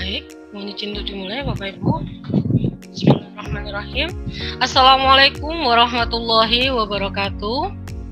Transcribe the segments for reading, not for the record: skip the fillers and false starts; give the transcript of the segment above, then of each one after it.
Baik, mohon izin untuk dimulai Bapak Ibu. Bismillahirrahmanirrahim. Assalamualaikum warahmatullahi wabarakatuh.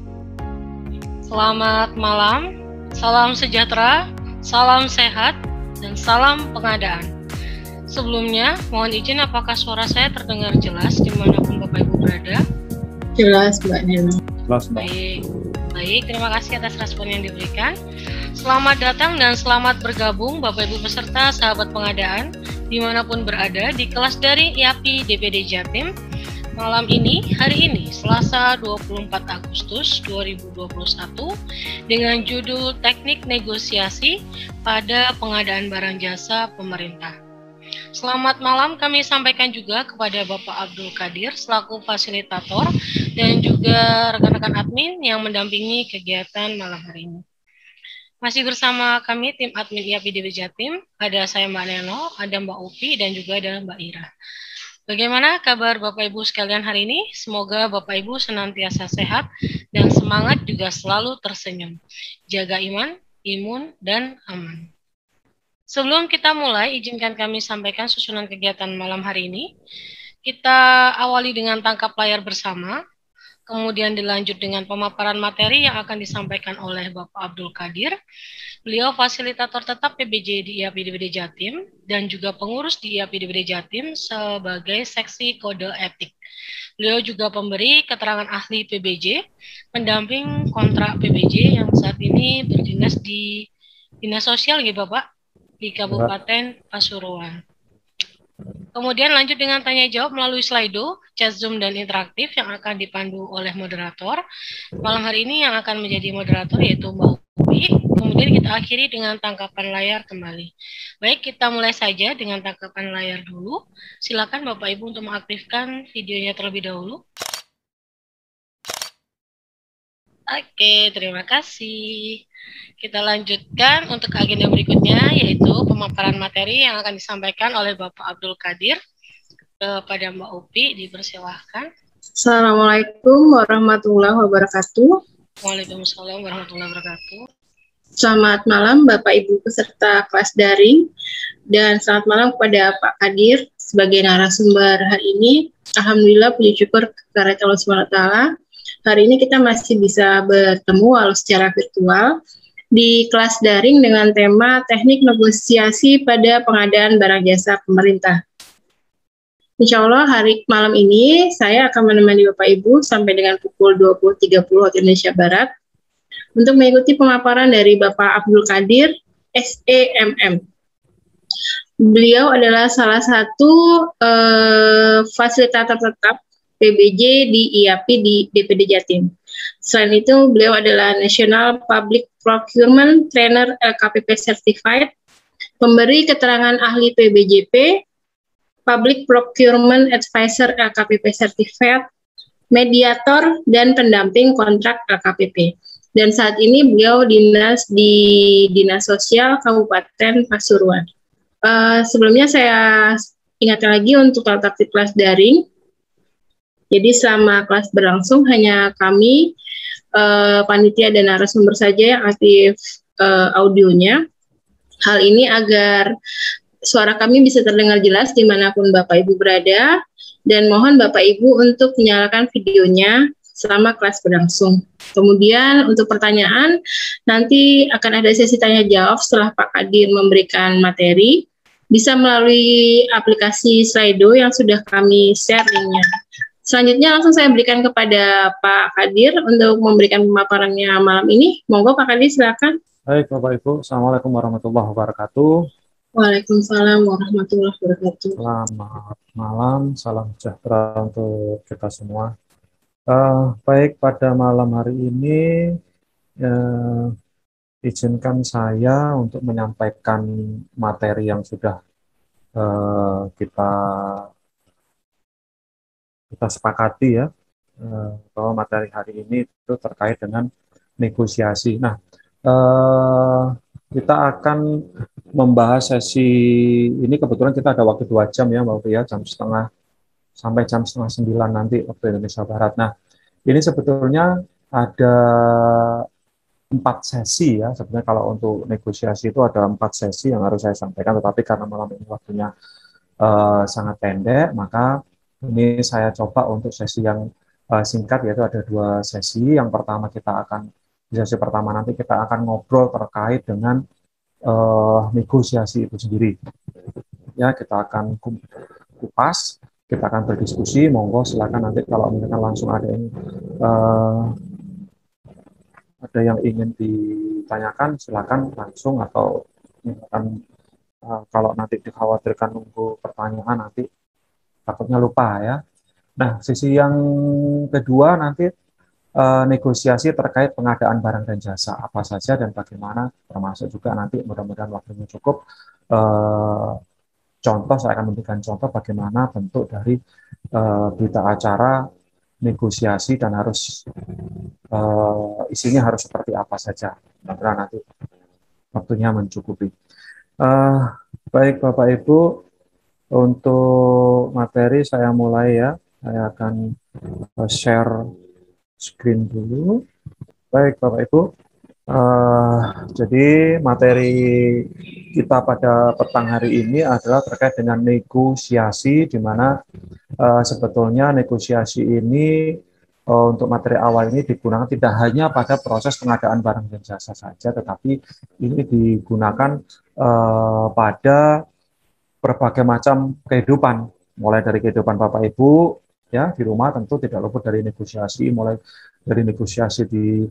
Selamat malam, salam sejahtera, salam sehat, dan salam pengadaan. Sebelumnya, mohon izin apakah suara saya terdengar jelas dimanapun Bapak Ibu berada? Jelas, Mbak Neno. Jelas, Mbak. Baik, terima kasih atas respon yang diberikan. Selamat datang dan selamat bergabung Bapak Ibu peserta sahabat pengadaan dimanapun berada di kelas daring IAPI DPD Jatim malam ini, hari ini, Selasa 24 Agustus 2021 dengan judul Teknik Negosiasi pada Pengadaan Barang Jasa Pemerintah. Selamat malam kami sampaikan juga kepada Bapak Abdul Qadir selaku fasilitator dan juga rekan-rekan admin yang mendampingi kegiatan malam hari ini. Masih bersama kami tim admin IAPI DPD Jatim, ada saya Mbak Neno, ada Mbak Upi, dan juga ada Mbak Ira. Bagaimana kabar Bapak Ibu sekalian hari ini? Semoga Bapak Ibu senantiasa sehat dan semangat juga selalu tersenyum. Jaga iman, imun, dan aman. Sebelum kita mulai, izinkan kami sampaikan susunan kegiatan malam hari ini. Kita awali dengan tangkap layar bersama, kemudian dilanjut dengan pemaparan materi yang akan disampaikan oleh Bapak Abdul Qadir. Beliau fasilitator tetap PBJ di IAPI DPD Jatim dan juga pengurus di IAPI DPD Jatim sebagai seksi kode etik. Beliau juga pemberi keterangan ahli PBJ, pendamping kontrak PBJ yang saat ini berdinas di Dinas Sosial ya Bapak, di Kabupaten Pasuruan. Kemudian lanjut dengan tanya jawab melalui Slido, chat Zoom dan interaktif yang akan dipandu oleh moderator. Malam hari ini yang akan menjadi moderator yaitu Mbak Upi. Kemudian kita akhiri dengan tangkapan layar kembali. Baik, kita mulai saja dengan tangkapan layar dulu. Silakan Bapak Ibu untuk mengaktifkan videonya terlebih dahulu. Oke, terima kasih. Kita lanjutkan untuk agenda berikutnya, yaitu pemaparan materi yang akan disampaikan oleh Bapak Abdul Qadir. Kepada Mbak Upi, dipersilahkan. Assalamualaikum warahmatullahi wabarakatuh. Waalaikumsalam warahmatullahi wabarakatuh. Selamat malam Bapak Ibu peserta kelas daring, dan selamat malam kepada Pak Qadir sebagai narasumber hari ini. Alhamdulillah, puji syukur kepada Allah SWT. Hari ini kita masih bisa bertemu walau secara virtual di kelas daring dengan tema teknik negosiasi pada pengadaan barang jasa pemerintah. Insya Allah hari malam ini saya akan menemani Bapak Ibu sampai dengan pukul 20.30 waktu Indonesia Barat untuk mengikuti pemaparan dari Bapak Abdul Qadir, SEMM. Beliau adalah salah satu fasilitator tetap PBJ di IAPI di DPD Jatim. Selain itu, beliau adalah National Public Procurement Trainer LKPP Certified, pemberi keterangan ahli PBJP, Public Procurement Advisor LKPP Certified, mediator, dan pendamping kontrak LKPP. Dan saat ini beliau dinas di Dinas Sosial Kabupaten Pasuruan. Sebelumnya saya ingatkan lagi untuk tata tertib kelas daring. Jadi selama kelas berlangsung hanya kami, panitia dan narasumber saja yang aktif audionya. Hal ini agar suara kami bisa terdengar jelas dimanapun Bapak Ibu berada, dan mohon Bapak Ibu untuk menyalakan videonya selama kelas berlangsung. Kemudian untuk pertanyaan, nanti akan ada sesi tanya jawab setelah Pak Qadir memberikan materi, bisa melalui aplikasi Slido yang sudah kami share linknya. Selanjutnya langsung saya berikan kepada Pak Qadir untuk memberikan pemaparannya malam ini. Monggo Pak Qadir, silakan. Baik Bapak Ibu, Assalamualaikum warahmatullahi wabarakatuh. Waalaikumsalam warahmatullahi wabarakatuh. Selamat malam, salam sejahtera untuk kita semua. Baik, pada malam hari ini izinkan saya untuk menyampaikan materi yang sudah kita sepakati ya, bahwa materi hari ini itu terkait dengan negosiasi. Nah, kita akan membahas sesi ini, kebetulan kita ada waktu 2 jam ya Mbak Upi ya, jam setengah sampai jam setengah 9 nanti waktu Indonesia Barat. Nah, ini sebetulnya ada 4 sesi ya. Sebenarnya kalau untuk negosiasi itu ada 4 sesi yang harus saya sampaikan, tetapi karena malam ini waktunya sangat pendek, maka ini saya coba untuk sesi yang singkat, yaitu ada 2 sesi. Yang pertama di sesi pertama nanti kita akan ngobrol terkait dengan negosiasi itu sendiri. Ya, kita akan kupas, kita akan berdiskusi. Monggo silakan nanti kalau misalkan langsung ada yang ingin ditanyakan, silakan langsung, atau misalkan kalau nanti dikhawatirkan nunggu pertanyaan nanti takutnya lupa ya. Nah, sisi yang kedua nanti negosiasi terkait pengadaan barang dan jasa apa saja dan bagaimana, termasuk juga nanti mudah-mudahan waktunya cukup. Contoh, saya akan memberikan contoh bagaimana bentuk dari berita acara negosiasi dan harus isinya harus seperti apa saja. Mudah-mudahan nanti waktunya mencukupi. Baik Bapak Ibu, untuk materi saya mulai ya. Saya akan share screen dulu. Baik Bapak Ibu, jadi materi kita pada petang hari ini adalah terkait dengan negosiasi, di mana sebetulnya negosiasi ini untuk materi awal ini digunakan tidak hanya pada proses pengadaan barang dan jasa saja, tetapi ini digunakan pada berbagai macam kehidupan, mulai dari kehidupan Bapak Ibu ya di rumah, tentu tidak luput dari negosiasi, mulai dari negosiasi di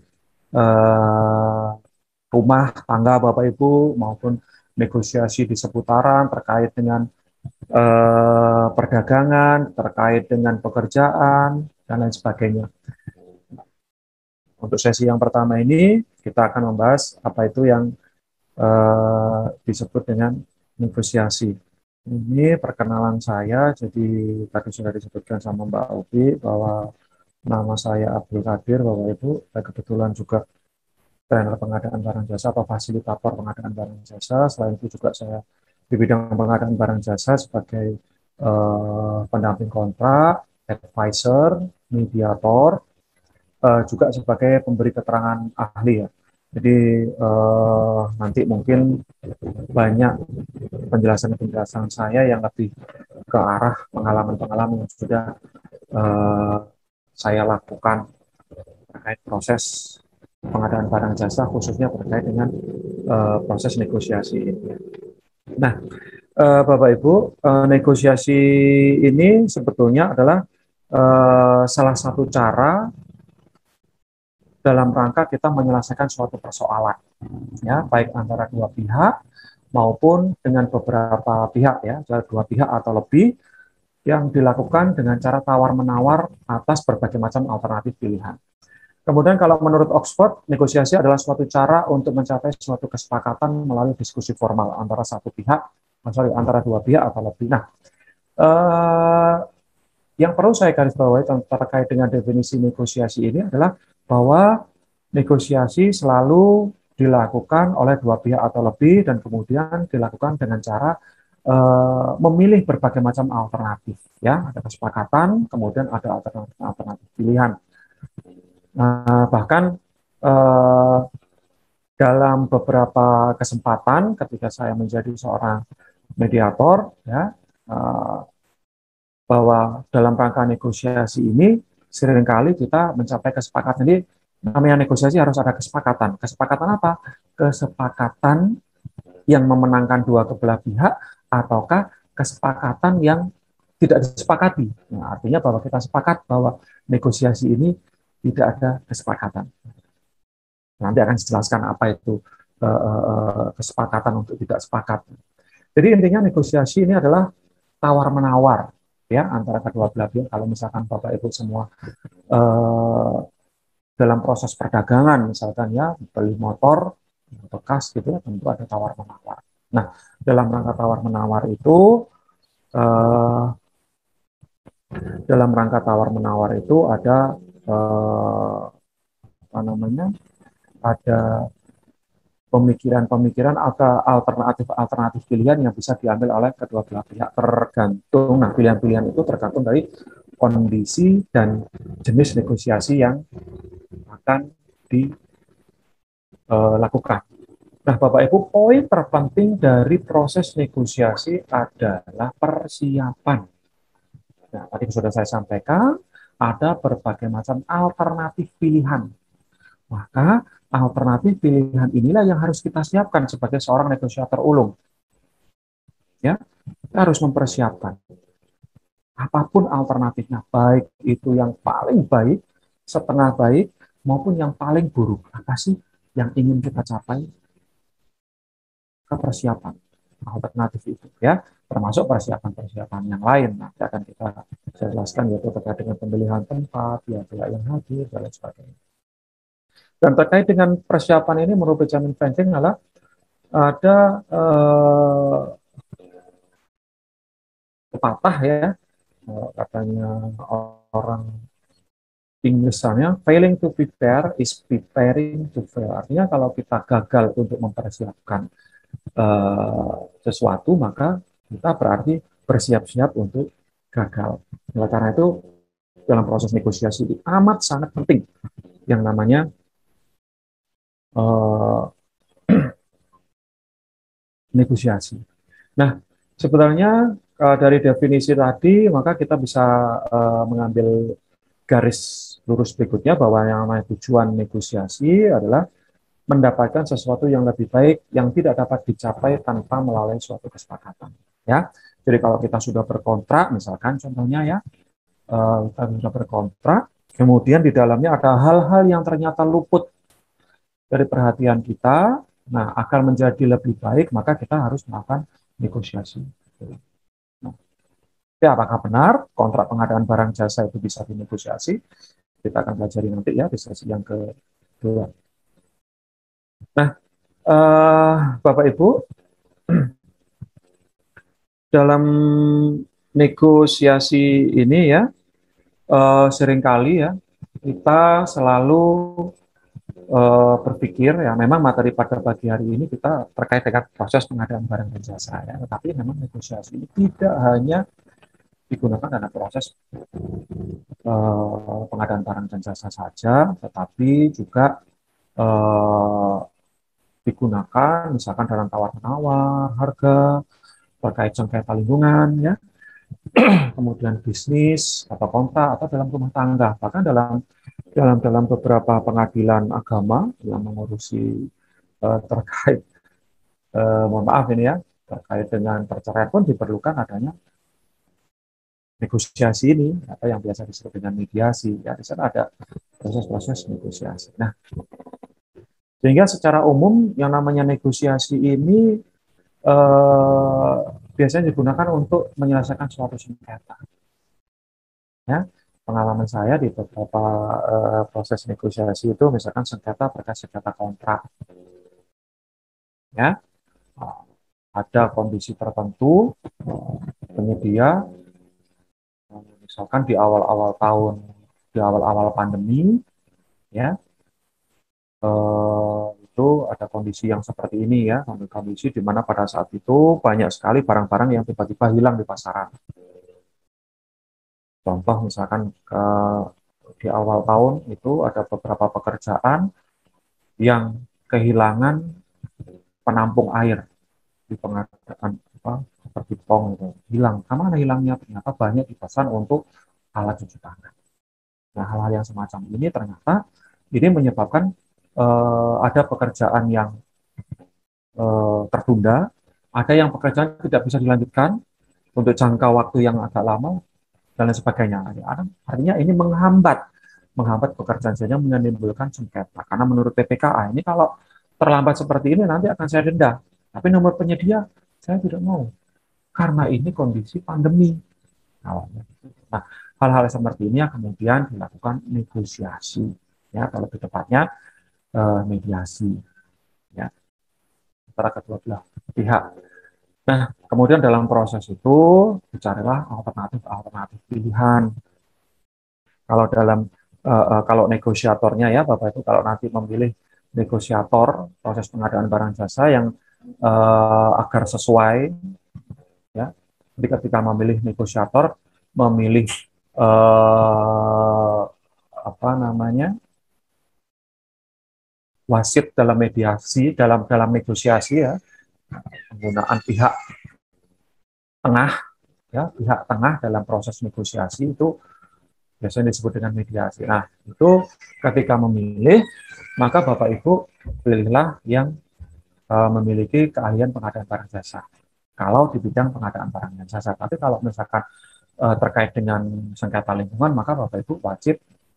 rumah tangga Bapak Ibu, maupun negosiasi di seputaran terkait dengan perdagangan, terkait dengan pekerjaan, dan lain sebagainya. Untuk sesi yang pertama ini, kita akan membahas apa itu yang disebut dengan negosiasi. Ini perkenalan saya, jadi tadi sudah disebutkan sama Mbak Upi bahwa nama saya Abdul Qadir, Bapak Ibu. Saya kebetulan juga trainer pengadaan barang jasa atau fasilitator pengadaan barang jasa. Selain itu juga saya di bidang pengadaan barang jasa sebagai pendamping kontrak, advisor, mediator, juga sebagai pemberi keterangan ahli ya. Jadi nanti mungkin banyak penjelasan-penjelasan saya yang lebih ke arah pengalaman-pengalaman yang sudah saya lakukan terkait proses pengadaan barang jasa, khususnya terkait dengan proses negosiasi ini. Nah, Bapak Ibu, negosiasi ini sebetulnya adalah salah satu cara dalam rangka kita menyelesaikan suatu persoalan, ya, baik antara dua pihak maupun dengan beberapa pihak, ya, dua pihak atau lebih, yang dilakukan dengan cara tawar-menawar atas berbagai macam alternatif pilihan. Kemudian kalau menurut Oxford, negosiasi adalah suatu cara untuk mencapai suatu kesepakatan melalui diskusi formal antara antara dua pihak atau lebih. Nah, yang perlu saya garis bawahi terkait dengan definisi negosiasi ini adalah bahwa negosiasi selalu dilakukan oleh dua pihak atau lebih, dan kemudian dilakukan dengan cara memilih berbagai macam alternatif. Ya, ada kesepakatan, kemudian ada alternatif pilihan. Bahkan dalam beberapa kesempatan ketika saya menjadi seorang mediator, ya, bahwa dalam rangka negosiasi ini seringkali kita mencapai kesepakatan. Jadi namanya negosiasi harus ada kesepakatan. Kesepakatan apa? Kesepakatan yang memenangkan dua belah pihak, ataukah kesepakatan yang tidak disepakati. Nah, artinya bahwa kita sepakat bahwa negosiasi ini tidak ada kesepakatan. Nanti akan dijelaskan apa itu kesepakatan untuk tidak sepakat. Jadi intinya negosiasi ini adalah tawar-menawar, ya, antara kedua belah pihak. Kalau misalkan Bapak Ibu semua dalam proses perdagangan, misalkan ya beli motor bekas gitu ya, tentu ada tawar-menawar. Nah, dalam rangka tawar-menawar itu ada ada pemikiran-pemikiran atau alternatif pilihan yang bisa diambil oleh kedua belah pihak, tergantung. Nah, pilihan-pilihan itu tergantung dari kondisi dan jenis negosiasi yang akan lakukan. Nah, Bapak Ibu, poin terpenting dari proses negosiasi adalah persiapan. Nah, tadi sudah saya sampaikan, ada berbagai macam alternatif pilihan. Maka alternatif pilihan inilah yang harus kita siapkan sebagai seorang negosiator ulung. Ya, kita harus mempersiapkan apapun alternatifnya, baik itu yang paling baik, setengah baik, maupun yang paling buruk. Apa sih yang ingin kita capai? Persiapan alternatif itu, ya, termasuk persiapan-persiapan yang lain. Nanti akan kita jelaskan, yaitu terkait dengan pemilihan tempat, pihak-pihak yang hadir, dan lain sebagainya. Dan terkait dengan persiapan ini, menurut Benjamin Franklin adalah ada pepatah ya, katanya orang Inggrisnya, failing to prepare is preparing to fail. Artinya kalau kita gagal untuk mempersiapkan sesuatu, maka kita berarti bersiap-siap untuk gagal. Oleh karena itu, dalam proses negosiasi ini amat sangat penting yang namanya negosiasi. Nah, sebenarnya dari definisi tadi, maka kita bisa mengambil garis lurus berikutnya bahwa yang namanya tujuan negosiasi adalah mendapatkan sesuatu yang lebih baik yang tidak dapat dicapai tanpa melalui suatu kesepakatan. Ya, jadi kalau kita sudah berkontrak, misalkan contohnya ya, kita sudah berkontrak, kemudian di dalamnya ada hal-hal yang ternyata luput dari perhatian kita. Nah, agar menjadi lebih baik, maka kita harus melakukan negosiasi. Nah, ya, apakah benar kontrak pengadaan barang jasa itu bisa dinegosiasi? Kita akan pelajari nanti ya di sesi yang kedua. Nah, Bapak Ibu, dalam negosiasi ini ya, seringkali ya kita selalu berpikir ya, memang materi pada pagi hari ini kita terkait dengan proses pengadaan barang dan jasa ya, tetapi memang negosiasi ini tidak hanya digunakan dalam proses pengadaan barang dan jasa saja, tetapi juga digunakan misalkan dalam tawar-menawar, harga, terkait sengketa lingkungan, ya, kemudian bisnis atau kontrak atau dalam rumah tangga, bahkan dalam beberapa pengadilan agama yang mengurusi terkait mohon maaf ini ya, terkait dengan perceraian pun diperlukan adanya negosiasi ini atau yang biasa disebut dengan mediasi. Ya, di sana ada proses-proses negosiasi. Nah, sehingga secara umum yang namanya negosiasi ini biasanya digunakan untuk menyelesaikan suatu sengketa. Ya, pengalaman saya di beberapa proses negosiasi itu, misalkan sengketa terkait sengketa kontrak. Ya, ada kondisi tertentu penyedia, misalkan di awal-awal tahun, di awal-awal pandemi, ya, itu ada kondisi yang seperti ini ya, kondisi di mana pada saat itu banyak sekali barang-barang yang tiba-tiba hilang di pasaran. Contoh misalkan di awal tahun itu ada beberapa pekerjaan yang kehilangan penampung air di pengadaan seperti tong itu hilang. Kemana hilangnya? Ternyata banyak dipesan untuk alat cuci tangan. Nah, hal-hal yang semacam ini ternyata ini menyebabkan ada pekerjaan yang tertunda, ada yang pekerjaan tidak bisa dilanjutkan untuk jangka waktu yang agak lama, dan lain sebagainya. Artinya ini menghambat pekerjaan saja, menimbulkan sengketa. Karena menurut PPKA ini kalau terlambat seperti ini nanti akan saya denda. Tapi nomor penyedia saya tidak mau karena ini kondisi pandemi. Nah, hal-hal seperti ini yang kemudian dilakukan negosiasi, ya, kalau lebih tepatnya mediasi, ya, antara kedua belah pihak. Nah, kemudian dalam proses itu dicarilah alternatif pilihan. Kalau kalau negosiatornya ya Bapak Ibu, kalau nanti memilih negosiator proses pengadaan barang jasa yang agar sesuai, ya, ketika memilih negosiator, memilih apa namanya, wasit dalam mediasi, dalam negosiasi ya, penggunaan pihak tengah, ya, pihak tengah dalam proses negosiasi itu biasanya disebut dengan mediasi. Nah, itu ketika memilih, maka Bapak Ibu pilihlah yang memiliki keahlian pengadaan barang jasa. Kalau di bidang pengadaan barang dan jasa. Tapi kalau misalkan terkait dengan sengketa lingkungan, maka Bapak Ibu wajib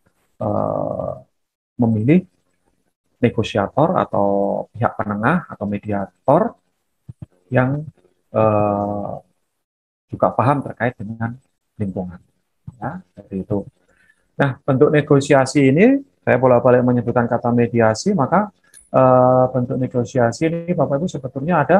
memilih negosiator atau pihak penengah atau mediator yang juga paham terkait dengan lingkungan. Ya, jadi itu. Nah, bentuk negosiasi ini, saya bolak-balik menyebutkan kata mediasi, maka bentuk negosiasi ini Bapak Ibu sebetulnya ada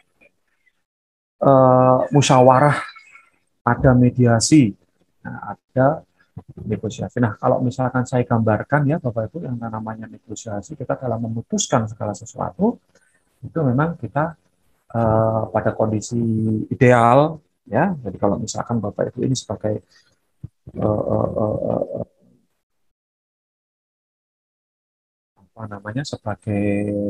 musyawarah, ada mediasi, nah, ada negosiasi. Nah, kalau misalkan saya gambarkan ya Bapak Ibu yang namanya negosiasi, kita dalam memutuskan segala sesuatu, itu memang kita pada kondisi ideal, ya. Jadi kalau misalkan Bapak Ibu ini sebagai apa namanya, sebagai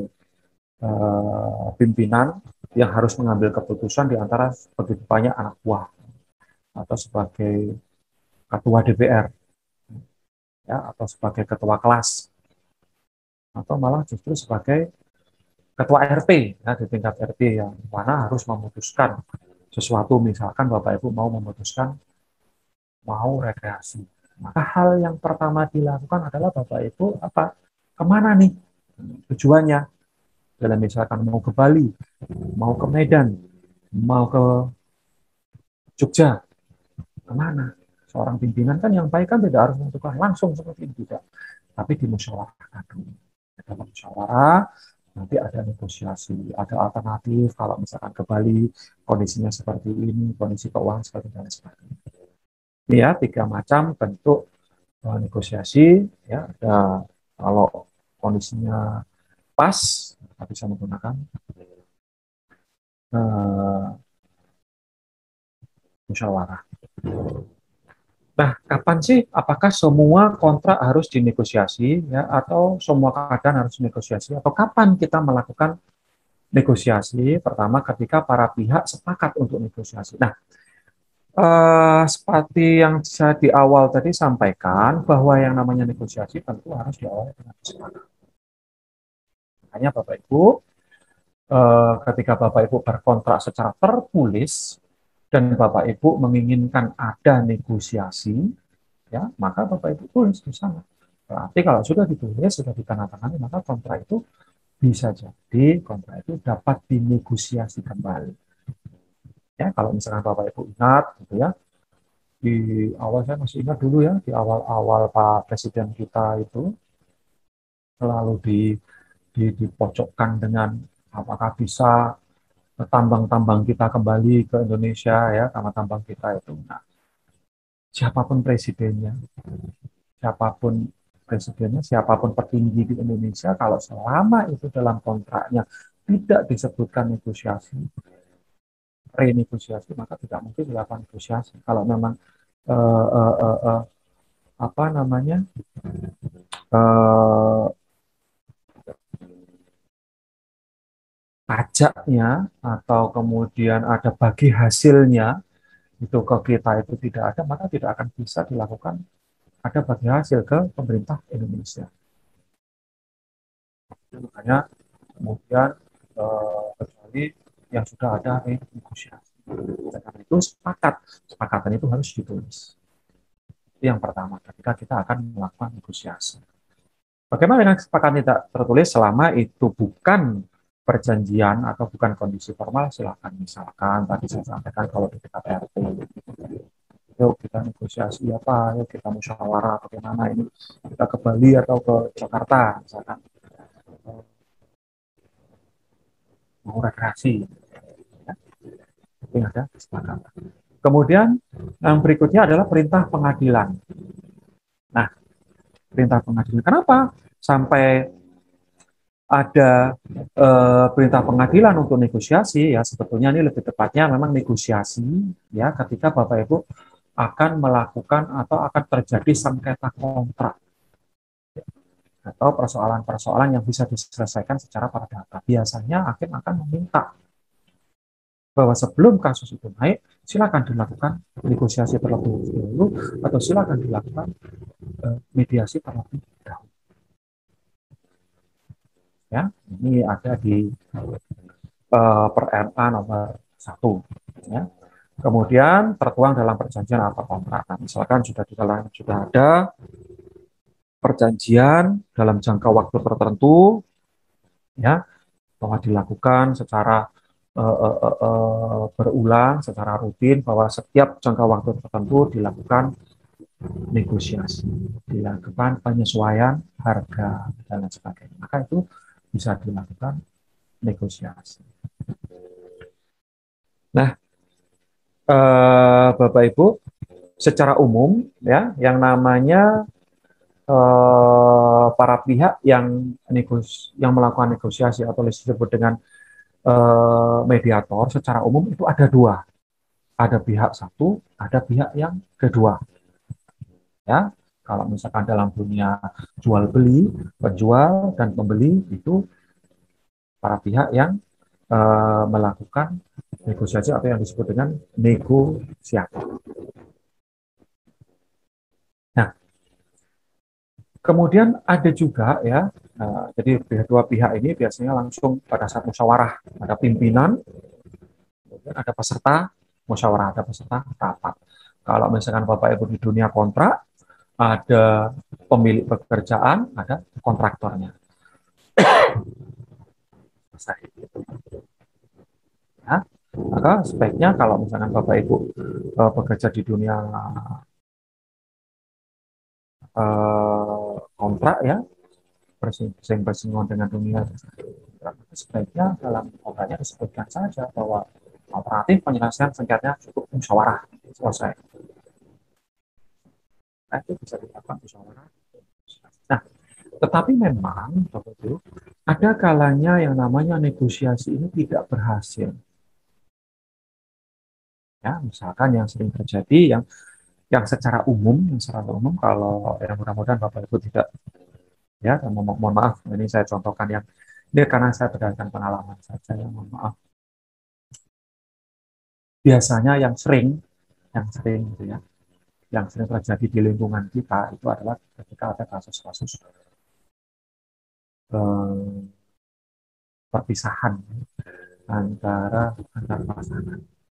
pimpinan yang harus mengambil keputusan di antara begitu banyak anak buah, atau sebagai ketua DPR, ya, atau sebagai ketua kelas, atau malah justru sebagai ketua RT, ya, di tingkat RT yang mana harus memutuskan sesuatu, misalkan Bapak Ibu mau memutuskan mau rekreasi. Maka hal yang pertama dilakukan adalah Bapak Ibu apa? Kemana nih tujuannya? Dalam misalkan mau ke Bali, mau ke Medan, mau ke Jogja, kemana? Seorang pimpinan kan yang baik kan tidak harus menentukan langsung seperti itu, tidak. Tapi dimusyawarahkan dulu. Dalam musyawarah, nanti ada negosiasi, ada alternatif, kalau misalkan ke Bali, kondisinya seperti ini, kondisi keuangan seperti ini, dan sebagainya. Ini ya, 3 macam bentuk negosiasi, ya. Ada kalau kondisinya pas, kita bisa menggunakan musyawarah. Nah, kapan sih? Apakah semua kontrak harus dinegosiasi, ya, atau semua keadaan harus dinegosiasi? Atau kapan kita melakukan negosiasi? Pertama, ketika para pihak sepakat untuk negosiasi. Nah, seperti yang saya di awal tadi sampaikan, bahwa yang namanya negosiasi tentu harus diawali dengan kesepakatan. Makanya Bapak Ibu, ketika Bapak Ibu berkontrak secara tertulis dan Bapak Ibu menginginkan ada negosiasi, ya, maka Bapak Ibu tulis di sana. Berarti kalau sudah ditulis, sudah ditandatangani, maka kontrak itu bisa jadi kontrak itu dapat dinegosiasi kembali. Ya, kalau misalkan Bapak Ibu ingat, gitu ya, di awal saya masih ingat dulu ya, di awal-awal Pak Presiden kita itu selalu dipojokkan dengan apakah bisa tambang-tambang kita kembali ke Indonesia, ya, karena tambang kita itu. Nah, siapapun presidennya, siapapun petinggi di Indonesia, kalau selama itu dalam kontraknya tidak disebutkan negosiasi, renegosiasi, maka tidak mungkin dilakukan negosiasi. Kalau memang apa namanya pajaknya atau kemudian ada bagi hasilnya itu ke kita itu tidak ada, maka tidak akan bisa dilakukan ada bagi hasil ke pemerintah Indonesia. Makanya kemudian kecuali yang sudah ada negosiasi. Karena itu sepakatan itu harus ditulis. Itu yang pertama, ketika kita akan melakukan negosiasi. Bagaimana dengan kesepakatan tidak tertulis selama itu bukan perjanjian atau bukan kondisi formal, silakan. Misalkan tadi saya sampaikan kalau di tingkat RT, yuk kita negosiasi apa, yuk kita musyawarah bagaimana ini, kita ke Bali atau ke Jakarta, misalkan mau rekreasi, itu ada kesepakatan. Kemudian yang berikutnya adalah perintah pengadilan. Nah, perintah pengadilan, kenapa sampai ada perintah pengadilan untuk negosiasi? Ya, sebetulnya ini lebih tepatnya memang negosiasi, ya, ketika Bapak Ibu akan melakukan atau akan terjadi sengketa kontrak. atau persoalan-persoalan yang bisa diselesaikan secara perdata. Biasanya hakim akan meminta bahwa sebelum kasus itu naik, silakan dilakukan negosiasi terlebih dahulu atau silakan dilakukan mediasi terlebih dahulu. Ya, ini ada di per MA nomor 1. Ya. Kemudian tertuang dalam perjanjian atau kontrak. Nah, misalkan sudah ada perjanjian dalam jangka waktu tertentu, ya, bahwa dilakukan secara berulang, secara rutin, bahwa setiap jangka waktu tertentu dilakukan negosiasi, dilakukan penyesuaian harga dan lain sebagainya. Maka itu bisa dilakukan negosiasi. Nah, Bapak Ibu, secara umum ya, yang namanya para pihak yang melakukan negosiasi atau disebut dengan mediator secara umum itu ada dua. Ada pihak satu, ada pihak yang kedua. Ya, kalau misalkan dalam dunia jual beli, penjual dan pembeli itu para pihak yang melakukan negosiasi atau yang disebut dengan negosiator. Nah, kemudian ada juga ya, jadi dua pihak ini biasanya langsung pada saat musyawarah, ada pimpinan, kemudian ada peserta musyawarah, ada peserta rapat. Kalau misalkan Bapak Ibu di dunia kontrak, ada pemilik pekerjaan, ada kontraktornya. Ya, maka sebaiknya kalau misalkan Bapak Ibu bekerja di dunia kontrak ya, bersinggungan dengan dunia, sebaiknya dalam kontraknya disebutkan saja bahwa alternatif penyelesaian sengketanya cukup musyawarah selesai. Nah, itu bisa dilakukan musyawarah. Nah, tetapi memang Bapak Ibu, ada kalanya yang namanya negosiasi ini tidak berhasil. Ya, misalkan yang sering terjadi yang secara umum kalau yang mudah-mudahan Bapak Ibu tidak ya, mohon maaf, ini saya contohkan yang ini karena saya berdasarkan pengalaman saja, ya, mohon maaf. Biasanya yang sering gitu ya, yang sering terjadi di lingkungan kita itu adalah ketika ada kasus-kasus perpisahan antara pasangan.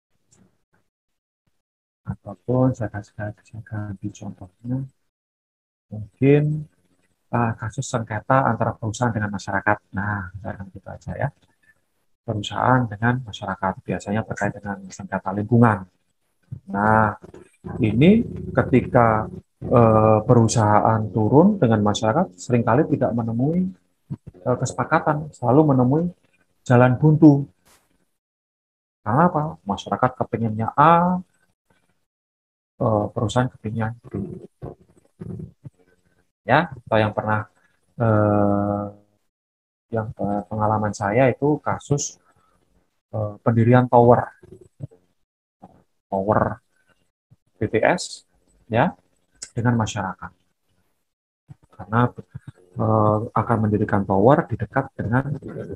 Ataupun saya ganti contohnya, mungkin kasus sengketa antara perusahaan dengan masyarakat. Nah, misalkan gitu aja ya. Perusahaan dengan masyarakat biasanya terkait dengan sengketa lingkungan. Nah, ini ketika perusahaan turun dengan masyarakat seringkali tidak menemui kesepakatan, selalu menemui jalan buntu. Karena apa? Masyarakat kepinginnya A, perusahaan kepinginnya B. Ya, atau yang pernah yang pengalaman saya itu kasus pendirian tower BTS ya dengan masyarakat, karena akan mendirikan tower di dekat dengan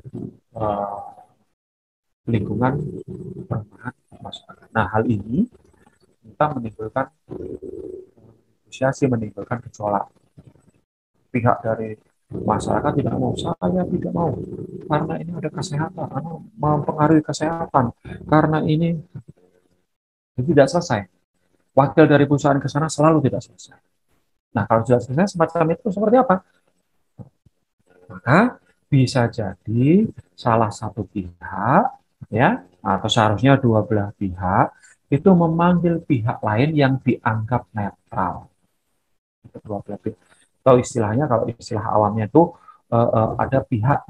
lingkungan perumahan masyarakat. Nah, hal ini kita menimbulkan negosiasi, menimbulkan gejolak. Pihak dari masyarakat tidak mau, saya tidak mau, karena ini ada kesehatan, karena mempengaruhi kesehatan, karena ini tidak selesai. Wakil dari perusahaan ke sana selalu tidak selesai. Nah, kalau sudah selesai semacam itu seperti apa? Maka bisa jadi salah satu pihak ya, atau seharusnya dua belah pihak itu memanggil pihak lain yang dianggap netral. Kedua belah pihak. Atau istilahnya, kalau istilah awamnya itu ada pihak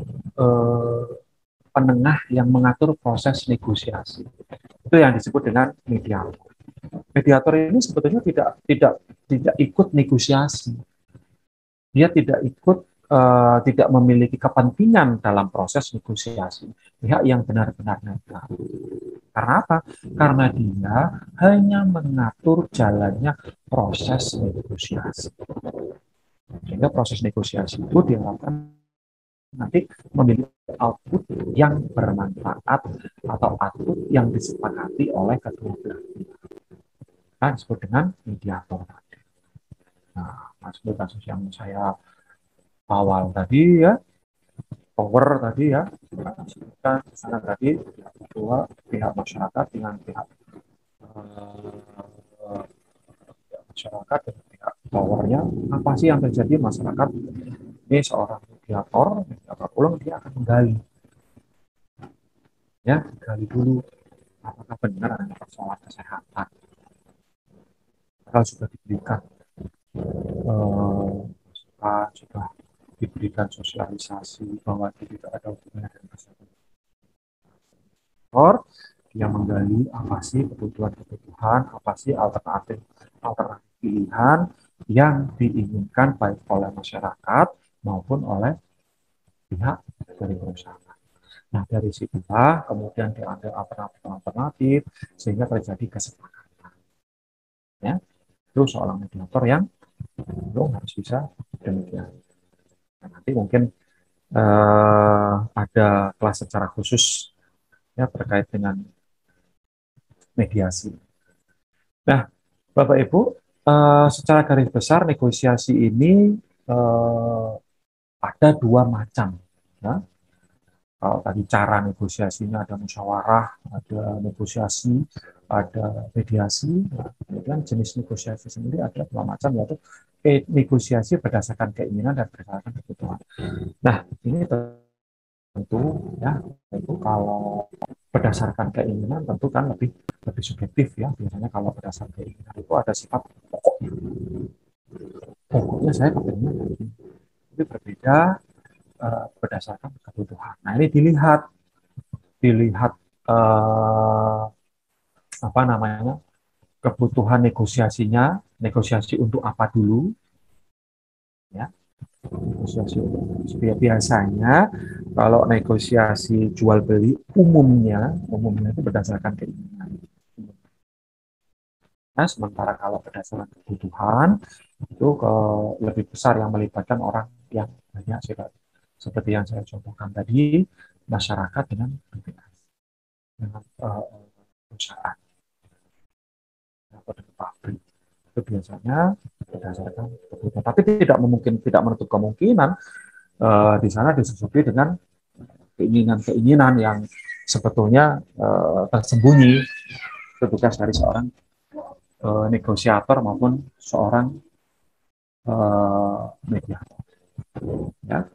penengah yang mengatur proses negosiasi. Itu yang disebut dengan mediator. Mediator ini sebetulnya tidak ikut negosiasi. Dia tidak tidak memiliki kepentingan dalam proses negosiasi. Pihak yang benar-benar netral. Karena apa? Karena dia hanya mengatur jalannya proses negosiasi. Sehingga proses negosiasi itu diharapkan nanti memiliki output yang bermanfaat atau output yang disepakati oleh kedua belah pihak. Nah, disebut dengan mediator. Nah, masuk kasus yang saya awal tadi ya, power tadi ya, kita sana tadi pihak kedua, pihak masyarakat dengan pihak masyarakat dan pihak powernya. Apa sih yang terjadi masyarakat? Ini seorang mediator ulang dia akan menggali, ya, gali dulu apakah benar ada persoalan kesehatan. Kalau sudah diberikan sudah diberikan sosialisasi bahwa tidak ada hubungannya dengan kesehatan, dia menggali apa sih kebutuhan-kebutuhan, apa sih alternatif pilihan yang diinginkan baik oleh masyarakat maupun oleh pihak dari perusahaan. Nah, dari situlah kemudian diambil alternatif sehingga terjadi kesepakatan. Ya, itu seorang mediator yang harus bisa demikian. Nah, nanti mungkin ada kelas secara khusus ya terkait dengan mediasi. Nah, Bapak Ibu, secara garis besar negosiasi ini ada dua macam. Ya. Kalau tadi cara negosiasinya ada musyawarah, ada negosiasi, ada mediasi. Nah, kemudian jenis negosiasi sendiri ada dua macam, yaitu negosiasi berdasarkan keinginan dan berdasarkan kebutuhan. Nah, ini tentu ya, itu kalau berdasarkan keinginan tentu kan lebih subjektif ya. Biasanya kalau berdasarkan keinginan itu ada sifat pokok. Pokoknya saya kepingin itu berbeda berdasarkan kebutuhan. Nah, ini dilihat apa namanya, kebutuhan negosiasinya, negosiasi untuk apa dulu ya. Negosiasi biasanya kalau negosiasi jual beli umumnya itu berdasarkan keinginan. Nah, sementara kalau berdasarkan kebutuhan itu lebih besar yang melibatkan orang yang banyak seperti yang saya contohkan tadi, masyarakat dengan perusahaan atau dengan pabrik. Itu biasanya berdasarkan kebutuhan. Tapi tidak menutup kemungkinan di sana disusupi dengan keinginan-keinginan yang sebetulnya tersembunyi, tugas dari seorang negosiator maupun seorang mediator. Ya.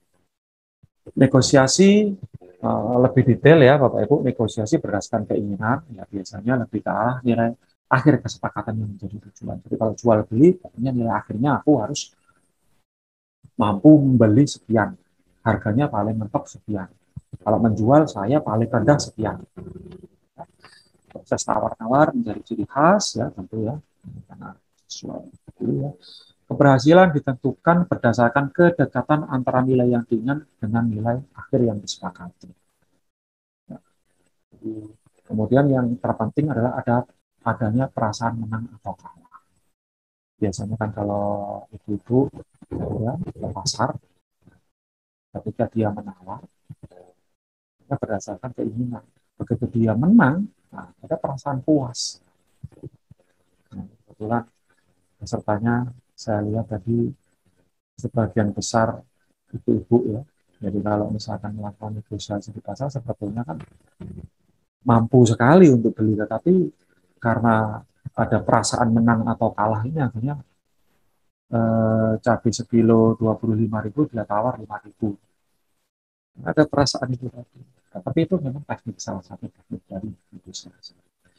Negosiasi lebih detail ya Bapak Ibu, negosiasi berdasarkan keinginan ya biasanya lebih ke arah nilai akhir kesepakatan yang menjadi tujuan. Jadi kalau jual beli, pokoknya nilai akhirnya aku harus mampu membeli sekian, harganya paling mentok sekian. Kalau menjual saya paling rendah sekian. Proses tawar-tawar menjadi ciri khas ya tentu ya, karena sesuai ya. Keberhasilan ditentukan berdasarkan kedekatan antara nilai yang diinginkan dengan nilai akhir yang disepakati. Ya. Kemudian yang terpenting adalah adanya perasaan menang atau kalah. Biasanya kan kalau ibu-ibu ya, ke pasar, ketika dia menawar, ya berdasarkan keinginan. Begitu dia menang, nah, ada perasaan puas. Nah, kebetulan pesertanya saya lihat tadi sebagian besar ibu-ibu ya. Jadi kalau misalkan melakukan negosiasi di pasar sebetulnya kan mampu sekali untuk beli, tetapi karena ada perasaan menang atau kalah ini akhirnya cabai sekilo 25.000 dia tawar 5.000. Ada perasaan itu tadi. Nah, tapi itu memang teknik, salah satu teknik dari negosiasi.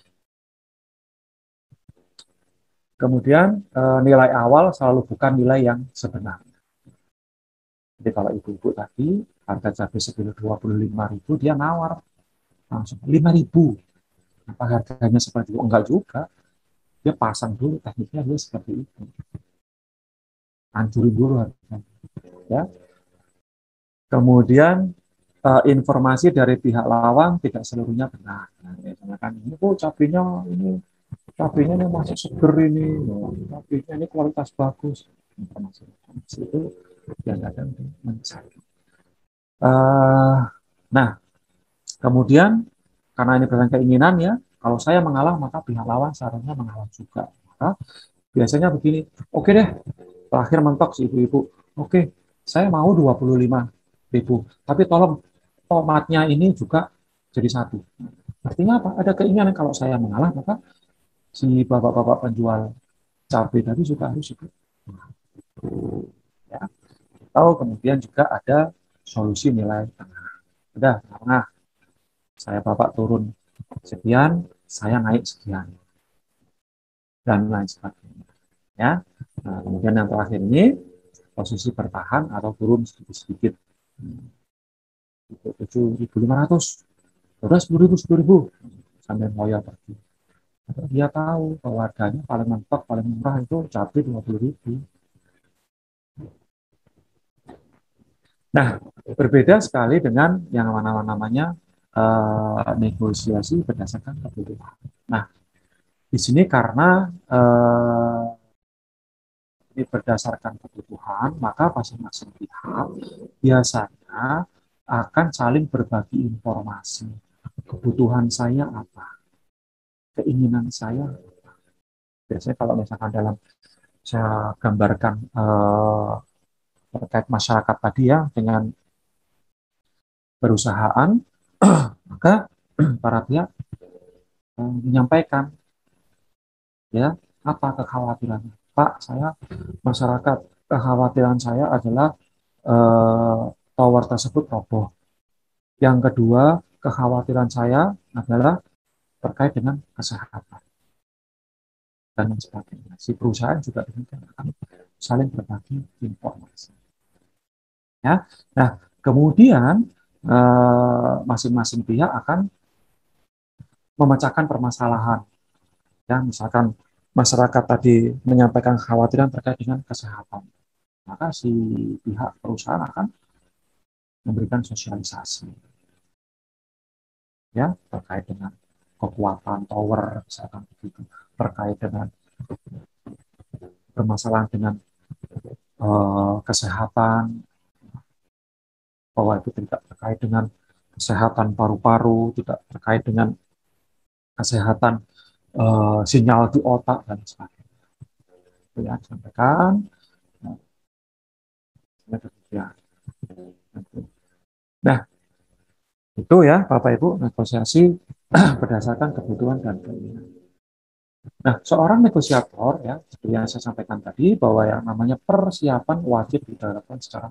Kemudian nilai awal selalu bukan nilai yang sebenarnya. Jadi kalau ibu-ibu tadi harga cabai sekilo 25.000 dia nawar langsung 5.000. Apa harganya seperti itu? Enggak juga. Dia pasang dulu tekniknya dia seperti itu. Hancurin dulu harganya. Ya. Kemudian informasi dari pihak lawan tidak seluruhnya benar. Nah, biasanya kan ini kok cabainya ini masih seger ini, cabainya ini kualitas bagus. Informasi itu yang ada untuk mencari. Nah, kemudian karena ini berdasarkan keinginan ya, kalau saya mengalah maka pihak lawan seharusnya mengalah juga. Maka biasanya begini, oke deh, terakhir mentok si ibu-ibu, oke, saya mau 25.000, tapi tolong tomatnya ini juga jadi satu. Artinya apa? Ada keinginan kalau saya mengalah maka si bapak-bapak penjual cabai tadi juga harus ikut. Ya. Atau kemudian juga ada solusi nilai tengah. Udah, tengah. Saya bapak turun sekian, saya naik sekian, dan lain sebagainya. Ya. Nah, kemudian yang terakhir ini posisi bertahan atau turun sedikit-sedikit. 7.500, udah 10.000 sampai ngoyo pergi. Dia tahu bahwa harganya paling mentok, paling murah itu cabai 20.000. Nah, berbeda sekali dengan yang namanya negosiasi berdasarkan kebutuhan. Nah, di sini karena ini berdasarkan kebutuhan, maka masing-masing pihak biasanya akan saling berbagi informasi. Kebutuhan saya apa? Keinginan saya apa? Biasanya kalau misalkan dalam saya gambarkan terkait masyarakat tadi ya dengan perusahaan, maka para pihak menyampaikan ya apa kekhawatirannya. Pak, saya masyarakat, kekhawatiran saya adalah tower tersebut roboh. Yang kedua, kekhawatiran saya adalah terkait dengan kesehatan dan lain sebagainya. Si perusahaan juga demikian akan saling berbagi informasi. Ya, nah kemudian masing-masing pihak akan memecahkan permasalahan. Ya, misalkan masyarakat tadi menyampaikan kekhawatiran terkait dengan kesehatan, maka si pihak perusahaan akan memberikan sosialisasi, ya terkait dengan kekuatan tower, misalkan begitu, terkait dengan permasalahan dengan kesehatan, bahwa itu tidak terkait dengan kesehatan paru-paru, tidak terkait dengan kesehatan sinyal di otak dan sebagainya. Itu ya sampaikan. Nah, itu ya Bapak Ibu negosiasi berdasarkan kebutuhan dan keinginan. Nah, seorang negosiator ya, seperti yang saya sampaikan tadi bahwa yang namanya persiapan wajib dilakukan secara.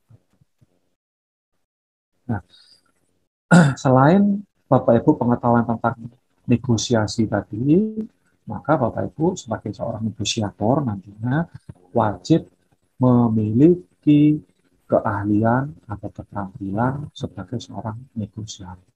Nah, selain Bapak Ibu pengetahuan tentang negosiasi tadi, maka Bapak Ibu sebagai seorang negosiator nantinya wajib memiliki keahlian atau keterampilan sebagai seorang negosiator.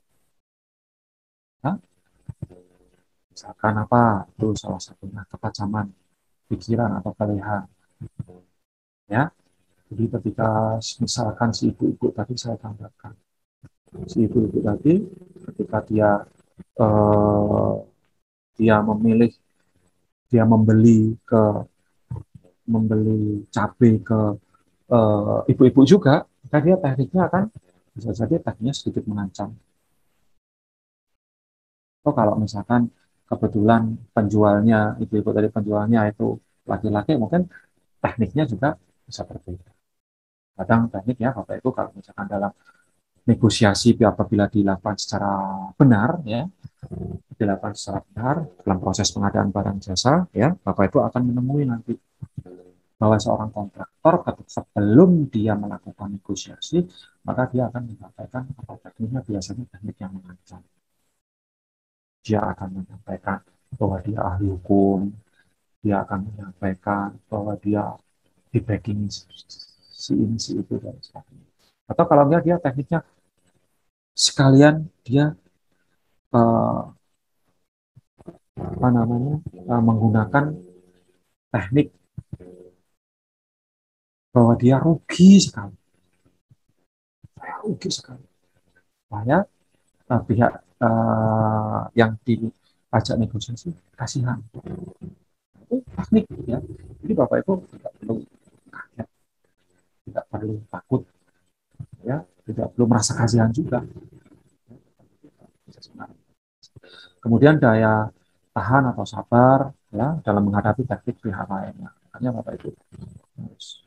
Nah, misalkan apa? Itu salah satunya ketajaman pikiran atau pilihan. Ya, jadi ketika misalkan si ibu-ibu tadi saya gambarkan, si ibu-ibu tadi ketika dia memilih, dia membeli cabai ke ibu-ibu juga, maka dia tekniknya akan bisa jadi tekniknya sedikit mengancam. Oh, kalau misalkan kebetulan penjualnya, ibu-ibu tadi penjualnya itu laki-laki, mungkin tekniknya juga bisa berbeda. Kadang teknik ya Bapak Ibu kalau misalkan dalam negosiasi apabila dilakukan secara benar ya, dilakukan secara benar dalam proses pengadaan barang jasa ya, Bapak Ibu akan menemui nanti bahwa seorang kontraktor sebelum dia melakukan negosiasi, maka dia akan menyampaikan apa tekniknya, biasanya teknik yang mengancam. Dia akan menyampaikan bahwa dia ahli hukum, dia akan menyampaikan bahwa dia di backing si ini, si itu, dan sebagainya. Atau kalau enggak, dia tekniknya sekalian dia menggunakan teknik bahwa dia rugi sekali. Rugi sekali. Makanya pihak yang diajak negosiasi kasihan. Itu teknik ya. Jadi Bapak Ibu tidak perlu perlu takut, ya, tidak perlu merasa kasihan juga. Kemudian daya tahan atau sabar, ya, dalam menghadapi taktik pihak lainnya. Makanya Bapak Ibu harus,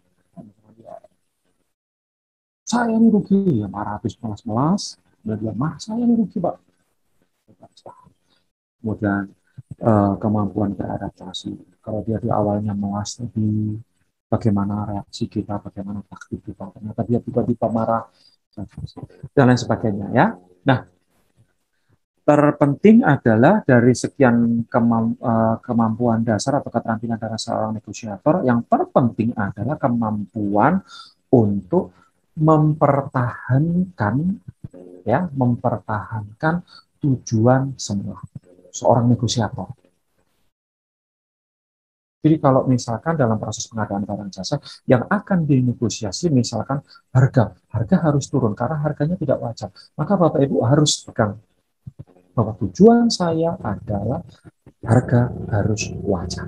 saya ini rugi, ya marah habis melas-melas, kemudian saya ini rugi Pak. Kemudian kemampuan beradaptasi. Kalau dia di awalnya melas tadi, bagaimana reaksi kita, bagaimana taktik kita, ternyata dia tiba-tiba marah, dan lain sebagainya, ya. Nah, terpenting adalah dari sekian kemampuan dasar atau keterampilan dari seorang negosiator, yang terpenting adalah kemampuan untuk mempertahankan, ya, mempertahankan tujuan semula seorang negosiator. Jadi kalau misalkan dalam proses pengadaan barang jasa yang akan dinegosiasi, misalkan harga harus turun karena harganya tidak wajar, maka Bapak Ibu harus pegang bahwa tujuan saya adalah harga harus wajar.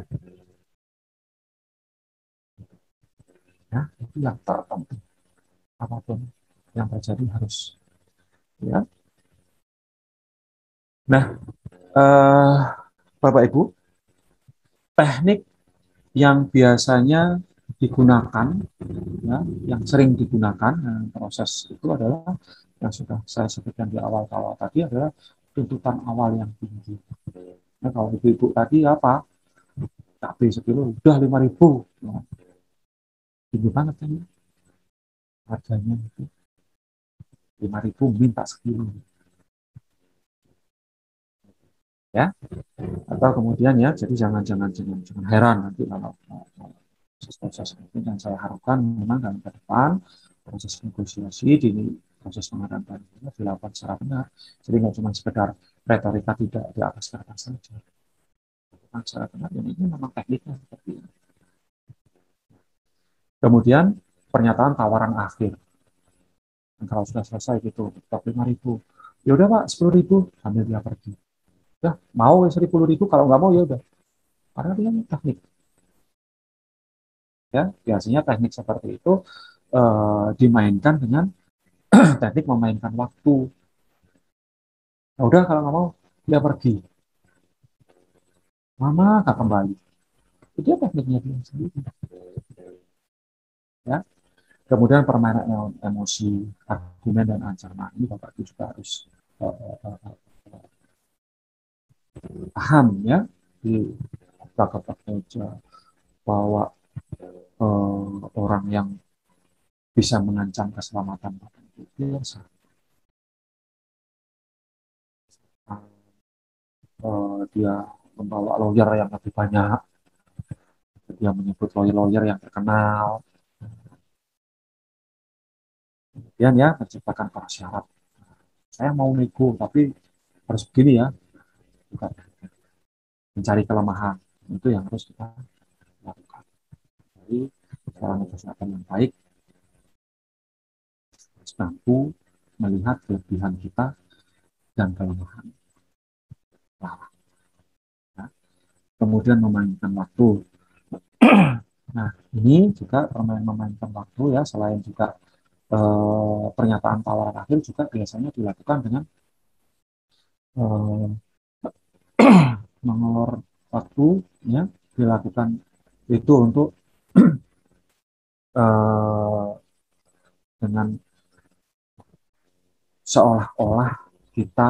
Ya, itu yang terpenting. Apapun yang terjadi harus, ya. Nah, Bapak Ibu, teknik yang biasanya digunakan, ya, yang sering digunakan proses itu adalah yang sudah saya sebutkan di awal-awal tadi, adalah tuntutan awal yang tinggi. Nah, kalau ibu-ibu tadi apa? Cabai sekilo udah 5.000, nah, tinggi banget kan ya? Harganya itu 5.000 minta sekilo, ya. Atau kemudian, ya, jadi jangan heran nanti kalau proses itu. Yang saya harapkan memang dalam ke depan proses negosiasi di proses pengadaan barang dilakukan secara benar. Jadi nggak cuma sekedar retorika tidak di atas kertas saja. Dilakukan secara benar, dan ini memang tekniknya seperti ini. Kemudian pernyataan tawaran akhir. Dan kalau sudah selesai gitu, top 5.000, ya udah Pak, 10.000, sambil dia pergi. Ya mau 10.000, kalau nggak mau ya udah. Karena dia teknik. Ya, biasanya teknik seperti itu dimainkan dengan teknik memainkan waktu. Nah, udah kalau nggak mau, dia pergi. Mama nggak kembali. Itu dia tekniknya dia sendiri. Ya. Kemudian permainan emosi, argumen, dan ancaman. Ini Bapak Ibu juga harus paham, ya, di Bapak kerja bahwa orang yang bisa mengancam keselamatan Bapak Ibu biasa. Dia membawa lawyer yang lebih banyak, dia menyebut lawyer yang terkenal, kemudian, ya, menciptakan persyarat. Saya mau nego, tapi harus begini ya, bukan mencari kelemahan. Itu yang harus kita lakukan. Jadi, cara negosiasi yang baik harus mampu melihat kelebihan kita dan kelemahan. Nah, kemudian memainkan waktu. Nah, ini juga memainkan waktu, ya, selain juga pernyataan tawaran akhir juga biasanya dilakukan dengan mengulur waktu, ya, dilakukan itu untuk dengan seolah-olah kita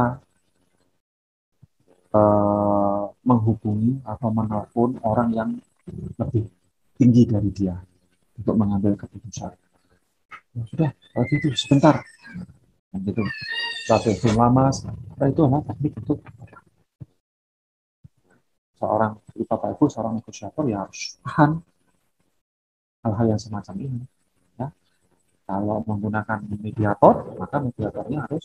menghubungi atau menelpon orang yang lebih tinggi dari dia untuk mengambil keputusan. Ya sudah, kalau gitu sebentar, dan gitu. Satu film lama, itu adalah teknik untuk seorang Bapak Ibu, seorang negosiator, ya harus paham hal-hal yang semacam ini. Ya. Kalau menggunakan mediator, maka mediatornya harus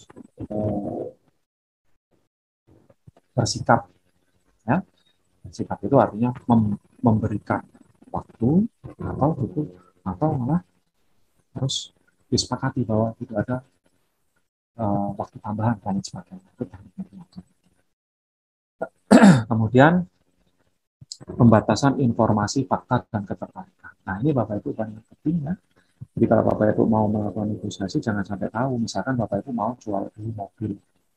bersikap. Ya. Bersikap itu artinya memberikan waktu atau malah harus disepakati bahwa tidak ada waktu tambahan dan sebagainya. Itu teknik mediator. Kemudian pembatasan informasi, fakta, dan ketertarikan. Nah, ini Bapak Ibu yang penting, ya. Jadi kalau Bapak Ibu mau melakukan negosiasi, jangan sampai tahu, misalkan Bapak Ibu mau jual beli mobil,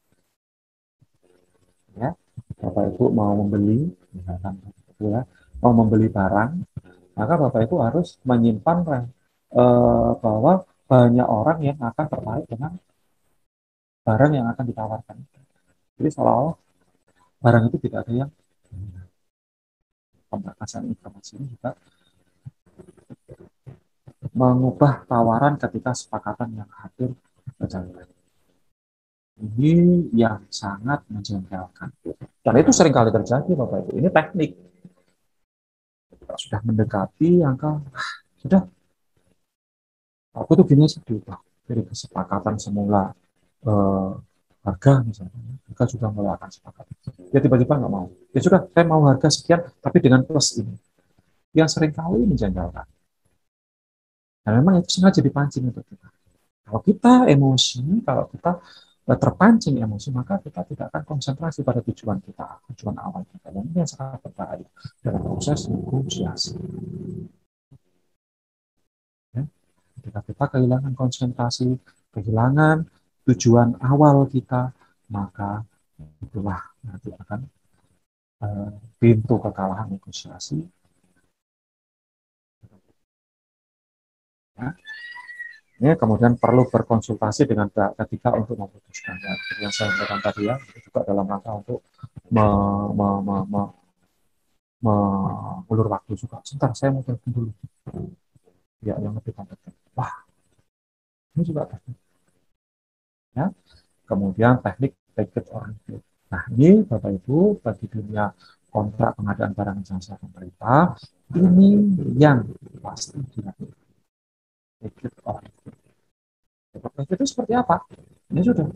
ya, Bapak Ibu mau membeli, misalkan, ya, mau membeli barang, maka Bapak Ibu harus menyimpan bahwa banyak orang yang akan tertarik dengan barang yang akan ditawarkan. Jadi seolah-olah barang itu tidak ada yang pemberkasan informasi ini juga mengubah tawaran ketika sepakatan yang hadir berjalan. Ini yang sangat menjengkelkan. Dan itu sering kali terjadi, Bapak Ibu. Ini teknik. Sudah mendekati angka, sudah, aku tuh gini sih, dari kesepakatan semula harga misalnya, harga sudah mulai akan sepakat. Ya tiba-tiba nggak mau. Ya sudah, saya mau harga sekian, tapi dengan plus ini. Yang sering kali menjengkelkan. Nah, memang itu sengaja dipancing untuk kita. Kalau kita emosi, kalau kita terpancing emosi, maka kita tidak akan konsentrasi pada tujuan kita, tujuan awal kita. Dan ini yang sangat berbahaya dalam proses negosiasi. Ya. Ketika kita kehilangan konsentrasi, kehilangan tujuan awal kita, maka itulah nanti akan pintu kekalahan negosiasi. Ya. Ini kemudian perlu berkonsultasi dengan pihak ketiga untuk memutuskan. Ya, yang saya sampaikan tadi ya, juga dalam rangka untuk mengulur waktu juga. Sebentar, saya mau telepon dulu. Ya, yang lebih kompeten. Wah, ini juga teknik. Ya. Kemudian teknik take it or leave it. Nah, ini Bapak Ibu, bagi dunia kontrak pengadaan barang dan jasa pemerintah, ini yang pasti dilakukan. Take it or leave it. Itu seperti apa? Ya sudah.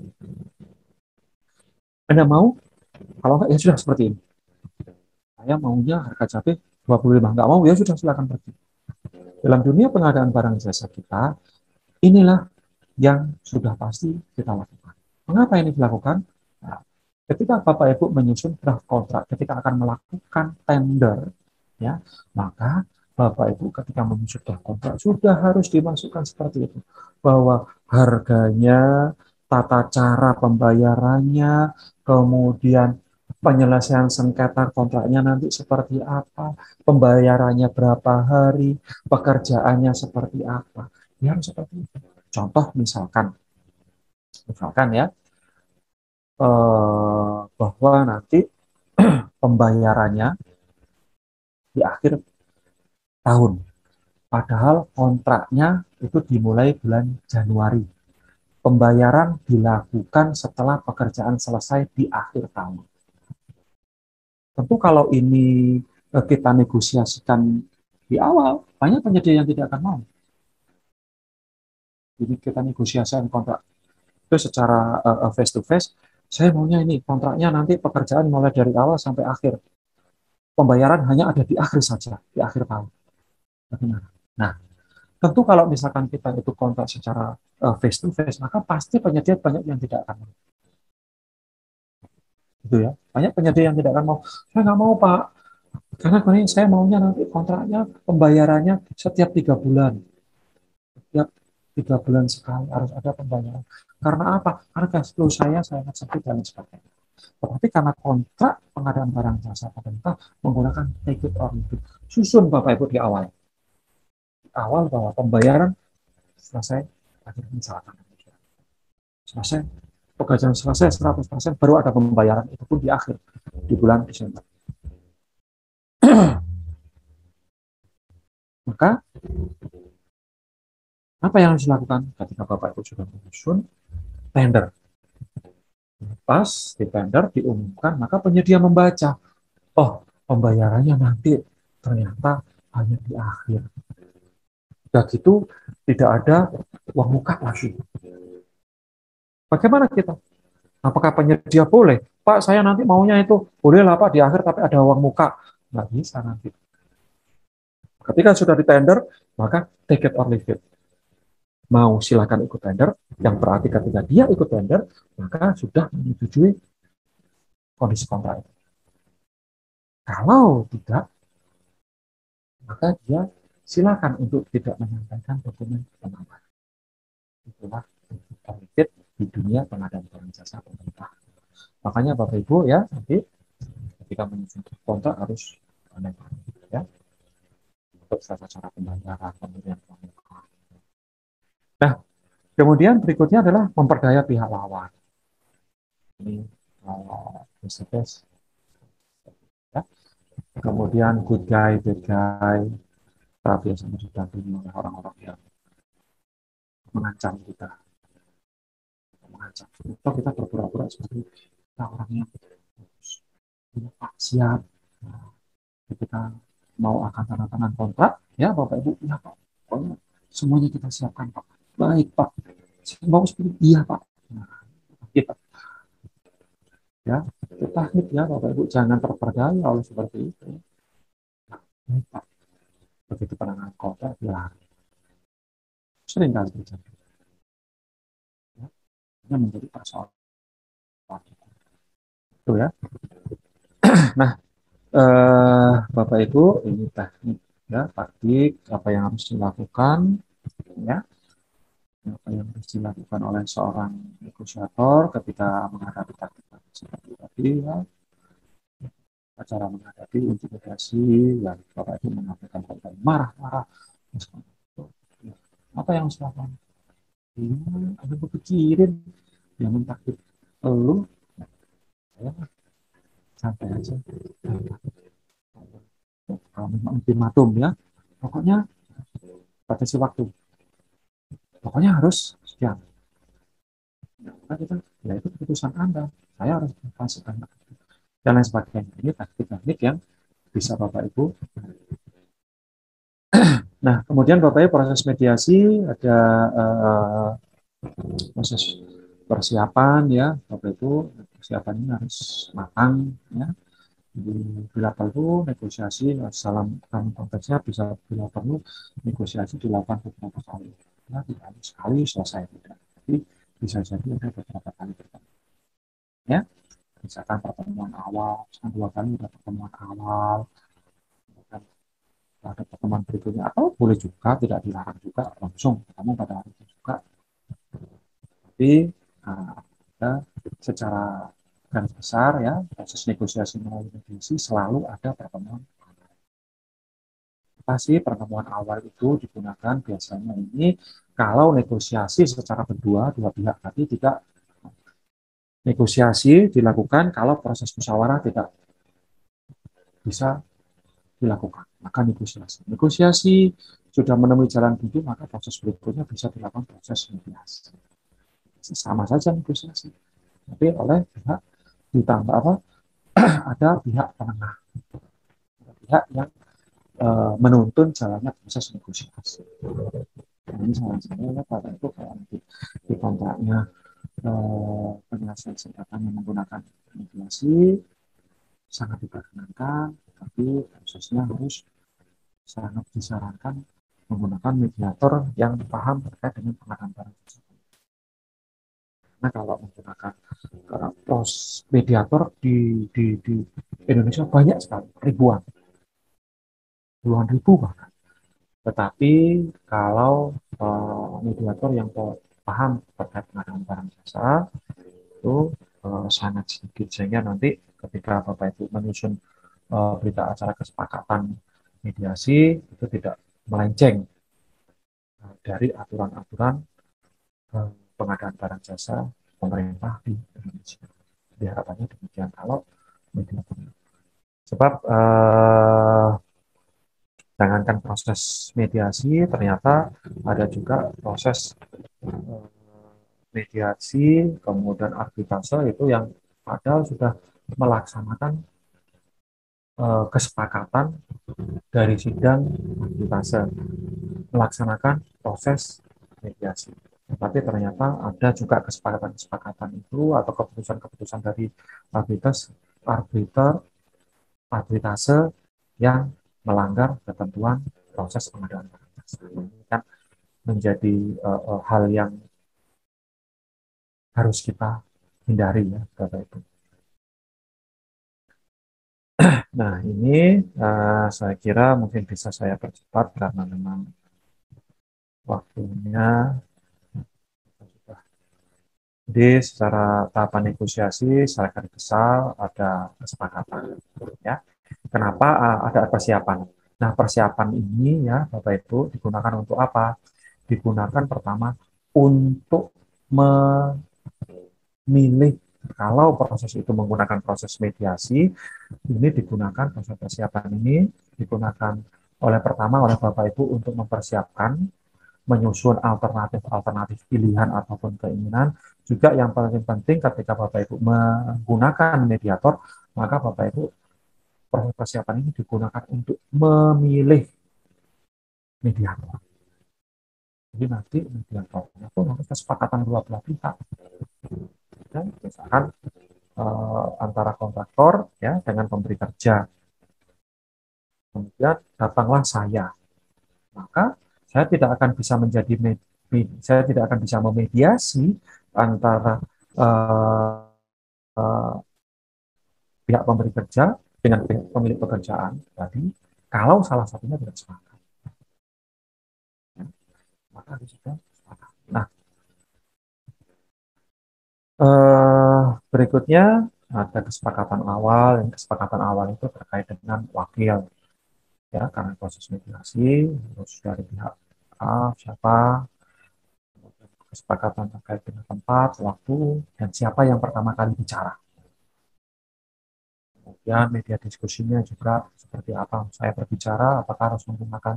Anda mau? Kalau enggak, ya sudah seperti ini. Saya maunya harga cabai 25. Enggak mau, ya sudah silakan pergi. Dalam dunia pengadaan barang jasa kita, inilah yang sudah pasti kita lakukan. Mengapa ini dilakukan? Nah, ketika Bapak Ibu menyusun draft kontrak, ketika akan melakukan tender, ya, maka Bapak Ibu ketika menyusun draft kontrak sudah harus dimasukkan seperti itu, bahwa harganya, tata cara pembayarannya, kemudian penyelesaian sengketa kontraknya nanti seperti apa, pembayarannya berapa hari, pekerjaannya seperti apa. Ya harus seperti itu. Contoh misalkan ya, bahwa nanti pembayarannya di akhir tahun. Padahal kontraknya itu dimulai bulan Januari. Pembayaran dilakukan setelah pekerjaan selesai di akhir tahun. Tentu kalau ini kita negosiasikan di awal, banyak penyedia yang tidak akan mau. Jadi kita negosiasikan kontrak itu secara face to face. Saya maunya ini kontraknya nanti pekerjaan mulai dari awal sampai akhir. Pembayaran hanya ada di akhir saja, di akhir tahun. Bagaimana? Nah, tentu kalau misalkan kita itu kontrak secara face to face, maka pasti penyedia banyak yang tidak akan mau. Gitu ya. Banyak penyedia yang tidak akan mau. Saya nggak mau, Pak. Karena ini saya maunya nanti kontraknya pembayarannya setiap 3 bulan. Setiap 3 bulan sekali harus ada pembayaran. Karena apa? Karena cash flow saya sangat sempit dan sebagainya. Tetapi karena kontrak pengadaan barang jasa pemerintah menggunakan take it or leave it. Susun Bapak Ibu di awal. Di awal bahwa pembayaran selesai akhir misalkan. Selesai, pekerjaan selesai 100%, baru ada pembayaran, itu pun di akhir, di bulan Desember. Maka, apa yang harus dilakukan ketika Bapak Ibu sudah menyusun tender? Pas di tender diumumkan, maka penyedia membaca, oh pembayarannya nanti ternyata hanya di akhir. Udah gitu, tidak ada uang muka lagi. Bagaimana kita? Apakah penyedia boleh? Pak, saya nanti maunya itu, bolehlah Pak di akhir tapi ada uang muka. Nggak bisa nanti. Ketika sudah di tender, maka take it or leave it. Mau silakan ikut tender, yang berarti ketika dia ikut tender, maka sudah menyetujui kondisi kontrak itu. Kalau tidak, maka dia silakan untuk tidak menyampaikan dokumen penawar. Itulah prinsip di dunia pengadaan barang jasa pemerintah. Makanya Bapak Ibu ya, nanti ketika menyusun kontrak harus ya, untuk cara pembayaran, pemberian uang muka. Nah, kemudian berikutnya adalah memperdaya pihak lawan. Ini face ya. Kemudian good guy, bad guy, biasanya didampingi oleh orang-orang yang mengancam kita, atau kita berpura-pura sebagai orang yang siap. Nah, ketika mau akan tanda tangan kontrak, ya Bapak Ibu, ya Pak, pokoknya semuanya kita siapkan Pak. Baik Pak, mau seperti iya Pak. Nah, kita ya, teknik ya Bapak Ibu, jangan terperdaya oleh seperti itu. Nah, baik Pak, begitu penanganan kontrak ya sering kali terjadi. Ya, ini menjadi persoalan itu ya. Nah, Bapak Ibu, ini teknik ya, taktik apa yang harus dilakukan ya, apa yang harus dilakukan oleh seorang negosiator ketika menghadapi taktik seperti tadi ya, cara menghadapi intimidasi yang Bapak Ibu menyampaikan marah-marah, apa yang harus dilakukan? Ada berpikirin, jangan takut lu ya, santai aja. Kalau memang ultimatum ya, pokoknya batasi waktu, pokoknya harus sekian. Nah, kita, ya itu keputusan Anda, saya harus kasihkan dan lain sebagainya. Ini teknik-teknik yang bisa Bapak Ibu. Nah, kemudian Bapak Ibu proses mediasi ada proses persiapan ya, Bapak Ibu persiapannya harus matang ya. Jadi bila perlu negosiasi dalam konteksnya bisa bila perlu negosiasi dilakukan beberapa kali. Ya, tidak hanya sekali selesai tidak. Tapi bisa jadi ada beberapa kali pertemuan. Ya, misalkan pertemuan awal, misalkan 2 kali ada pertemuan awal, ada pertemuan berikutnya, atau boleh juga tidak dilarang juga langsung ketemu pada hari itu juga. Tapi ada secara garis besar ya, proses negosiasi melalui mediasi selalu ada pertemuan. Pasti pertemuan awal itu digunakan biasanya ini kalau negosiasi secara berdua, dua pihak tadi tidak negosiasi dilakukan kalau proses musyawarah tidak bisa dilakukan, maka negosiasi. Negosiasi sudah menemui jalan buntu, maka proses berikutnya bisa dilakukan proses mediasi. Sama saja negosiasi, tapi oleh pihak ditambah apa? Ada pihak penengah, pihak yang menuntun jalannya proses negosiasi. Ini salah satunya pada itu kalau di kontraknya penyelesaian sengketa yang menggunakan mediasi sangat diperkenankan, tapi prosesnya harus sangat disarankan menggunakan mediator yang paham terkait dengan pengadaan barang tersebut. Nah, kalau menggunakan mediator di Indonesia banyak sekali, ribuan, puluhan ribu bahkan. Tetapi kalau mediator yang paham terkait pengadaan barang jasa itu sangat sedikit, sehingga nanti ketika Bapak Ibu menyusun berita acara kesepakatan mediasi itu tidak melenceng dari aturan-aturan pengadaan barang jasa pemerintah di Indonesia. Diharapkannya demikian kalau mediator. Sebab jangankan proses mediasi, ternyata ada juga proses mediasi, kemudian arbitrase itu yang padahal sudah melaksanakan kesepakatan dari sidang arbitrase, melaksanakan proses mediasi. Tapi ternyata ada juga kesepakatan-kesepakatan itu atau keputusan-keputusan dari arbitrase yang melanggar ketentuan proses pengadaan barang jasa. Ini kan menjadi hal yang harus kita hindari ya Bapak Ibu. Nah, ini saya kira mungkin bisa saya percepat karena memang waktunya sudah. Jadi secara tahapan negosiasi, secara garis besar ada kesepakatan. Ya, kenapa ada persiapan? Nah, persiapan ini ya, Bapak Ibu, digunakan untuk apa? Digunakan pertama untuk memilih, kalau proses itu menggunakan proses mediasi, ini digunakan proses persiapan ini digunakan oleh Bapak Ibu untuk mempersiapkan, menyusun alternatif-alternatif pilihan ataupun keinginan. Juga yang paling penting ketika Bapak Ibu menggunakan mediator, maka Bapak Ibu proses persiapan ini digunakan untuk memilih mediator. Jadi nanti mediatornya pun harus kesepakatan dua belah pihak. Dan misalkan antara kontraktor ya dengan pemberi kerja. Kemudian datanglah saya, maka saya tidak akan bisa saya tidak akan bisa memediasi antara uh, pihak pemberi kerja dengan pihak pemilik pekerjaan. Jadi kalau salah satunya tidak sepakat, ya, maka di situ sepakat. Nah, berikutnya ada kesepakatan awal. Yang kesepakatan awal itu terkait dengan wakil, ya, karena proses mediasi harus dari pihak A siapa, kesepakatan terkait dengan tempat, waktu, dan siapa yang pertama kali bicara. Kemudian media diskusinya juga seperti apa saya berbicara, apakah harus menggunakan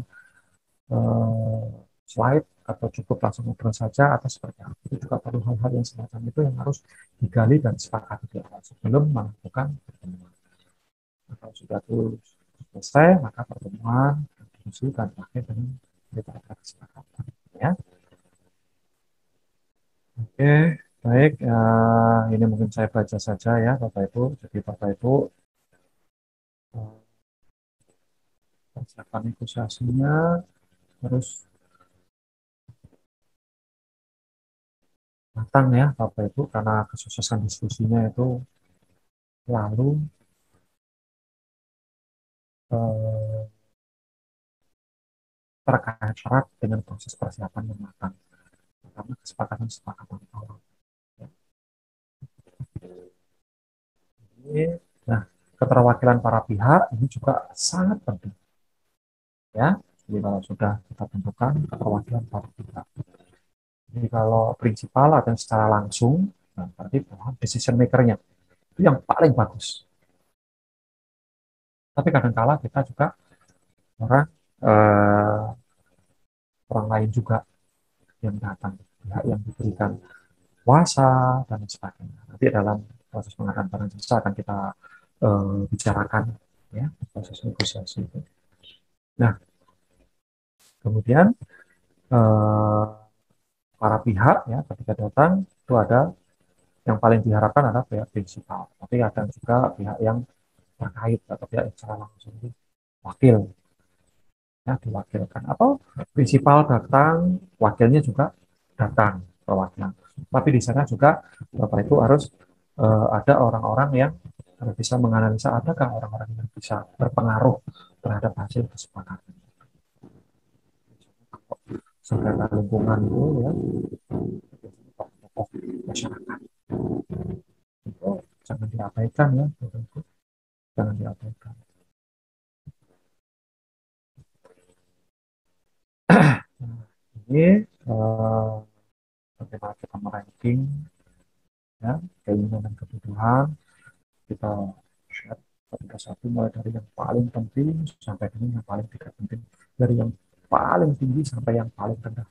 slide atau cukup langsung ngobrol saja atau seperti apa. Itu juga perlu hal-hal yang semacam itu yang harus digali dan disepakati di awal sebelum melakukan pertemuan. Nah, kalau sudah selesai, maka pertemuan diskusi dan akhir dengan kita ada kesepakatan. Ya. Oke, baik. Ini mungkin saya baca saja ya, Bapak Ibu. Jadi Bapak Ibu, persiapan negosiasinya harus matang ya, Bapak Ibu, karena kesuksesan diskusinya itu lalu terkait erat dengan proses persiapan yang matang, karena kesepakatan awal. Ya. Nah, keterwakilan para pihak ini juga sangat penting. Ya, jadi kalau sudah kita tentukan keterwakilan para pihak. Jadi kalau prinsipal atau secara langsung, nah, berarti decision maker-nya itu yang paling bagus. Tapi kadang-kala kita juga orang orang lain juga yang datang, pihak yang diberikan kuasa dan sebagainya. Nanti dalam proses pengadaan barang jasa akan kita bicarakan ya proses negosiasi itu. Nah, kemudian para pihak ya ketika datang itu ada yang paling diharapkan adalah pihak prinsipal, tapi ada juga pihak yang terkait atau pihak yang secara langsung wakil ya diwakilkan atau prinsipal datang, wakilnya juga datang perwakilan. Tapi di sana juga Bapak Ibu harus ada orang-orang yang bisa menganalisa, adakah orang-orang yang bisa berpengaruh terhadap hasil kesepakatan. Sengketa lingkungan itu ya, tokoh masyarakat itu jangan diabaikan ya, Bapak Ibu, jangan diabaikan. Ini bagaimana kita meranking ya keinginan dan kebutuhan, kita share satu mulai dari yang paling penting sampai dengan yang paling tidak penting, dari yang paling tinggi sampai yang paling rendah.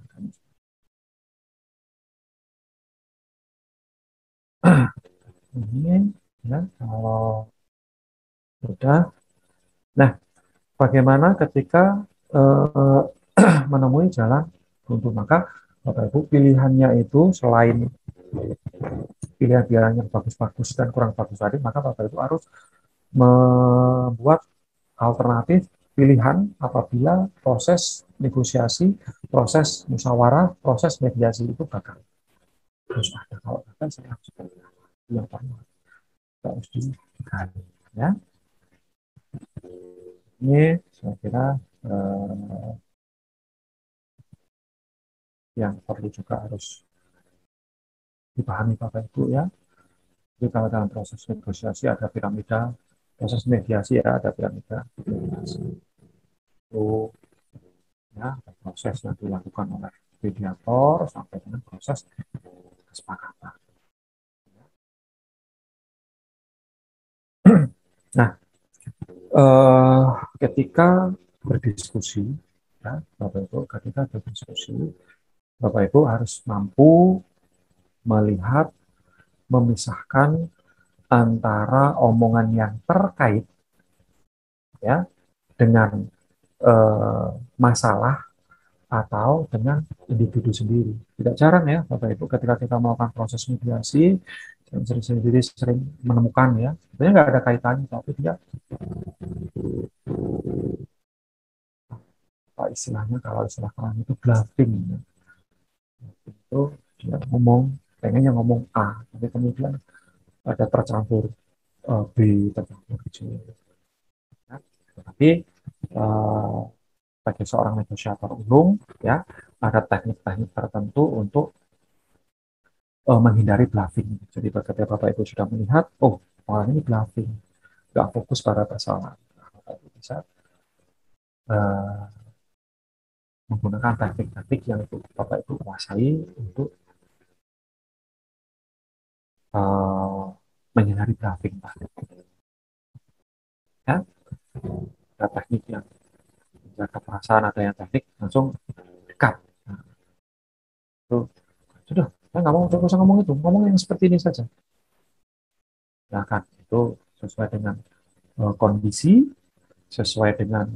Ini ya kalau sudah. Nah, bagaimana ketika menemui jalan buntu, maka Bapak Ibu pilihannya itu selain pilihan-pilihan yang bagus-bagus dan kurang bagus tadi, maka Bapak Ibu harus membuat alternatif pilihan apabila proses negosiasi, proses musyawarah, proses mediasi itu gagal. Terus ada kalau gagal saya harus yang pertama harus digali ya. Ini saya kira eh, yang perlu juga harus dipahami Bapak Ibu ya. Jadi kalau dalam proses negosiasi ada piramida, proses mediasi ya ada piramida. Itu ya ada proses yang dilakukan oleh mediator sampai dengan proses kesepakatan. Nah, eh, ketika berdiskusi, ya, Bapak Ibu, ketika berdiskusi, Bapak Ibu harus mampu melihat, memisahkan antara omongan yang terkait ya dengan masalah atau dengan individu sendiri. Tidak jarang ya Bapak Ibu ketika kita melakukan proses mediasi, saya sendiri sering menemukan ya, sebenarnya nggak ada kaitannya, tapi dia apa istilahnya kalau istilah orang itu bluffing ya. Itu dia ngomong, pengennya ngomong A, tapi kemudian ada tercampur B, tercampur C. Ya. Tapi sebagai seorang negosiator ulung, ya ada teknik-teknik tertentu untuk menghindari bluffing. Jadi ketika Bapak Ibu sudah melihat, oh orang ini bluffing, nggak fokus pada persoalan, nah, Bapak Ibu bisa menggunakan teknik-teknik yang Bapak Ibu kuasai untuk menghindari bluffing. Ya, ada teknik yang menjaga perasaan, ada yang teknik langsung dekat. Nah, itu sudah, saya nggak mau usah ngomong itu, ngomong yang seperti ini saja. Nah kan, itu sesuai dengan kondisi, sesuai dengan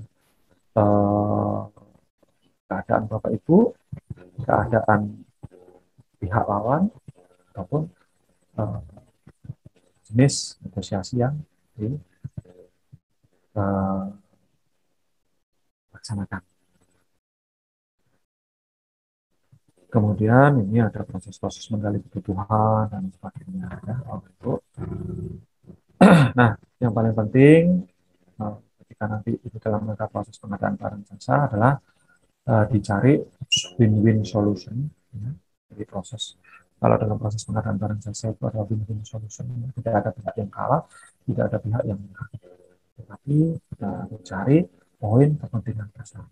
keadaan Bapak Ibu, keadaan pihak lawan, ataupun jenis negosiasi yang dilaksanakan. Kemudian ini ada proses-proses menggali kebutuhan dan sebagainya. Ya, itu. Nah, yang paling penting ketika nanti itu dalam rangka proses pengadaan barang jasa adalah dicari win-win solution. Ya. Jadi kalau dalam proses pengadaan barang jasa itu ada win-win solution, tidak ada pihak yang kalah, tidak ada pihak yang menang. Tetapi mencari poin kepentingan bersama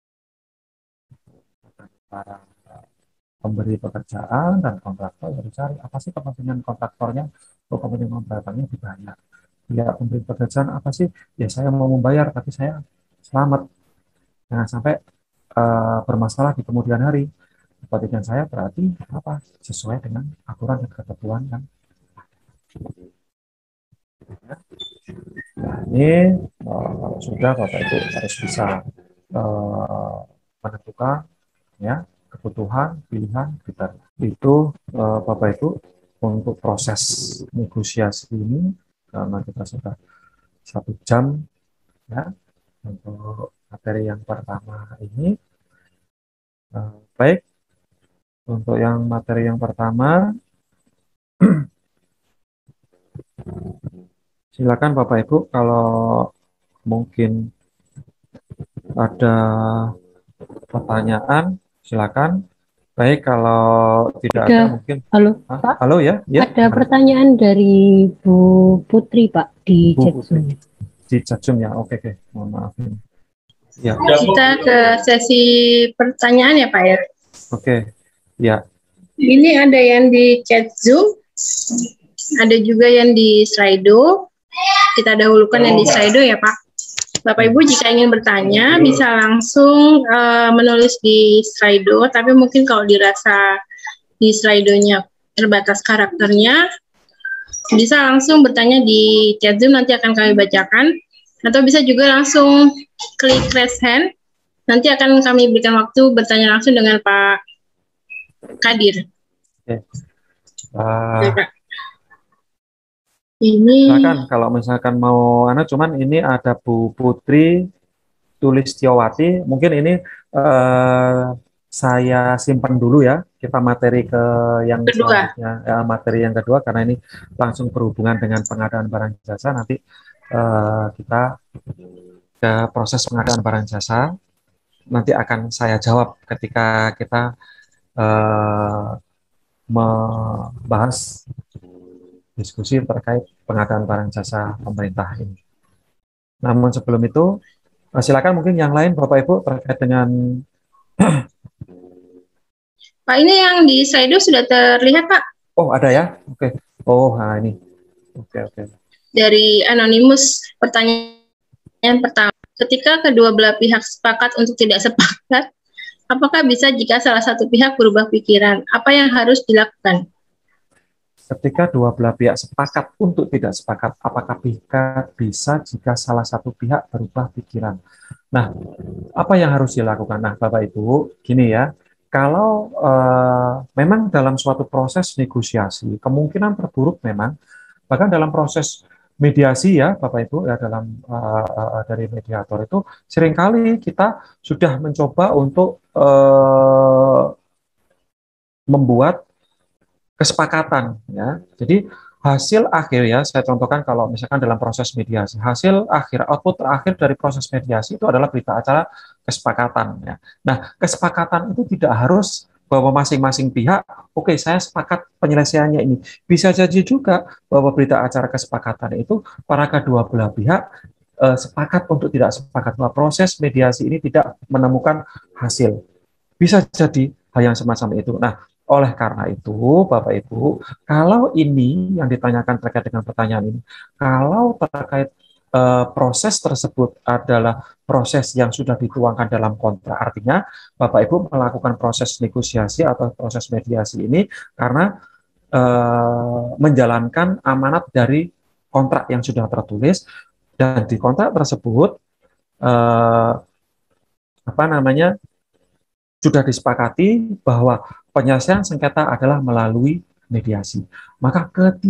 para pemberi pekerjaan dan kontraktor, yang dicari apa sih kepentingan kontraktornya, kepentingan kontraktornya dibayar. Ya, pemberi pekerjaan apa sih? Ya saya mau membayar, tapi saya selamat. Jangan sampai bermasalah di kemudian hari. Kepentingan saya berarti apa? Sesuai dengan aturan dan ketentuan yang nah, ini sudah Bapak Ibu harus bisa menentukan ya kebutuhan, pilihan, kriteria. Itu Bapak Ibu untuk proses negosiasi ini karena kita sudah 1 jam ya untuk materi yang pertama ini. Baik, untuk yang materi yang pertama silakan Bapak Ibu kalau mungkin ada pertanyaan silakan. Baik, kalau tidak ada mungkin. Halo, Pak. Halo ya. Ada pertanyaan dari Bu Putri, Pak, di chat Zoom. Di chat Zoom ya. Oke. Mohon maaf. Ya. Kita ke sesi pertanyaan ya, Pak ya. Oke. Ya. Ini ada yang di chat Zoom, ada juga yang di Slido. Kita dahulukan yang di Slido ya, Pak. Bapak Ibu jika ingin bertanya bisa langsung menulis di Slido, tapi mungkin kalau dirasa di Slido-nya terbatas karakternya, bisa langsung bertanya di chat Zoom, nanti akan kami bacakan, atau bisa juga langsung klik raise hand, nanti akan kami berikan waktu bertanya langsung dengan Pak Kadir. Oke. Ini silakan kalau misalkan mau cuman ini ada Bu Putri Tulistiawati, mungkin ini saya simpan dulu ya, kita materi ke yang kedua. Selanjutnya materi yang kedua karena ini langsung berhubungan dengan pengadaan barang jasa, nanti kita ke proses pengadaan barang jasa. Nanti akan saya jawab ketika kita membahas diskusi terkait pengadaan barang jasa pemerintah ini. Namun sebelum itu, silakan mungkin yang lain Bapak Ibu terkait dengan Pak, ini yang di slide sudah terlihat, Pak. Oh, ada ya? Oke. Oh, nah ini. Oke. Dari Anonymous, pertanyaan pertama. Ketika kedua belah pihak sepakat untuk tidak sepakat, apakah bisa jika salah satu pihak berubah pikiran? Apa yang harus dilakukan? Ketika dua belah pihak sepakat untuk tidak sepakat, apakah bisa jika salah satu pihak berubah pikiran? Nah, apa yang harus dilakukan? Nah, Bapak Ibu, gini ya, kalau memang dalam suatu proses negosiasi, kemungkinan terburuk memang, bahkan dalam proses mediasi ya, Bapak Ibu, ya dalam dari mediator itu, seringkali kita sudah mencoba untuk membuat kesepakatan ya. Jadi hasil akhir ya, saya contohkan kalau misalkan dalam proses mediasi, hasil akhir, output terakhir dari proses mediasi itu adalah berita acara kesepakatan ya. Nah, kesepakatan itu tidak harus bahwa masing-masing pihak, oke, saya sepakat penyelesaiannya ini. Bisa jadi juga bahwa berita acara kesepakatan itu para kedua belah pihak sepakat untuk tidak sepakat, bahwa proses mediasi ini tidak menemukan hasil. Bisa jadi hal yang semacam itu. Nah, oleh karena itu, Bapak Ibu, kalau ini yang ditanyakan terkait dengan pertanyaan ini, kalau terkait proses tersebut adalah proses yang sudah dituangkan dalam kontrak, artinya Bapak Ibu melakukan proses negosiasi atau proses mediasi ini karena menjalankan amanat dari kontrak yang sudah tertulis, dan di kontrak tersebut sudah disepakati bahwa penyelesaian sengketa adalah melalui mediasi. Maka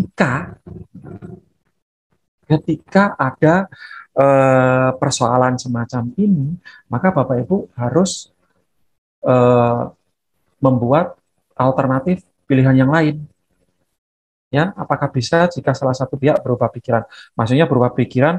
ketika ada persoalan semacam ini, maka Bapak Ibu harus membuat alternatif pilihan yang lain. Ya, apakah bisa jika salah satu pihak berubah pikiran? Maksudnya berubah pikiran,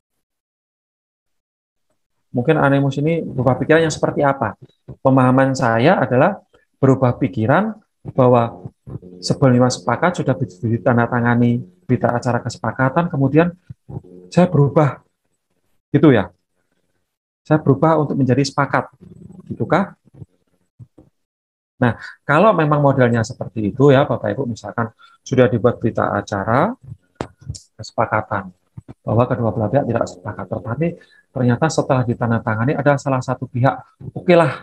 mungkin Anonymous ini berubah pikiran yang seperti apa? Pemahaman saya adalah berubah pikiran bahwa sebelum sepakat sudah ditandatangani berita acara kesepakatan, kemudian saya berubah, gitu ya? Saya berubah untuk menjadi sepakat, gitukah? Nah, kalau memang modelnya seperti itu ya, Bapak Ibu, misalkan sudah dibuat berita acara kesepakatan bahwa kedua belah pihak tidak sepakat, tetapi ternyata setelah ditandatangani ada salah satu pihak, oke lah,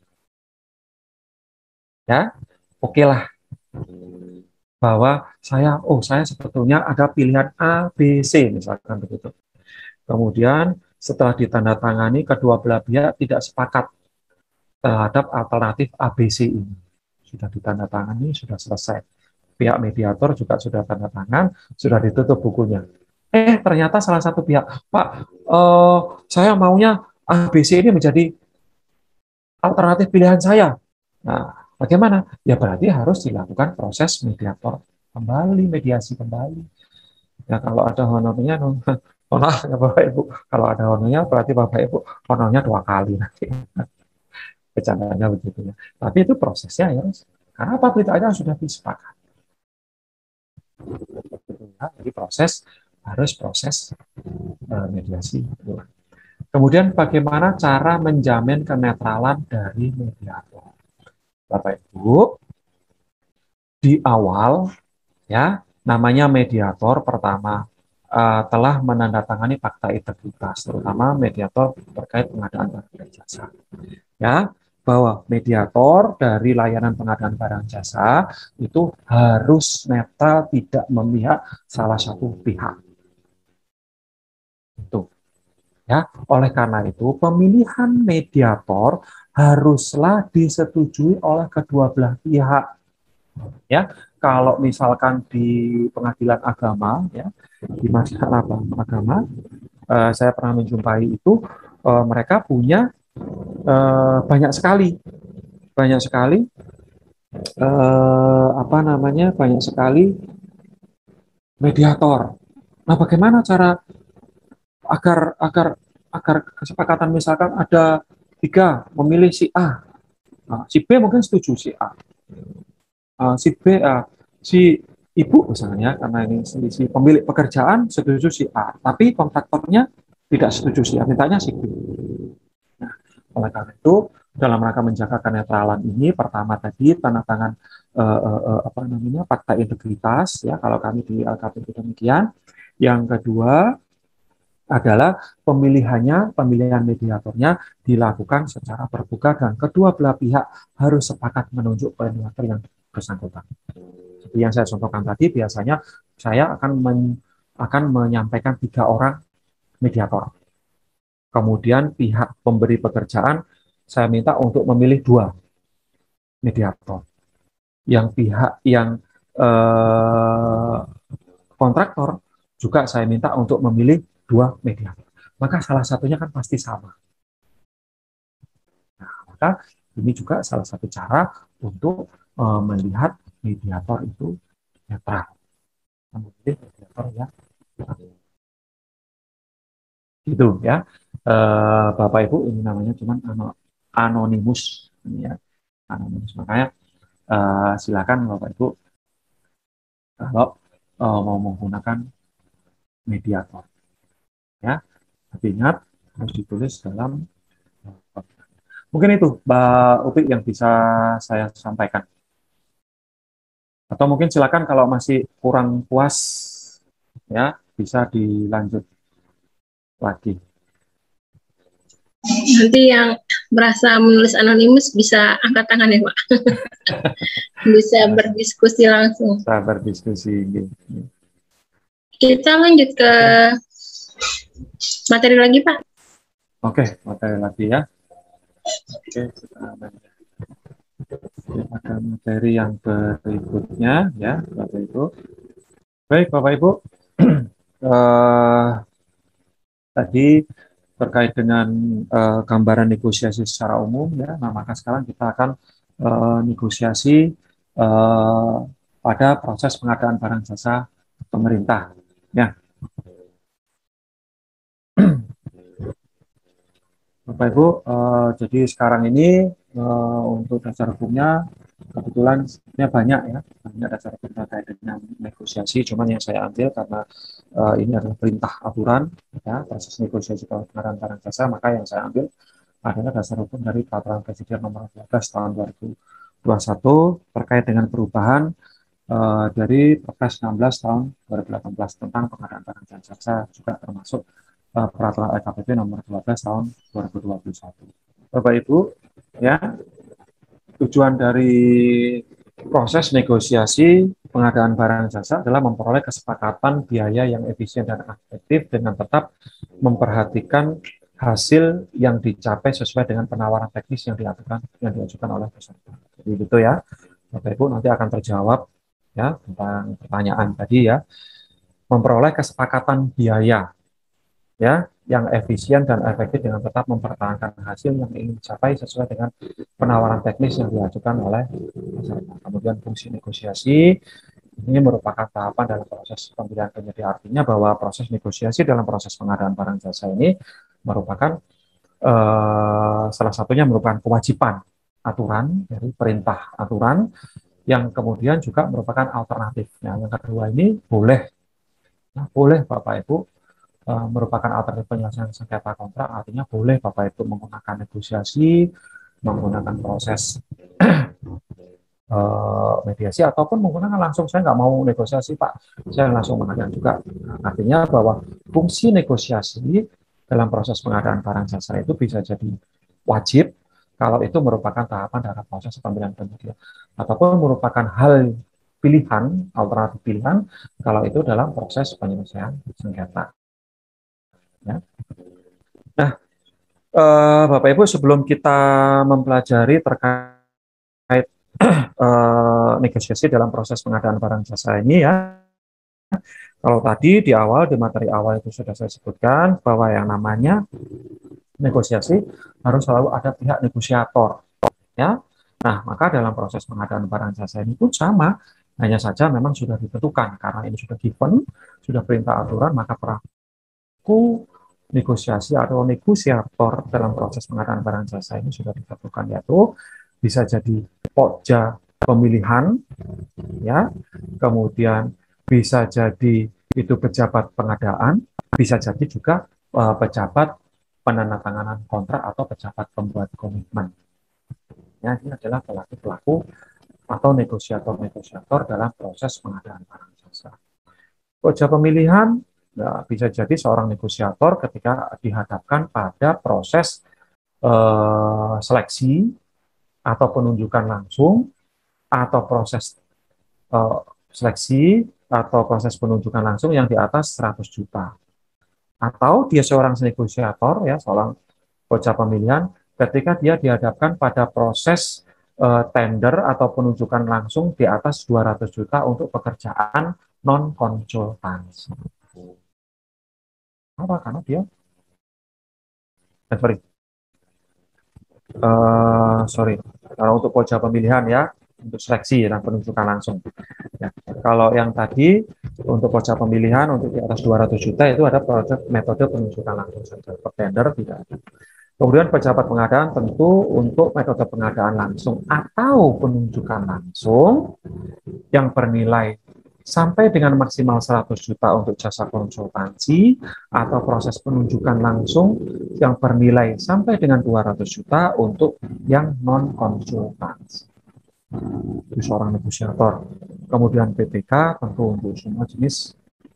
bahwa saya sebetulnya ada pilihan A, B, C, misalkan begitu. Kemudian setelah ditandatangani kedua belah pihak tidak sepakat terhadap alternatif A, B, C ini. Sudah ditandatangani, sudah selesai. Pihak mediator juga sudah tanda tangan, sudah ditutup bukunya. Ternyata salah satu pihak, Pak, saya maunya A, B, C ini menjadi alternatif pilihan saya. Nah, bagaimana? Ya berarti harus dilakukan proses mediator kembali, mediasi kembali. Ya kalau ada honornya, ya Bapak Ibu, kalau ada honornya berarti Bapak Ibu honornya 2 kali nanti. Bercandanya begitu ya. Tapi itu prosesnya ya. Karena apa, berita acara sudah disepakati. Jadi harus proses mediasi. Kemudian bagaimana cara menjamin kenetralan dari mediator? Bapak Ibu, di awal ya, namanya mediator pertama telah menandatangani fakta integritas, terutama mediator terkait pengadaan barang dan jasa. Ya, bahwa mediator dari layanan pengadaan barang jasa itu harus netral, tidak memihak salah satu pihak. Itu. Ya, oleh karena itu pemilihan mediator haruslah disetujui oleh kedua belah pihak. Ya, kalau misalkan di pengadilan agama, ya, di masyarakat agama, saya pernah menjumpai itu, mereka punya banyak sekali banyak sekali mediator. Nah, bagaimana cara agar agar kesepakatan misalkan ada 3 memilih si A, si B mungkin setuju si A, si B, si ibu misalnya karena ini si pemilik pekerjaan setuju si A, tapi kontraktornya tidak setuju si A, mintanya si B. Nah, oleh karena itu dalam rangka menjaga kenetralan ini, pertama tadi tanda tangan fakta integritas ya, kalau kami di LKPP demikian. Yang kedua adalah pemilihan mediatornya dilakukan secara terbuka dan kedua belah pihak harus sepakat menunjuk mediator yang bersangkutan. Seperti yang saya contohkan tadi, biasanya saya akan menyampaikan 3 orang mediator. Kemudian pihak pemberi pekerjaan saya minta untuk memilih 2 mediator. Yang pihak yang kontraktor juga saya minta untuk memilih 2 mediator. Maka salah satunya kan pasti sama. Nah, maka ini juga salah satu cara untuk melihat mediator itu netral. Memilih mediator yang gitu ya. Bapak Ibu, ini namanya cuman anonimus ya. Anonimus. Makanya silakan Bapak Ibu kalau mau menggunakan mediator ya, tapi ingat harus ditulis dalam mungkin itu Mbak Upi yang bisa saya sampaikan, atau mungkin silakan kalau masih kurang puas ya bisa dilanjut lagi. Nanti yang merasa menulis anonimus bisa angkat tangan ya Pak. Bisa berdiskusi langsung. Bisa berdiskusi gitu. Kita lanjut ke materi lagi Pak. Oke, materi lagi ya. Oke, ada materi yang berikutnya ya Bapak Ibu. Baik Bapak Ibu, tadi terkait dengan gambaran negosiasi secara umum ya. Nah, maka sekarang kita akan negosiasi pada proses pengadaan barang jasa pemerintah ya. Bapak Ibu, jadi sekarang ini untuk dasar hukumnya kebetulan sebenarnya banyak dasar hukum terkait dengan negosiasi, cuman yang saya ambil karena ini adalah perintah aturan ya, proses negosiasi pengadaan barang jasa, maka yang saya ambil adalah dasar hukum dari Peraturan Presiden Nomor 12 Tahun 2021 terkait dengan perubahan dari Perpres 16 Tahun 2018 tentang pengadaan barang dan jasa, juga termasuk Peraturan LKPP Nomor 12 Tahun 2021. Bapak Ibu, ya, tujuan dari proses negosiasi pengadaan barang jasa adalah memperoleh kesepakatan biaya yang efisien dan efektif dengan tetap memperhatikan hasil yang dicapai sesuai dengan penawaran teknis yang diajukan oleh peserta. Jadi gitu ya, Bapak Ibu, nanti akan terjawab ya tentang pertanyaan tadi ya. Memperoleh kesepakatan biaya ya yang efisien dan efektif dengan tetap mempertahankan hasil yang ingin dicapai sesuai dengan penawaran teknis yang diajukan oleh peserta. Kemudian fungsi negosiasi ini merupakan tahapan dalam proses pemilihan penyedia, artinya bahwa proses negosiasi dalam proses pengadaan barang jasa ini merupakan salah satunya merupakan kewajiban aturan dari perintah aturan yang kemudian juga merupakan alternatif. Nah, yang kedua ini boleh Bapak Ibu merupakan alternatif penyelesaian sengketa kontrak, artinya boleh Bapak Ibu menggunakan negosiasi, menggunakan proses mediasi, ataupun menggunakan langsung, saya nggak mau negosiasi Pak, saya langsung mengadaan juga. Nah, artinya bahwa fungsi negosiasi dalam proses pengadaan barang jasa itu bisa jadi wajib kalau itu merupakan tahapan dalam proses pemilihan penyedia, ataupun merupakan hal pilihan, alternatif pilihan kalau itu dalam proses penyelesaian sengketa. Ya. Nah, Bapak Ibu, sebelum kita mempelajari terkait negosiasi dalam proses pengadaan barang jasa ini ya, kalau tadi di awal, di materi awal itu sudah saya sebutkan bahwa yang namanya negosiasi harus selalu ada pihak negosiator ya. Nah, maka dalam proses pengadaan barang jasa ini pun sama, hanya saja memang sudah ditentukan karena ini sudah given, sudah perintah aturan, maka peraku negosiasi atau negosiator dalam proses pengadaan barang jasa ini sudah ditentukan, yaitu bisa jadi pokja pemilihan, ya, kemudian bisa jadi itu pejabat pengadaan, bisa jadi juga pejabat penandatanganan kontrak atau pejabat pembuat komitmen. Ya, ini adalah pelaku-pelaku atau negosiator-negosiator dalam proses pengadaan barang jasa. Pokja pemilihan bisa jadi seorang negosiator ketika dihadapkan pada proses seleksi atau penunjukan langsung, atau proses seleksi atau proses penunjukan langsung yang di atas 100 juta. Atau dia seorang negosiator, ya, seorang pokja pemilihan ketika dia dihadapkan pada proses tender atau penunjukan langsung di atas 200 juta untuk pekerjaan non-konsultansi. Apa? Karena dia sorry, kalau untuk pokja pemilihan, ya, untuk seleksi dan penunjukan langsung. Ya. Kalau yang tadi untuk pokja pemilihan untuk di atas 200 juta itu ada metode penunjukan langsung saja, per tender tidak ada. Kemudian pejabat pengadaan tentu untuk metode pengadaan langsung atau penunjukan langsung yang bernilai sampai dengan maksimal 100 juta untuk jasa konsultansi, atau proses penunjukan langsung yang bernilai sampai dengan 200 juta untuk yang non-konsultansi. Itu seorang negosiator. Kemudian PPK tentu untuk semua jenis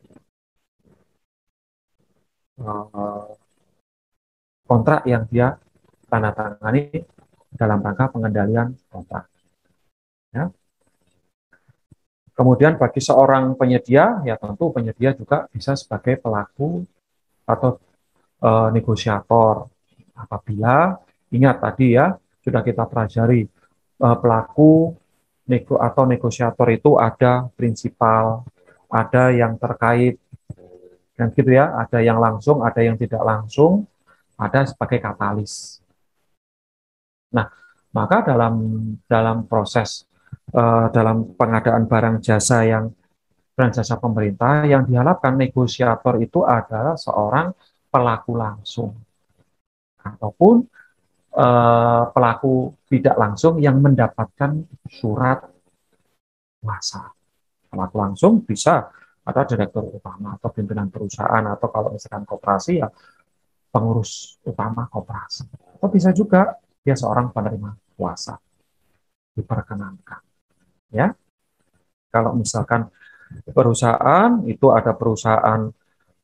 kontrak yang dia tanda tangani dalam rangka pengendalian kontrak. Ya. Kemudian bagi seorang penyedia, ya tentu penyedia juga bisa sebagai pelaku atau negosiator. Apabila, ingat tadi ya, sudah kita pelajari, pelaku atau negosiator itu ada prinsipal, ada yang terkait, dan gitu ya, ada yang langsung, ada yang tidak langsung, ada sebagai katalis. Nah, maka dalam proses dalam pengadaan barang jasa pemerintah yang diharapkan negosiator itu adalah seorang pelaku langsung ataupun pelaku tidak langsung yang mendapatkan surat kuasa. Pelaku langsung bisa ada direktur utama atau pimpinan perusahaan, atau kalau misalkan koperasi ya pengurus utama koperasi. Atau bisa juga dia seorang penerima kuasa. Diperkenankan. Ya. Kalau misalkan perusahaan itu ada perusahaan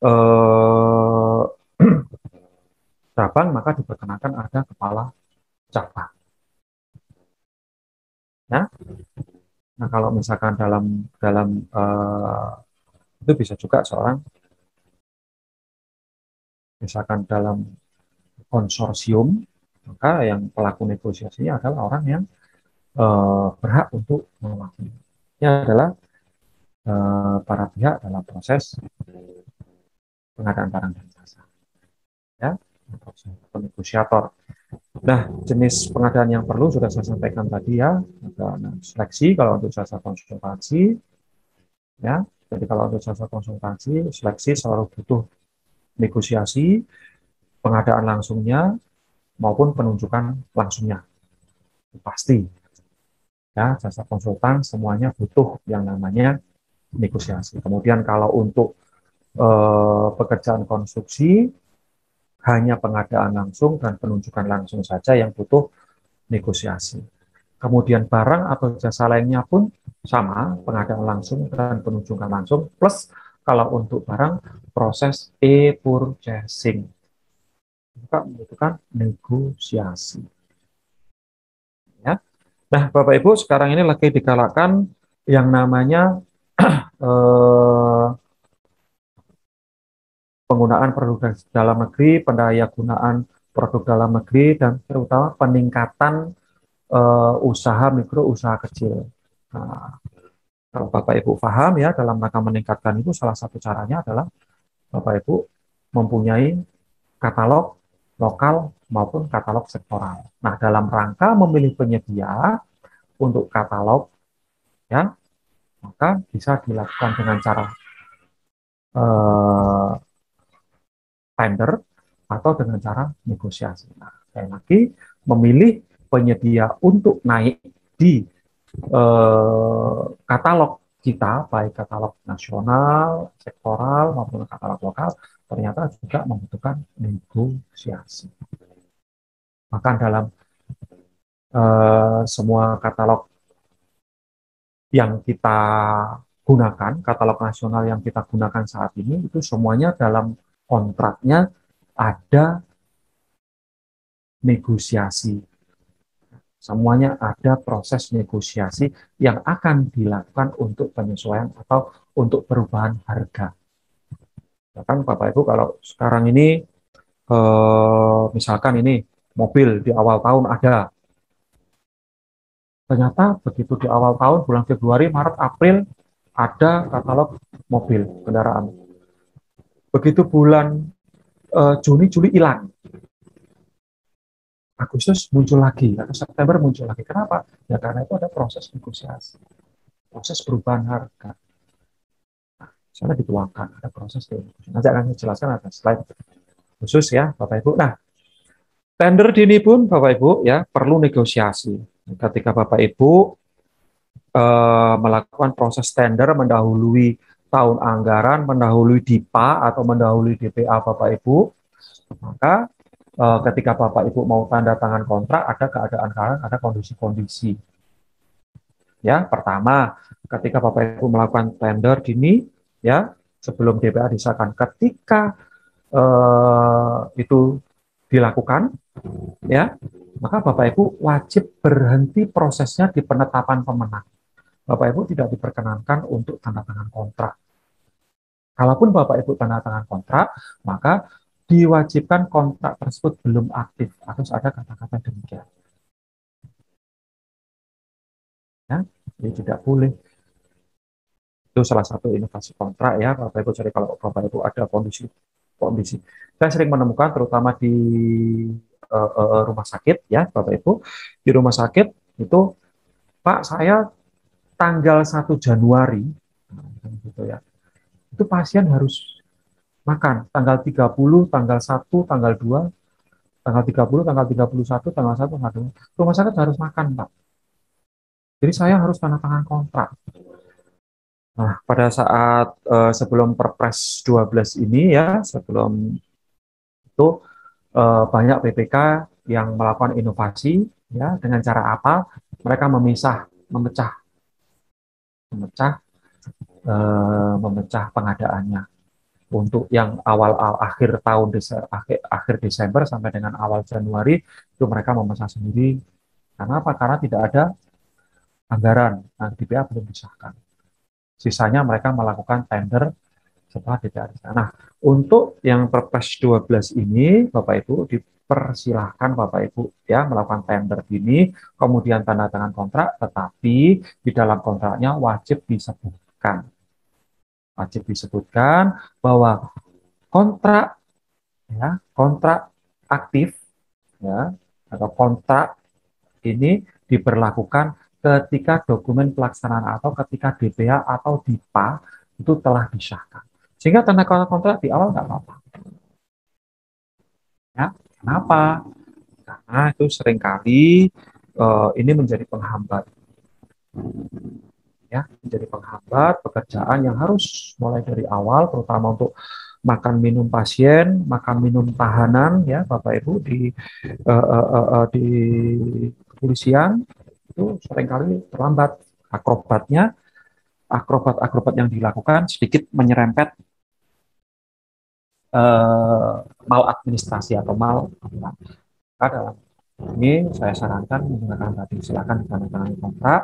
cabang, maka diperkenankan ada kepala cabang. Ya. Nah, kalau misalkan dalam itu bisa juga seorang, misalkan dalam konsorsium, maka yang pelaku negosiasinya adalah orang yang berhak untuk mewakili. Ini adalah para pihak dalam proses pengadaan barang dan jasa. Ya, negosiator. Nah, jenis pengadaan yang perlu sudah saya sampaikan tadi ya. Ada seleksi kalau untuk jasa konsultansi, ya. Jadi kalau untuk jasa konsultansi, seleksi selalu butuh negosiasi, pengadaan langsungnya maupun penunjukan langsungnya. Itu pasti. Ya, jasa konsultan semuanya butuh yang namanya negosiasi. Kemudian kalau untuk pekerjaan konstruksi, hanya pengadaan langsung dan penunjukan langsung saja yang butuh negosiasi. Kemudian barang atau jasa lainnya pun sama, pengadaan langsung dan penunjukan langsung, plus kalau untuk barang proses e-purchasing. Juga membutuhkan negosiasi. Ya. Nah, Bapak Ibu, sekarang ini lagi digalakkan yang namanya penggunaan produk dalam negeri, pendaya gunaan produk dalam negeri, dan terutama peningkatan usaha mikro, usaha kecil. Nah, kalau Bapak Ibu paham ya, dalam rangka meningkatkan itu salah satu caranya adalah Bapak Ibu mempunyai katalog lokal maupun katalog sektoral. Nah, dalam rangka memilih penyedia untuk katalog, ya, maka bisa dilakukan dengan cara tender atau dengan cara negosiasi. Nah, sekali lagi memilih penyedia untuk naik di katalog kita, baik katalog nasional, sektoral, maupun katalog lokal, ternyata juga membutuhkan negosiasi. Maka dalam semua katalog yang kita gunakan, katalog nasional yang kita gunakan saat ini, itu semuanya dalam kontraknya ada negosiasi. Semuanya ada proses negosiasi yang akan dilakukan untuk penyesuaian atau untuk perubahan harga. Bahkan Bapak Ibu kalau sekarang ini misalkan ini mobil di awal tahun ada, ternyata begitu di awal tahun bulan Februari, Maret, April ada katalog mobil kendaraan. Begitu bulan Juni, Juli hilang. Agustus muncul lagi, atau September muncul lagi. Kenapa? Ya karena itu ada proses negosiasi, proses perubahan harga. Nah, sana dituangkan, ada proses negosiasi. Nanti akan saya jelaskan ada slide khusus ya, Bapak Ibu. Nah, tender dini pun Bapak Ibu ya perlu negosiasi. Ketika Bapak Ibu melakukan proses tender mendahului tahun anggaran, mendahului DIPA atau mendahului DPA Bapak Ibu, maka ketika Bapak Ibu mau tanda tangan kontrak, ada keadaan, ada kondisi-kondisi. Ya, pertama, ketika Bapak Ibu melakukan tender dini, ya, sebelum DPA disahkan, ketika itu dilakukan, ya, maka Bapak Ibu wajib berhenti prosesnya di penetapan pemenang. Bapak Ibu tidak diperkenankan untuk tanda tangan kontrak. Kalaupun Bapak Ibu tanda tangan kontrak, maka diwajibkan kontrak tersebut belum aktif. Harus ada kata-kata demikian. Ya, jadi tidak boleh. Itu salah satu inovasi kontrak ya, Bapak Ibu. Jadi kalau Bapak Ibu ada kondisi, saya sering menemukan terutama di rumah sakit ya, Bapak Ibu. Di rumah sakit itu, Pak, saya tanggal 1 Januari, gitu ya. Itu pasien harus makan tanggal 30, tanggal 1, tanggal 2, tanggal 30, tanggal 31, tanggal 1, tanggal 2. Rumah sakit harus makan, Pak. Jadi saya harus tanda tangan kontrak. Nah, pada saat sebelum Perpres 12 ini ya, sebelum itu banyak PPK yang melakukan inovasi ya, dengan cara apa? Mereka memecah pengadaannya. Untuk yang akhir tahun akhir Desember sampai dengan awal Januari itu mereka memesan sendiri. Karena apa? Karena tidak ada anggaran. Nah, DPA belum disahkan. Sisanya mereka melakukan tender setelah DPA disahkan. Nah, untuk yang Perpres 12 ini, Bapak Ibu dipersilahkan Bapak Ibu ya melakukan tender ini, kemudian tanda tangan kontrak, tetapi di dalam kontraknya wajib disebutkan bahwa kontrak ya, kontrak aktif ya atau kontrak ini diberlakukan ketika dokumen pelaksanaan atau ketika DPA atau DIPA itu telah disahkan. Sehingga tanda kontrak di awal nggak apa-apa. Ya, kenapa? Karena itu seringkali ini menjadi penghambat. Ya, menjadi penghambat pekerjaan yang harus mulai dari awal, terutama untuk makan minum pasien, makan minum tahanan, ya Bapak Ibu di kepolisian itu seringkali terlambat. Akrobat yang dilakukan sedikit menyerempet maladministrasi atau mal. Dalam ini saya sarankan menggunakan tadi, silakan ditandatangani kontrak.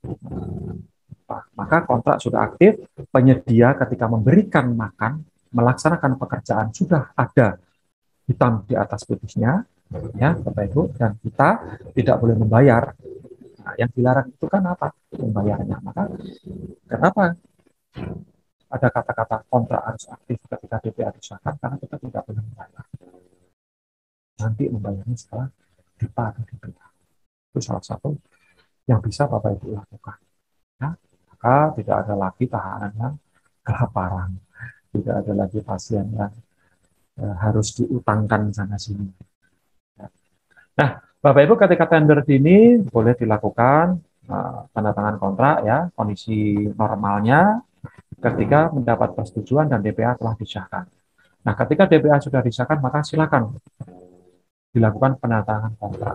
Maka kontrak sudah aktif, penyedia ketika memberikan makan, melaksanakan pekerjaan sudah ada hitam di atas putihnya, ya Bapak Ibu, dan kita tidak boleh membayar. Nah, yang dilarang itu kan apa? Membayarnya. Maka kenapa ada kata-kata kontrak harus aktif ketika DPA disahkan? Karena kita tidak boleh membayar. Nanti membayarnya setelah DIPA atau DPA. Itu salah satu yang bisa Bapak Ibu lakukan. Ya, maka tidak ada lagi tahanan yang kelaparan, tidak ada lagi pasien yang harus diutangkan sana sini. Nah, Bapak Ibu, ketika tender dini boleh dilakukan tanda tangan kontrak ya, kondisi normalnya ketika mendapat persetujuan dan DPA telah disahkan. Nah, ketika DPA sudah disahkan, maka silakan dilakukan penandatanganan kontrak.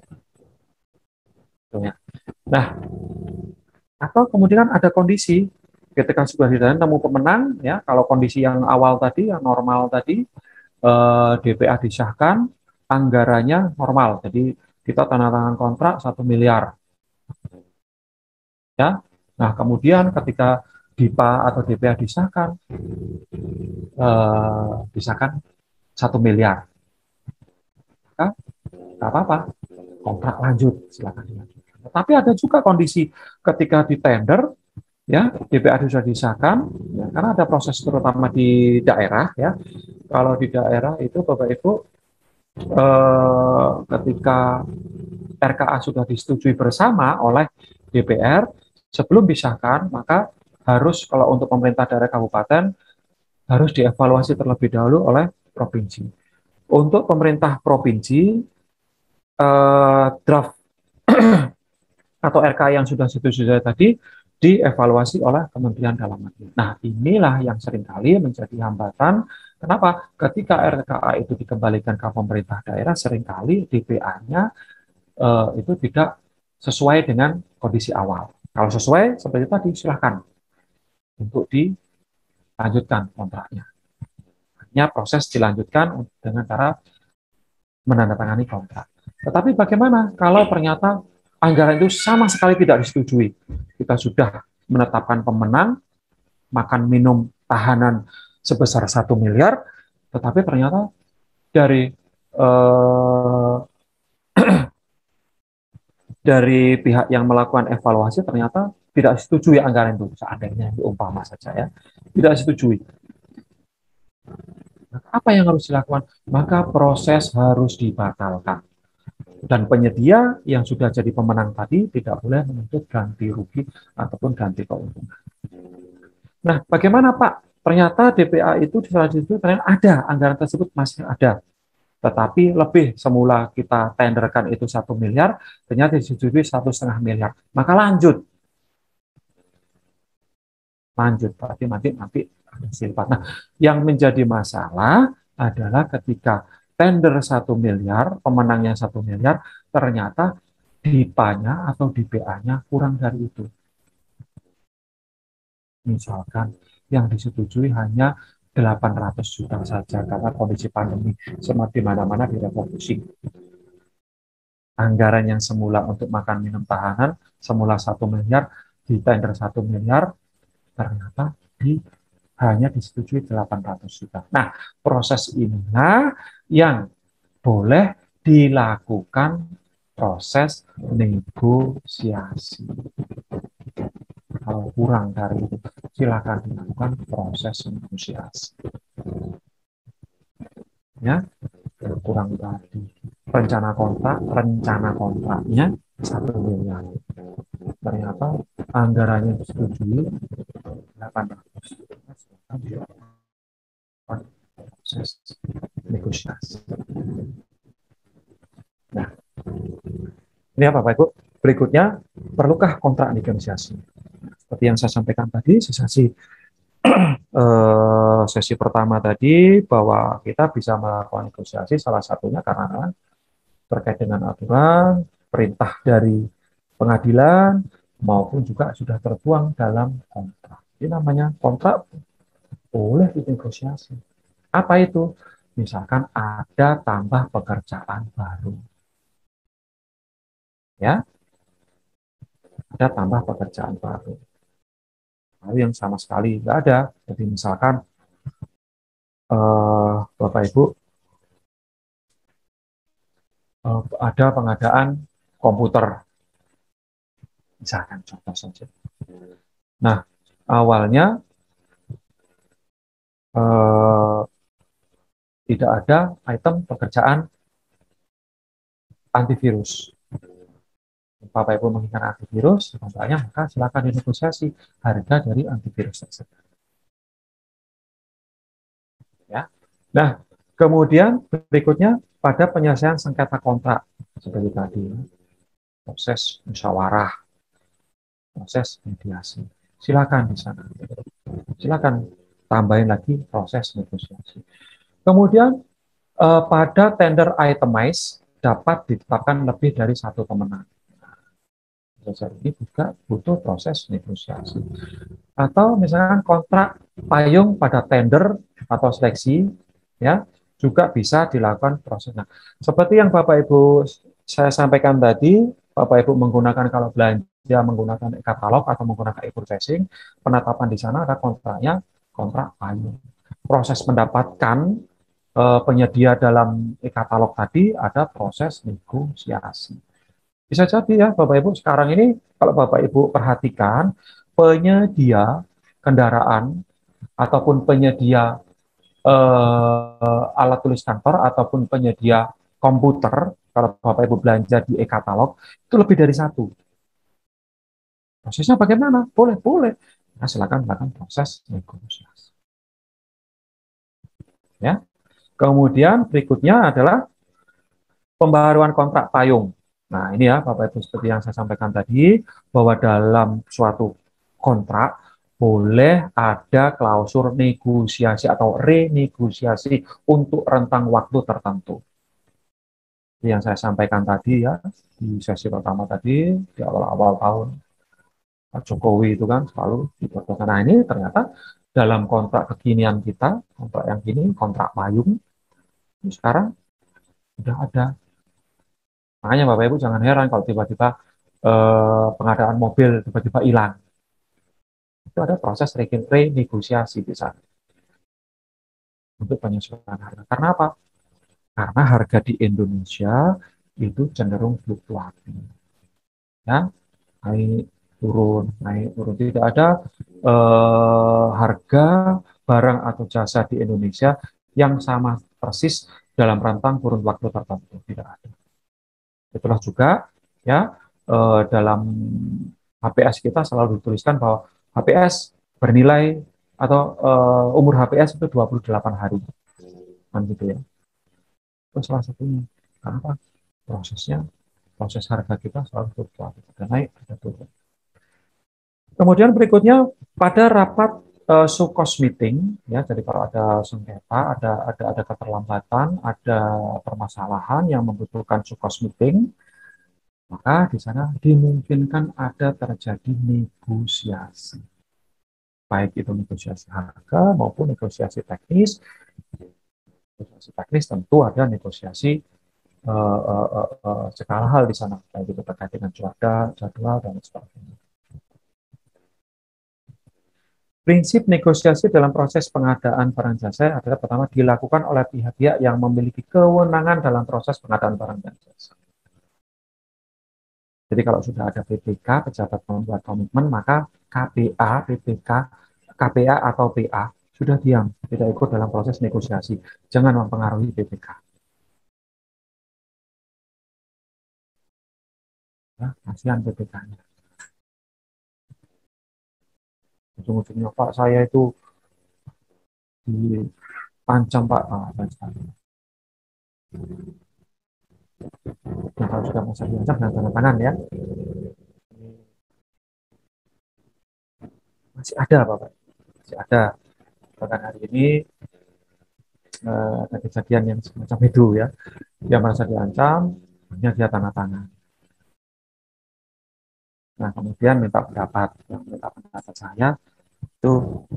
Nah, atau kemudian ada kondisi ketika sudah ditemu pemenang, ya, kalau kondisi yang awal tadi, yang normal tadi, DPA disahkan, anggarannya normal, jadi kita tanda tangan kontrak 1 miliar, ya. Nah, kemudian ketika DIPA atau DPA disahkan 1 miliar, maka nggak apa-apa, kontrak lanjut, silakan dilanjutkan. Tapi ada juga kondisi ketika di tender, ya, DPA sudah disahkan, ya, karena ada proses terutama di daerah, ya. Kalau di daerah itu Bapak Ibu, ketika RKA sudah disetujui bersama oleh DPR, sebelum disahkan, maka harus kalau untuk pemerintah daerah kabupaten harus dievaluasi terlebih dahulu oleh provinsi. Untuk pemerintah provinsi, draft atau RKA yang sudah disetujui tadi dievaluasi oleh Kementerian Dalam Negeri. Nah, inilah yang seringkali menjadi hambatan. Kenapa? Ketika RKA itu dikembalikan ke pemerintah daerah, seringkali DPA-nya itu tidak sesuai dengan kondisi awal. Kalau sesuai, seperti tadi, silahkan untuk dilanjutkan kontraknya. Hanya proses dilanjutkan dengan cara menandatangani kontrak. Tetapi bagaimana kalau ternyata anggaran itu sama sekali tidak disetujui? Kita sudah menetapkan pemenang, makan minum tahanan sebesar 1 miliar, tetapi ternyata dari dari pihak yang melakukan evaluasi ternyata tidak setujui anggaran itu, seandainya diumpama saja ya, tidak setujui. Apa yang harus dilakukan? Maka proses harus dibatalkan. Dan penyedia yang sudah jadi pemenang tadi tidak boleh menuntut ganti rugi ataupun ganti keuntungan. Nah, bagaimana Pak? Ternyata DPA itu di salah satu ternyata ada, anggaran tersebut masih ada. Tetapi lebih, semula kita tenderkan itu 1 miliar, ternyata disetujui 1,5 miliar. Maka lanjut, berarti nanti silpat. Nah, yang menjadi masalah adalah ketika tender 1 miliar, pemenangnya 1 miliar, ternyata DIPA-nya atau DPA-nya kurang dari itu. Misalkan yang disetujui hanya 800 juta saja karena kondisi pandemi, di mana-mana direvokasi. Anggaran yang semula untuk makan minum tahanan, semula 1 miliar, di tender 1 miliar, ternyata hanya disetujui 800 juta. Nah, proses inilah yang boleh dilakukan proses negosiasi. Kalau kurang dari itu, silakan dilakukan proses negosiasi. Ya, kurang tadi. Rencana kontraknya 1 miliar. Ternyata anggarannya disetujui 800. Proses negosiasi. Nah, ini apa Bapak Ibu? Berikutnya, perlukah kontrak negosiasi? Seperti yang saya sampaikan tadi, sesi pertama tadi, bahwa kita bisa melakukan negosiasi salah satunya karena terkait dengan aturan, perintah dari pengadilan, maupun juga sudah tertuang dalam kontrak. Ini namanya kontrak boleh dinegosiasi. Apa itu? Misalkan ada tambah pekerjaan baru. Ya, ada tambah pekerjaan baru. Lalu yang sama sekali nggak ada. Jadi misalkan Bapak Ibu ada pengadaan komputer, misalkan contoh saja. Nah, awalnya tidak ada item pekerjaan antivirus. Bapak Ibu menginginkan antivirus, kontraknya, maka silakan dinegosiasi harga dari antivirus tersebut. Ya. Nah, Kemudian berikutnya pada penyelesaian sengketa kontrak seperti tadi, proses musyawarah, proses mediasi. Silakan di sana. Silakan tambahin lagi proses negosiasi. Kemudian pada tender itemized dapat ditetapkan lebih dari satu pemenang. Ini juga butuh proses negosiasi. Atau misalkan kontrak payung pada tender atau seleksi, ya juga bisa dilakukan proses. Nah, seperti yang Bapak Ibu saya sampaikan tadi, Bapak Ibu menggunakan kalau belanja menggunakan e-katalog atau menggunakan e-purchasing, penetapan di sana ada kontraknya, kontrak payung. Proses mendapatkan penyedia dalam e-katalog tadi ada proses negosiasi. Bisa jadi ya Bapak Ibu sekarang ini kalau Bapak Ibu perhatikan penyedia kendaraan ataupun penyedia alat tulis kantor ataupun penyedia komputer kalau Bapak Ibu belanja di e-katalog itu lebih dari satu. Prosesnya bagaimana? Boleh. Nah, silakan lakukan proses negosiasi. Ya. Kemudian berikutnya adalah pembaharuan kontrak payung. Nah, ini ya Bapak Ibu seperti yang saya sampaikan tadi, bahwa dalam suatu kontrak boleh ada klausul negosiasi atau renegosiasi untuk rentang waktu tertentu. Yang saya sampaikan tadi ya, di sesi pertama tadi, di awal-awal tahun, Pak Jokowi itu kan selalu diperlukan. Nah, ini ternyata dalam kontrak kekinian kita, kontrak yang ini, kontrak payung, sekarang sudah ada. Makanya Bapak Ibu jangan heran kalau tiba-tiba pengadaan mobil tiba-tiba hilang. Itu ada proses renegosiasi di sana untuk penyesuaian harga. Karena apa? Karena harga di Indonesia itu cenderung fluktuatif. Ya, naik turun. Tidak ada harga barang atau jasa di Indonesia yang sama persis dalam rentang kurun waktu tertentu. Tidak ada. Itulah juga ya dalam HPS kita selalu dituliskan bahwa HPS bernilai atau umur HPS itu 28 hari. Kan gitu ya. Itu salah satunya. Kenapa? Proses harga kita selalu fluktuatif. Ada naik, ada turun. Kemudian berikutnya pada rapat SUKOS meeting, ya, jadi kalau ada sengketa, ada keterlambatan, ada permasalahan yang membutuhkan SUKOS meeting, maka di sana dimungkinkan ada terjadi negosiasi. Baik itu negosiasi harga maupun negosiasi teknis. Negosiasi teknis tentu ada negosiasi segala hal di sana, baik itu terkait dengan cuaca, jadwal, dan sebagainya. Prinsip negosiasi dalam proses pengadaan barang jasa adalah pertama dilakukan oleh pihak-pihak yang memiliki kewenangan dalam proses pengadaan barang dan jasa. Jadi kalau sudah ada PPK, pejabat pembuat komitmen, maka KPA, PPK, KPA atau PA sudah diam, tidak ikut dalam proses negosiasi. Jangan mempengaruhi PPK. Ya, kasihan PPK-nya. Ujung-ujungnya Pak, saya itu diancam Pak. Nah, kalau sudah masa diancam, dan tanda tangan ya. Masih ada Bapak, masih ada. Bahkan hari ini ada kejadian yang semacam itu ya. Dia merasa diancam, hanya dia tanda tangan. Nah, kemudian minta pendapat. Yang minta pendapat saya itu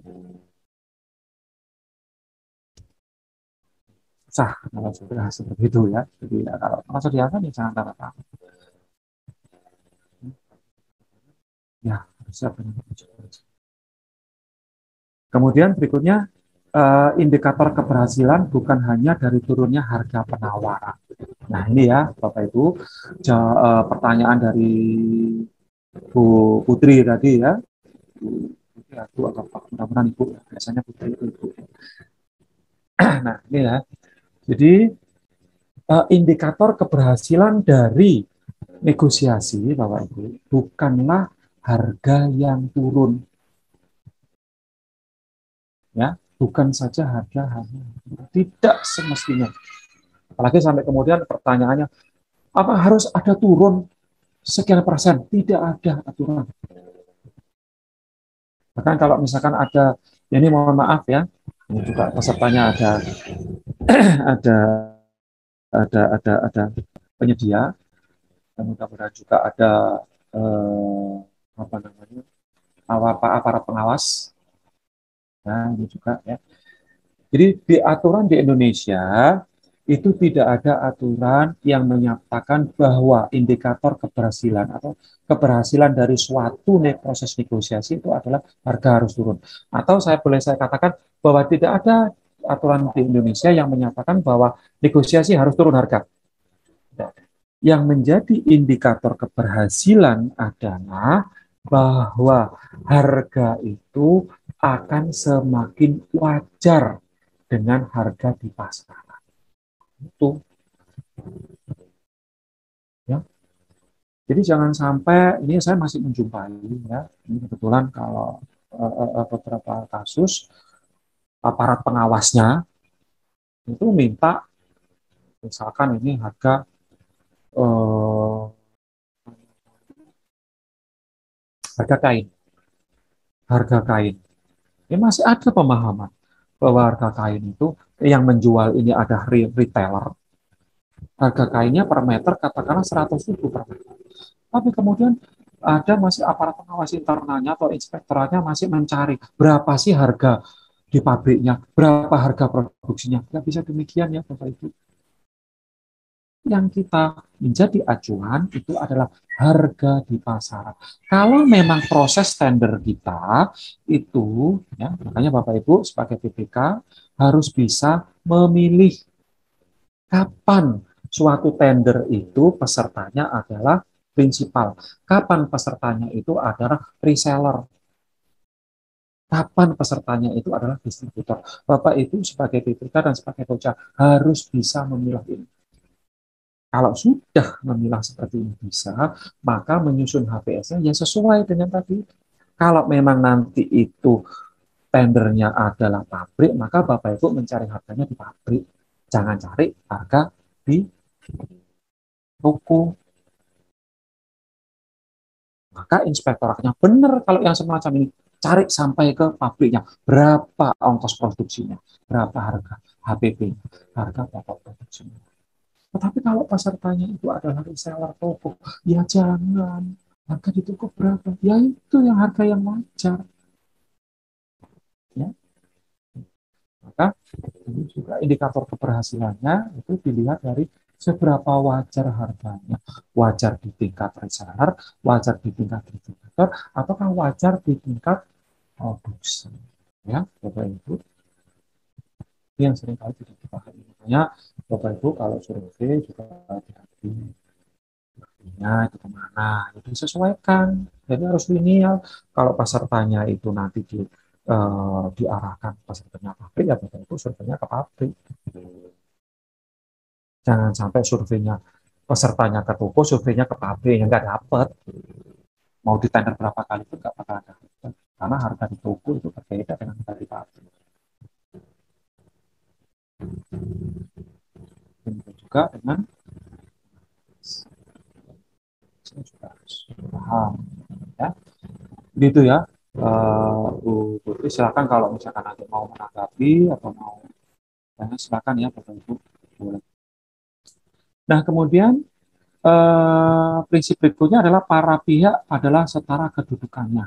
susah kalau sudah seperti itu ya. Jadi ya, kalau merasa diancam ya jangan tanda tangan. Ya, harus siap dengan konsekuensi. Kemudian berikutnya indikator keberhasilan bukan hanya dari turunnya harga penawaran. Nah ini ya Bapak Ibu, pertanyaan dari Bu Putri tadi ya. Bu atau Pak, mudah-mudahan Ibu, biasanya Putri itu Ibu. Nah ini ya, jadi indikator keberhasilan dari negosiasi Bapak Ibu bukanlah harga yang turun. Ya, bukan saja harga hanya tidak semestinya. Apalagi sampai kemudian pertanyaannya, apa harus ada turun sekian persen? Tidak ada aturan. Bahkan kalau misalkan ada, ya ini mohon maaf ya, ini juga pesertanya ada ada penyedia, dan mudah-mudahan juga ada apa namanya aparat pengawas. Nah, ini juga ya. Jadi di aturan di Indonesia itu tidak ada aturan yang menyatakan bahwa indikator keberhasilan atau keberhasilan dari suatu proses negosiasi itu adalah harga harus turun. Atau saya katakan bahwa tidak ada aturan di Indonesia yang menyatakan bahwa negosiasi harus turun harga. Yang menjadi indikator keberhasilan adalah bahwa harga itu akan semakin wajar dengan harga di pasaran. Itu ya. Jadi jangan sampai, ini saya masih menjumpai ya, ini kebetulan kalau beberapa kasus aparat pengawasnya itu minta misalkan ini harga kain, harga kain. Ini masih ada pemahaman bahwa harga kain itu yang menjual ini ada retailer. Harga kainnya per meter katakanlah 100.000 per meter. Tapi kemudian ada masih aparat pengawas internalnya atau inspektoratnya masih mencari berapa sih harga di pabriknya, berapa harga produksinya. Nggak bisa demikian ya Bapak Ibu. Yang kita menjadi acuan itu adalah harga di pasaran. Kalau memang proses tender kita itu, ya, makanya Bapak Ibu sebagai PPK harus bisa memilih kapan suatu tender itu pesertanya adalah prinsipal, kapan pesertanya itu adalah reseller, kapan pesertanya itu adalah distributor. Bapak Ibu sebagai PPK dan sebagai bocah harus bisa memilah ini. Kalau sudah memilah seperti ini bisa, maka menyusun HPS-nya ya sesuai dengan tadi. Kalau memang nanti itu tendernya adalah pabrik, maka Bapak Ibu mencari harganya di pabrik. Jangan cari harga di toko. Maka inspektoratnya benar kalau yang semacam ini. Cari sampai ke pabriknya. Berapa ongkos produksinya, berapa harga HPP, harga pokok produksinya. Tetapi kalau pesertanya itu adalah reseller toko, ya jangan. Harga di toko berapa? Ya itu yang harga yang wajar. Ya. Maka ini juga indikator keberhasilannya itu dilihat dari seberapa wajar harganya. Wajar di tingkat reseller, wajar di tingkat distributor, apakah wajar di tingkat produksi. Ya, Bapak Ibu. Yang seringkali tidak dipahami. Makanya Bapak Ibu kalau survei juga hati-hati. Itu kemana? Itu disesuaikan. Jadi harus linear. Kalau pesertanya itu nanti diarahkan pesertanya pabrik, ya Bapak Ibu surveinya ke pabrik. Jangan sampai surveinya pesertanya ke toko, surveinya ke pabrik yang nggak dapat. Mau ditender berapa kali pun nggak bakal ada. Karena harga di toko itu berbeda dengan harga di pabrik. Dan juga dengan saya juga harus paham ya. Gitu ya. Bu Putri silakan kalau misalkan nanti mau menanggapi atau mau tanya silakan ya Bapak Ibu. Nah, kemudian prinsip berikutnya adalah para pihak adalah setara kedudukannya.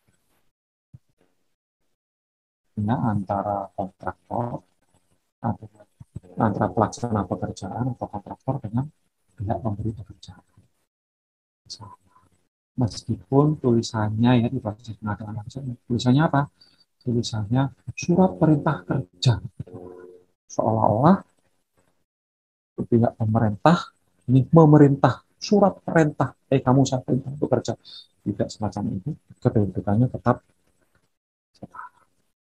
Ya, antara kontraktor atau antara pelaksana pekerjaan atau kontraktor dengan pihak pemberi pekerjaan. Meskipun tulisannya ya di proses pengadaan langsung, tulisannya apa? Tulisannya surat perintah kerja. Seolah-olah pihak pemerintah ini memerintah surat perintah, kamu saya perintah untuk kerja. Tidak semacam itu, kedudukannya tetap setara.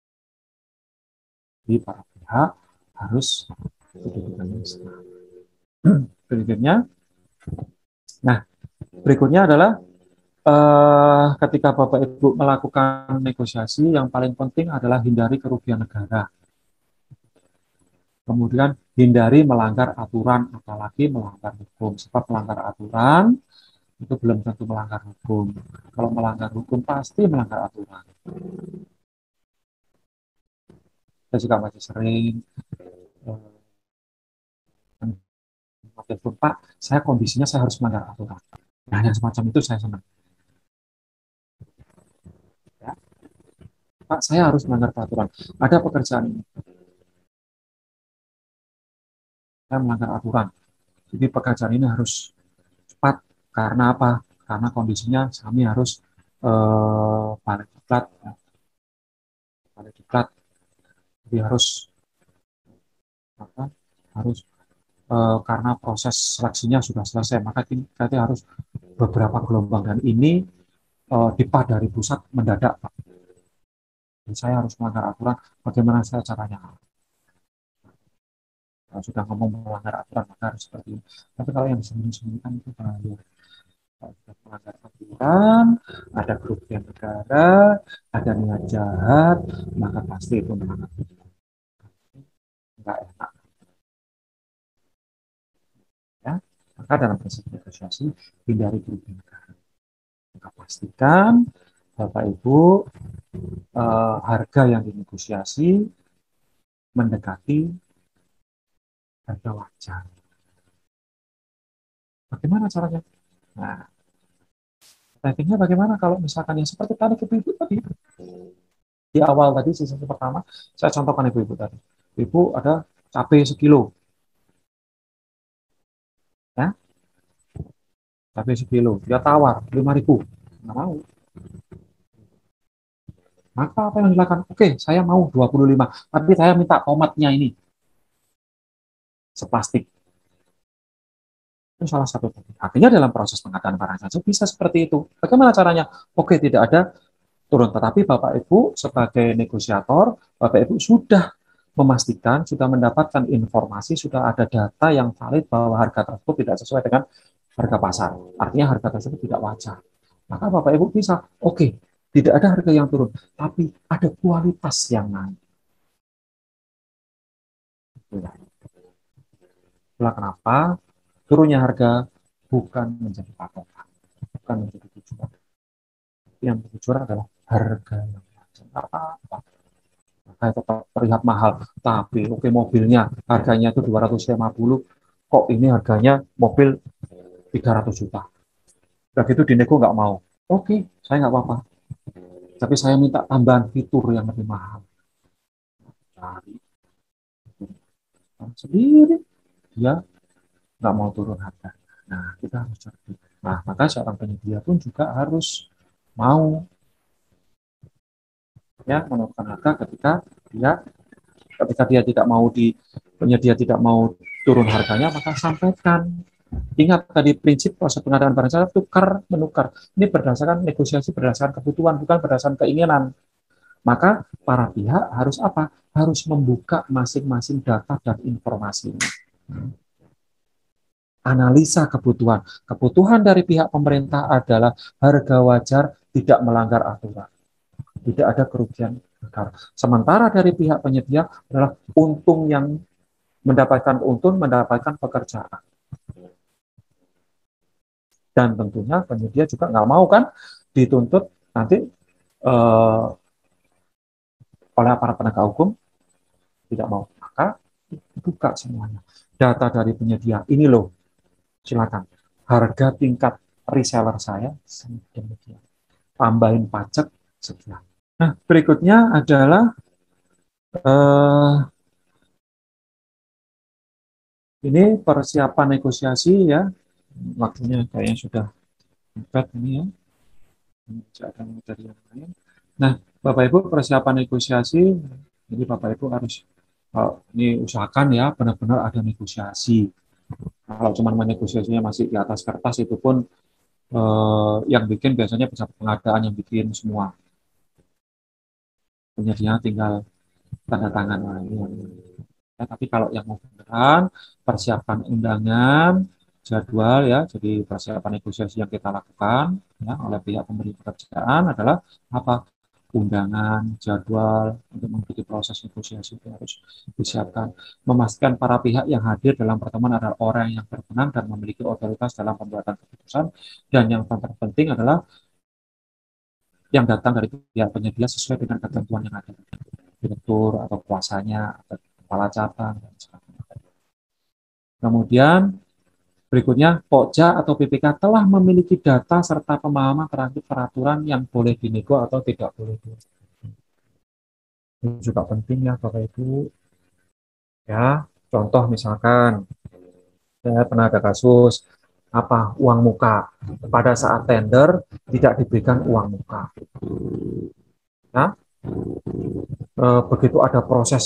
Jadi para pihak harus kedudukannya setara. Berikutnya, nah berikutnya adalah ketika Bapak Ibu melakukan negosiasi, yang paling penting adalah hindari kerugian negara. Kemudian hindari melanggar aturan, apalagi melanggar hukum. Sebab melanggar aturan itu belum tentu melanggar hukum. Kalau melanggar hukum pasti melanggar aturan. Saya juga masih sering telepon, Pak, saya kondisinya saya harus melanggar aturan. Nah, yang semacam itu saya senang. Ya. Pak, saya harus melanggar peraturan. Ada pekerjaan ini. Saya melanggar aturan. Jadi pekerjaan ini harus cepat. Karena apa? Karena kondisinya kami harus balik diklat. Ya. Balik diklat. Jadi harus apa? Harus karena proses seleksinya sudah selesai, maka kita harus beberapa gelombang, dan ini dipah dari pusat mendadak, Pak. Dan saya harus melanggar aturan, bagaimana saya caranya? Kalau sudah ngomong melanggar aturan, maka harus seperti ini. Tapi kalau yang sembunyi-sembunyikan itu bahaya. Kalau sudah melanggar aturan, ada kerugian negara, ada niat jahat, maka pasti itu melanggar aturan. Enggak enak. Ya? Maka dalam proses negosiasi, hindari kerugian negara. Maka pastikan, Bapak Ibu, harga yang dinegosiasi mendekati harga wajar. Bagaimana caranya? Nah, tekniknya bagaimana kalau misalkan yang seperti tadi ibu tadi di awal tadi sesi pertama saya contohkan ibu tadi. Ibu ada cabai sekilo, ya, cabai sekilo, dia tawar 5.000, nggak mau. Maka apa yang dilakukan? Oke, saya mau 25, tapi saya minta tomatnya ini seplastik. Itu salah satu teknik. Artinya dalam proses pengadaan barang jasa bisa seperti itu. Bagaimana caranya? Oke, tidak ada turun. Tetapi Bapak Ibu sebagai negosiator, Bapak Ibu sudah memastikan, sudah mendapatkan informasi, sudah ada data yang valid bahwa harga tersebut tidak sesuai dengan harga pasar. Artinya harga tersebut tidak wajar. Maka Bapak Ibu bisa, oke, tidak ada harga yang turun, tapi ada kualitas yang naik. Itulah kenapa turunnya harga bukan menjadi patokan, bukan menjadi tujuan. Yang tujuan adalah harga yang wajar. Apa? Harga tetap terlihat mahal, tapi oke, mobilnya harganya itu 250, kok ini harganya mobil 300 juta. Begitu dinego nggak mau. Oke, saya nggak apa-apa. Tapi saya minta tambahan fitur yang lebih mahal. Cari sendiri, dia nggak mau turun harga. Nah, kita harus cerdik. Nah, maka seorang penyedia pun juga harus mau ya menurunkan harga ketika dia tidak mau penyedia tidak mau turun harganya, maka sampaikan. Ingat tadi prinsip proses pengadaan barang jasa, tukar menukar. Ini berdasarkan negosiasi, berdasarkan kebutuhan, bukan berdasarkan keinginan. Maka para pihak harus apa? Harus membuka masing-masing data dan informasi. Analisa kebutuhan. Kebutuhan dari pihak pemerintah adalah harga wajar, tidak melanggar aturan. Tidak ada kerugian negara. Sementara dari pihak penyedia adalah untung, yang mendapatkan untung, mendapatkan pekerjaan. Dan tentunya penyedia juga nggak mau kan dituntut nanti oleh para penegak hukum, tidak mau. Maka buka semuanya. Data dari penyedia, ini loh, silakan. Harga tingkat reseller saya demikian. Tambahin pajak sekian. Nah, berikutnya adalah ini persiapan negosiasi ya. Waktunya kayaknya sudah mepet ini ya. Ada materi yang lain. Nah, Bapak Ibu, persiapan negosiasi, jadi Bapak Ibu harus ini usahakan ya benar-benar ada negosiasi. Kalau cuma negosiasinya masih di atas kertas, itu pun yang bikin biasanya pejabat pengadaan yang bikin semua. Penyedia tinggal tanda tangan lagi. Ya, tapi kalau yang mau beneran, persiapan undangan, jadwal ya, jadi persiapan negosiasi yang kita lakukan ya oleh pihak pemberi pekerjaan adalah apa? undangan, jadwal untuk mengikuti proses negosiasi itu harus disiapkan. Memastikan para pihak yang hadir dalam pertemuan adalah orang yang berkenan dan memiliki otoritas dalam pembuatan keputusan. Dan yang terpenting adalah yang datang dari pihak penyedia sesuai dengan ketentuan yang ada, direktur atau kuasanya, atau kepala cabang, dan sebagainya. Kemudian berikutnya, Pokja atau PPK telah memiliki data serta pemahaman terhadap peraturan yang boleh dinego atau tidak boleh dinego. Ini juga penting ya Bapak Ibu. Ya, contoh misalkan saya pernah ada kasus uang muka. Pada saat tender tidak diberikan uang muka. Nah, begitu ada proses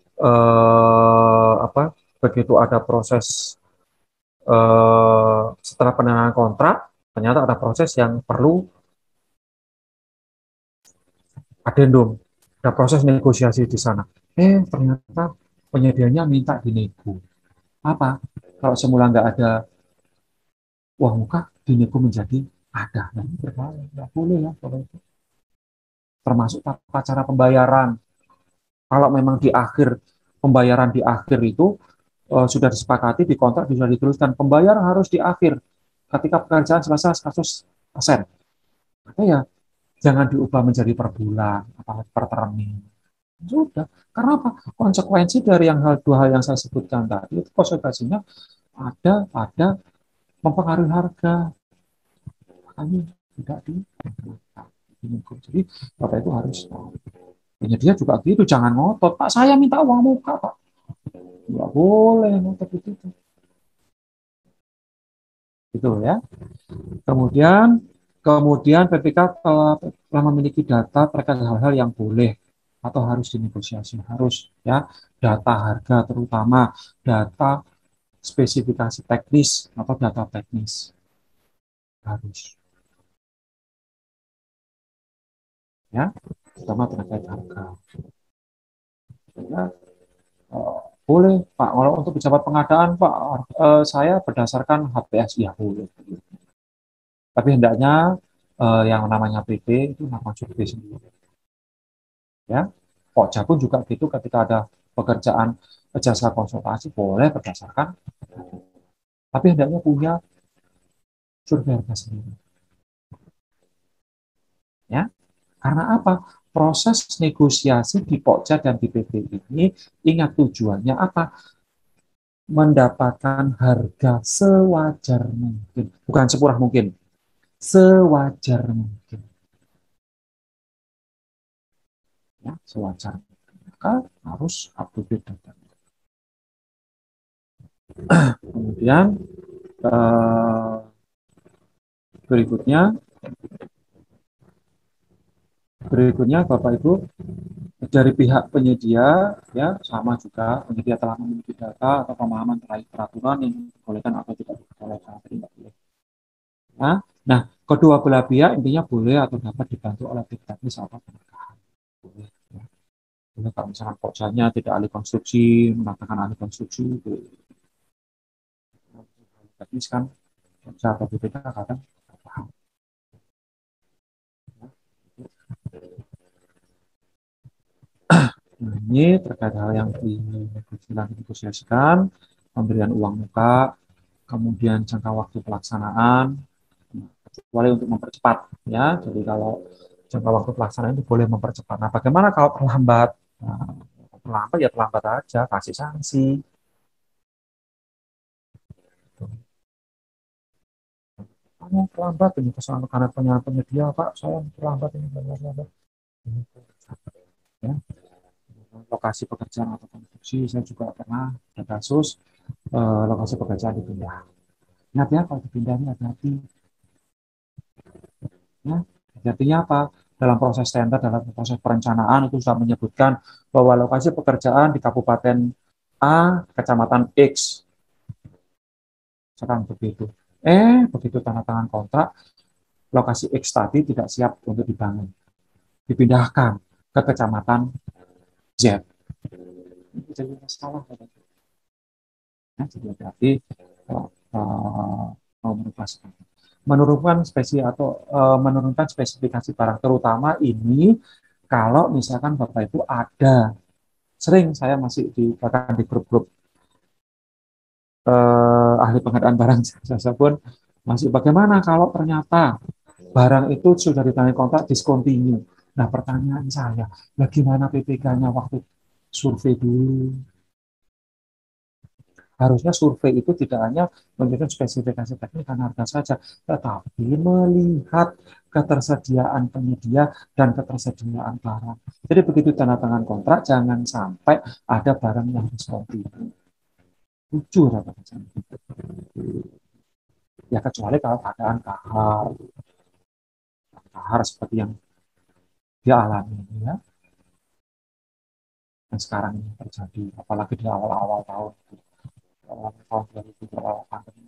begitu ada proses setelah penandatanganan kontrak, ternyata ada proses yang perlu adendum, ada proses negosiasi di sana. Ternyata penyedianya minta dinego. Apa? Kalau semula nggak ada uang muka, dinego menjadi ada. Nah, ini berbahaya, nggak boleh ya kalau itu. Termasuk tata cara pembayaran. Kalau memang di akhir pembayaran di akhir itu sudah disepakati di kontrak, sudah dituliskan pembayaran harus di akhir ketika pekerjaan selesai 100%. Maka ya jangan diubah menjadi per bulan atau per termin. Sudah. Karena apa? Konsekuensi dari dua hal yang saya sebutkan tadi itu konsekuensinya ada pada mempengaruhi harga. Makanya tidak dinego. Jadi Bapak itu harus penyedia juga gitu, jangan ngotot. Pak, saya minta uang muka, Pak. Nggak boleh ngotot itu. Gitu ya. Kemudian PPK telah memiliki data terkait hal-hal yang boleh atau harus dinegosiasi, harus ya, data harga terutama data spesifikasi teknis atau data teknis harus ya, terutama terkait harga. Ya, boleh Pak, kalau untuk pejabat pengadaan Pak, saya berdasarkan HPS ya boleh. Tapi hendaknya yang namanya PT itu nama survei sendiri. Ya, Pokja pun juga gitu, ketika ada pekerjaan jasa konsultasi boleh berdasarkan, tapi hendaknya punya survei harga sendiri. Ya, karena apa? Proses negosiasi di Pokja dan di PT ini, ingat tujuannya apa? Mendapatkan harga sewajar mungkin, bukan semurah mungkin, sewajar mungkin. Ya, sewajar mungkin. Maka harus up to date data. Kemudian berikutnya Bapak Ibu, dari pihak penyedia ya sama juga, penyedia telah memiliki data atau pemahaman terkait peraturan yang dibolehkan atau tidak dibolehkan. Nah, kedua belah pihak intinya boleh atau dapat dibantu oleh tim teknis atau pengacara. Boleh. Ya. Boleh kalau misalkan Pokjanya tidak ahli konstruksi, mengatakan ahli konstruksi itu teknis kan, Pokja atau BPK kadang paham. Nah, ini terkait hal yang dinegosiasikan, pemberian uang muka, kemudian jangka waktu pelaksanaan, kecuali untuk mempercepat ya. Jadi kalau jangka waktu pelaksanaan itu boleh mempercepat. Nah, bagaimana kalau terlambat? Nah, terlambat ya terlambat aja, kasih sanksi. Kamu terlambat ini kesalahan karena penyedia Pak, saya terlambat ini terlambat. Ya. Lokasi pekerjaan atau konstruksi saya juga pernah ada kasus lokasi pekerjaan dipindah. Ingat ya kalau dipindah ini hati-hati. Ya, artinya apa? Dalam proses tender, dalam proses perencanaan itu sudah menyebutkan bahwa lokasi pekerjaan di Kabupaten A, Kecamatan X. Sekarang begitu. Begitu tanda tangan kontrak, lokasi X tadi tidak siap untuk dibangun. Dipindahkan ke Kecamatan Z. Ini jadi masalah. Ya, jadi berarti mau merubah menurunkan menurunkan spesifikasi barang, terutama ini kalau misalkan Bapak Ibu ada, sering saya masih bahkan di grup-grup ahli pengadaan barang jasa pun masih bagaimana kalau ternyata barang itu sudah ditandai kontrak discontinue. Nah, pertanyaan saya, bagaimana PPK-nya waktu survei dulu? Harusnya survei itu tidak hanya menunjukkan spesifikasi teknik dan harga saja, tetapi melihat ketersediaan penyedia dan ketersediaan barang. Jadi begitu tanda tangan kontrak, jangan sampai ada barang yang discontinue. Jujur apa ya, kecuali kalau keadaan kahar seperti yang dia alami ya. Dan sekarang ini terjadi, apalagi di awal-awal tahun 2000 awal pandemi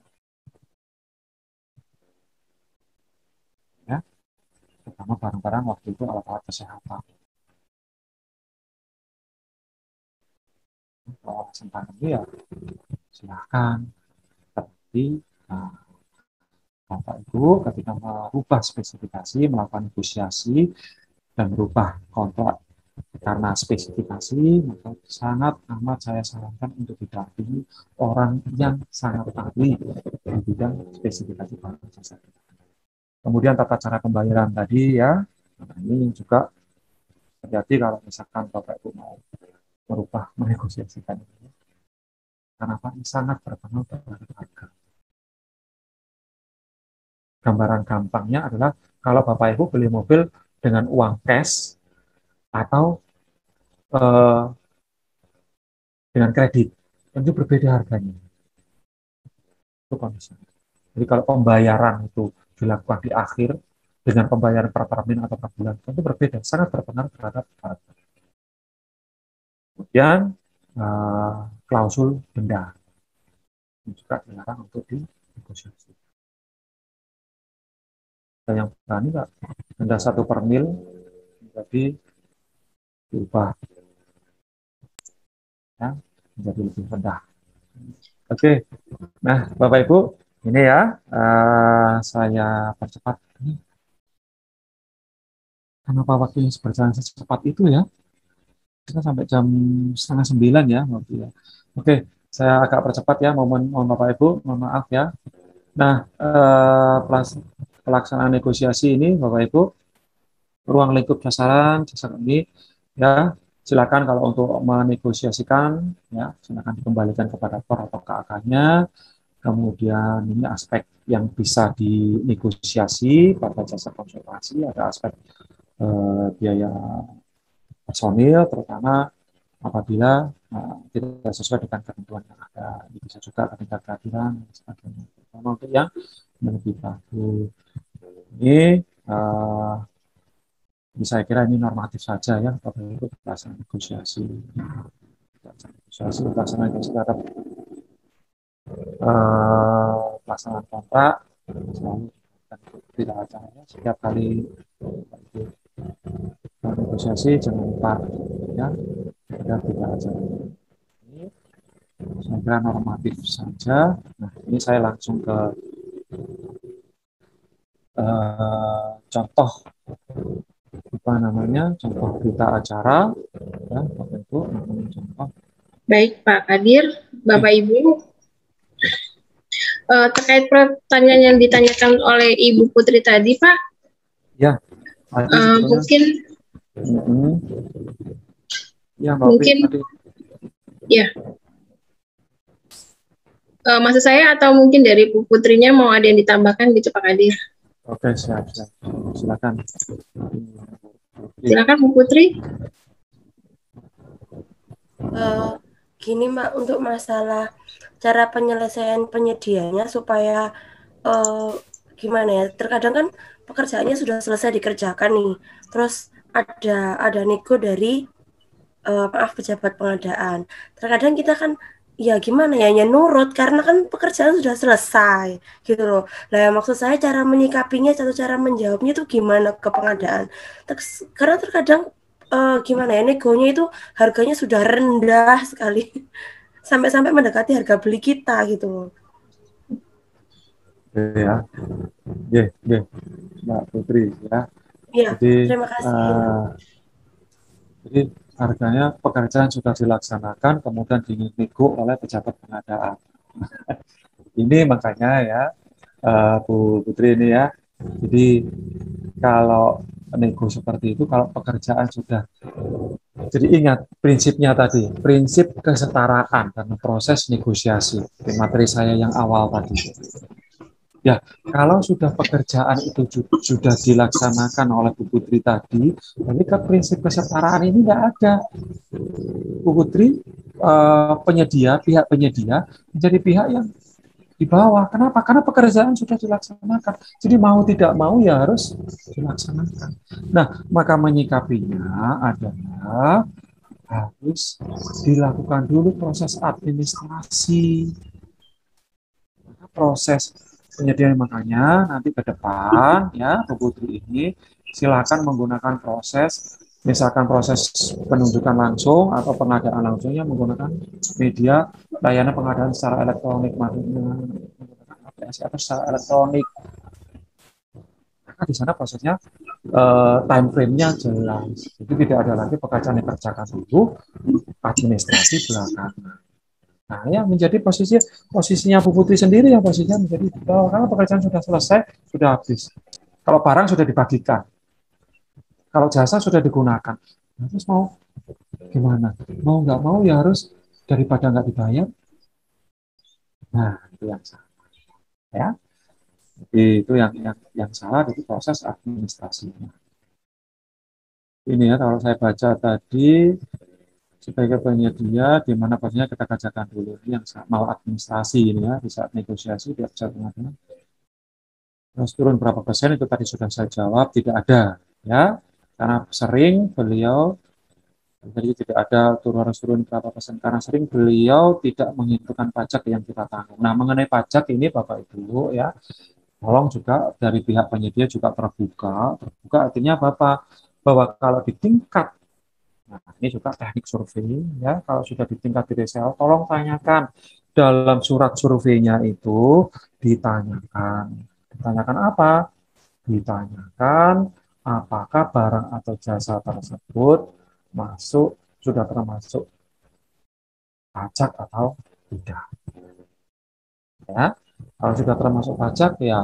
ya, terutama barang-barang waktu itu alat-alat kesehatan. Kalau alasan pandemi ya silakan, tapi Bapak Ibu ketika merubah spesifikasi, melakukan negosiasi dan merubah kontrak karena spesifikasi, maka sangat amat saya sarankan untuk didampingi orang yang sangat ahli di bidang spesifikasi barang jasa. Kemudian tata cara pembayaran tadi ya, nah ini juga terjadi kalau misalkan Bapak Ibu mau merubah menegosiasikan ini. Kenapa? Ini sangat berpengaruh terhadap harga. Gambaran gampangnya adalah kalau Bapak Ibu beli mobil dengan uang cash atau dengan kredit, tentu berbeda harganya. Itu kondisinya. Jadi kalau pembayaran itu dilakukan di akhir dengan pembayaran per termin atau per bulan, tentu berbeda, sangat berpengaruh terhadap harga. Kemudian klausul denda juga dilarang untuk dinegosiasi. Dan yang berani nggak, denda 1 per mil jadi diubah ya, menjadi lebih rendah. Oke, nah Bapak Ibu, ini ya saya percepat. Kenapa waktunya berjalan secepat itu ya? Kita sampai jam 8:30 ya, ya. Oke, saya agak percepat ya, mohon Bapak Ibu, mohon maaf ya. Nah, pelaksanaan negosiasi ini Bapak Ibu, ruang lingkup dasaran jasa ini ya, silakan kalau untuk menegosiasikan ya, silakan dikembalikan kepada KOR atau KAK-nya. Kemudian ini aspek yang bisa dinegosiasi pada jasa konsultasi, ada aspek biaya personil, terutama apabila tidak sesuai dengan ketentuan yang ada. Bisa juga ketika kehadiran dan sebagainya. Terutama untuk yang lebih bagus. Ini saya kira ini normatif saja ya, untuk pelaksanaan negosiasi. Pelaksanaan terhadap pelaksanaan kontrak selalu tidak ada ya, setiap kali negosiasi jangan lupa ya, agar tidak ada. Ini saya kira normatif saja. Nah, ini saya langsung ke contoh apa namanya, contoh berita acara ya, Bapak Ibu, contoh. Baik Pak Kadir, Bapak Ibu, terkait pertanyaan yang ditanyakan oleh Ibu Putri tadi Pak, ya mungkin ya mungkin ya maksud saya atau mungkin dari Bu Putrinya mau ada yang ditambahkan gitu Pak Kadir. Oke, siap. Silakan. Silakan Bu Putri. Gini Mbak, untuk masalah cara penyelesaian penyedianya supaya gimana ya, terkadang kan pekerjaannya sudah selesai dikerjakan nih, terus ada nego dari pejabat pengadaan. Terkadang kita kan ya gimana ya, nurut karena kan pekerjaan sudah selesai gitu loh. Nah, maksud saya cara menyikapinya atau cara menjawabnya itu gimana ke pengadaan. Karena terkadang gimana ya, negonya itu harganya sudah rendah sekali sampai-sampai mendekati harga beli kita gitu loh. Ya, Mbak Putri ya. Ya, jadi, terima kasih. Jadi harganya pekerjaan sudah dilaksanakan, kemudian dinego oleh pejabat pengadaan. Ini makanya ya, Bu Putri ini ya. Jadi kalau nego seperti itu, kalau pekerjaan sudah, jadi ingat prinsipnya tadi, prinsip kesetaraan dan proses negosiasi. Di materi saya yang awal tadi. Ya, kalau sudah pekerjaan itu sudah dilaksanakan oleh Bu Putri tadi, berarti kan prinsip kesetaraan ini nggak ada. Bu Putri, penyedia, pihak penyedia menjadi pihak yang di bawah. Kenapa? Karena pekerjaan sudah dilaksanakan. Jadi mau tidak mau ya harus dilaksanakan. Nah, maka menyikapinya adalah harus dilakukan dulu proses administrasi. Proses penyediaan, makanya nanti ke depan ya Bu Putri ini silakan menggunakan proses, misalkan proses penunjukan langsung atau pengadaan langsungnya menggunakan media layanan pengadaan secara elektronik, menggunakan aplikasi atau secara elektronik. Maka di sana prosesnya time frame-nya jelas. Jadi tidak ada lagi pekerjaan yang dikerjakan dulu, administrasi belakangan. Nah, yang menjadi posisinya Bu Putri sendiri yang posisinya menjadi karena pekerjaan sudah selesai, sudah habis. Kalau barang sudah dibagikan, kalau jasa sudah digunakan, nah, terus mau gimana? Mau nggak mau ya harus daripada nggak dibayar. Nah, itu yang salah. Ya, itu yang salah itu proses administrasinya. Ini ya kalau saya baca tadi sebagai penyedia, di mana pastinya kita kerjakan dulu. Ini yang mau administrasi ini ya, di saat negosiasi dia bisa mengatakan terus turun berapa persen itu tadi sudah saya jawab, tidak ada ya, karena sering beliau jadi tidak ada harus turun berapa persen karena sering beliau tidak menghitungkan pajak yang kita tanggung. Nah, mengenai pajak ini Bapak Ibu ya, tolong juga dari pihak penyedia juga terbuka artinya Bapak bahwa kalau di tingkat, nah ini juga teknik survei ya, kalau sudah di tingkat DSL tolong tanyakan dalam surat surveinya itu ditanyakan apa? Ditanyakan apakah barang atau jasa tersebut sudah termasuk pajak atau tidak. Ya, kalau sudah termasuk pajak ya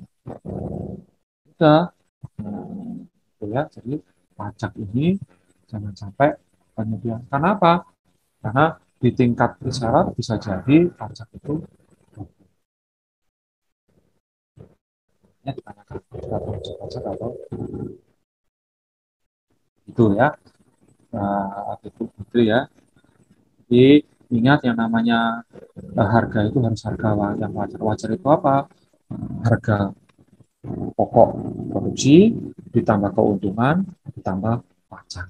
sudah. Ya, jadi pajak ini jangan sampai penyedia. Karena apa? Karena di tingkat isyarat bisa jadi pajak itu ditanyakan sudah termasuk pajak atau itu ya. Nah, itu ya. Jadi ingat yang namanya harga itu harus harga yang wajar. Wajar itu apa? Harga pokok produksi ditambah keuntungan ditambah pajak.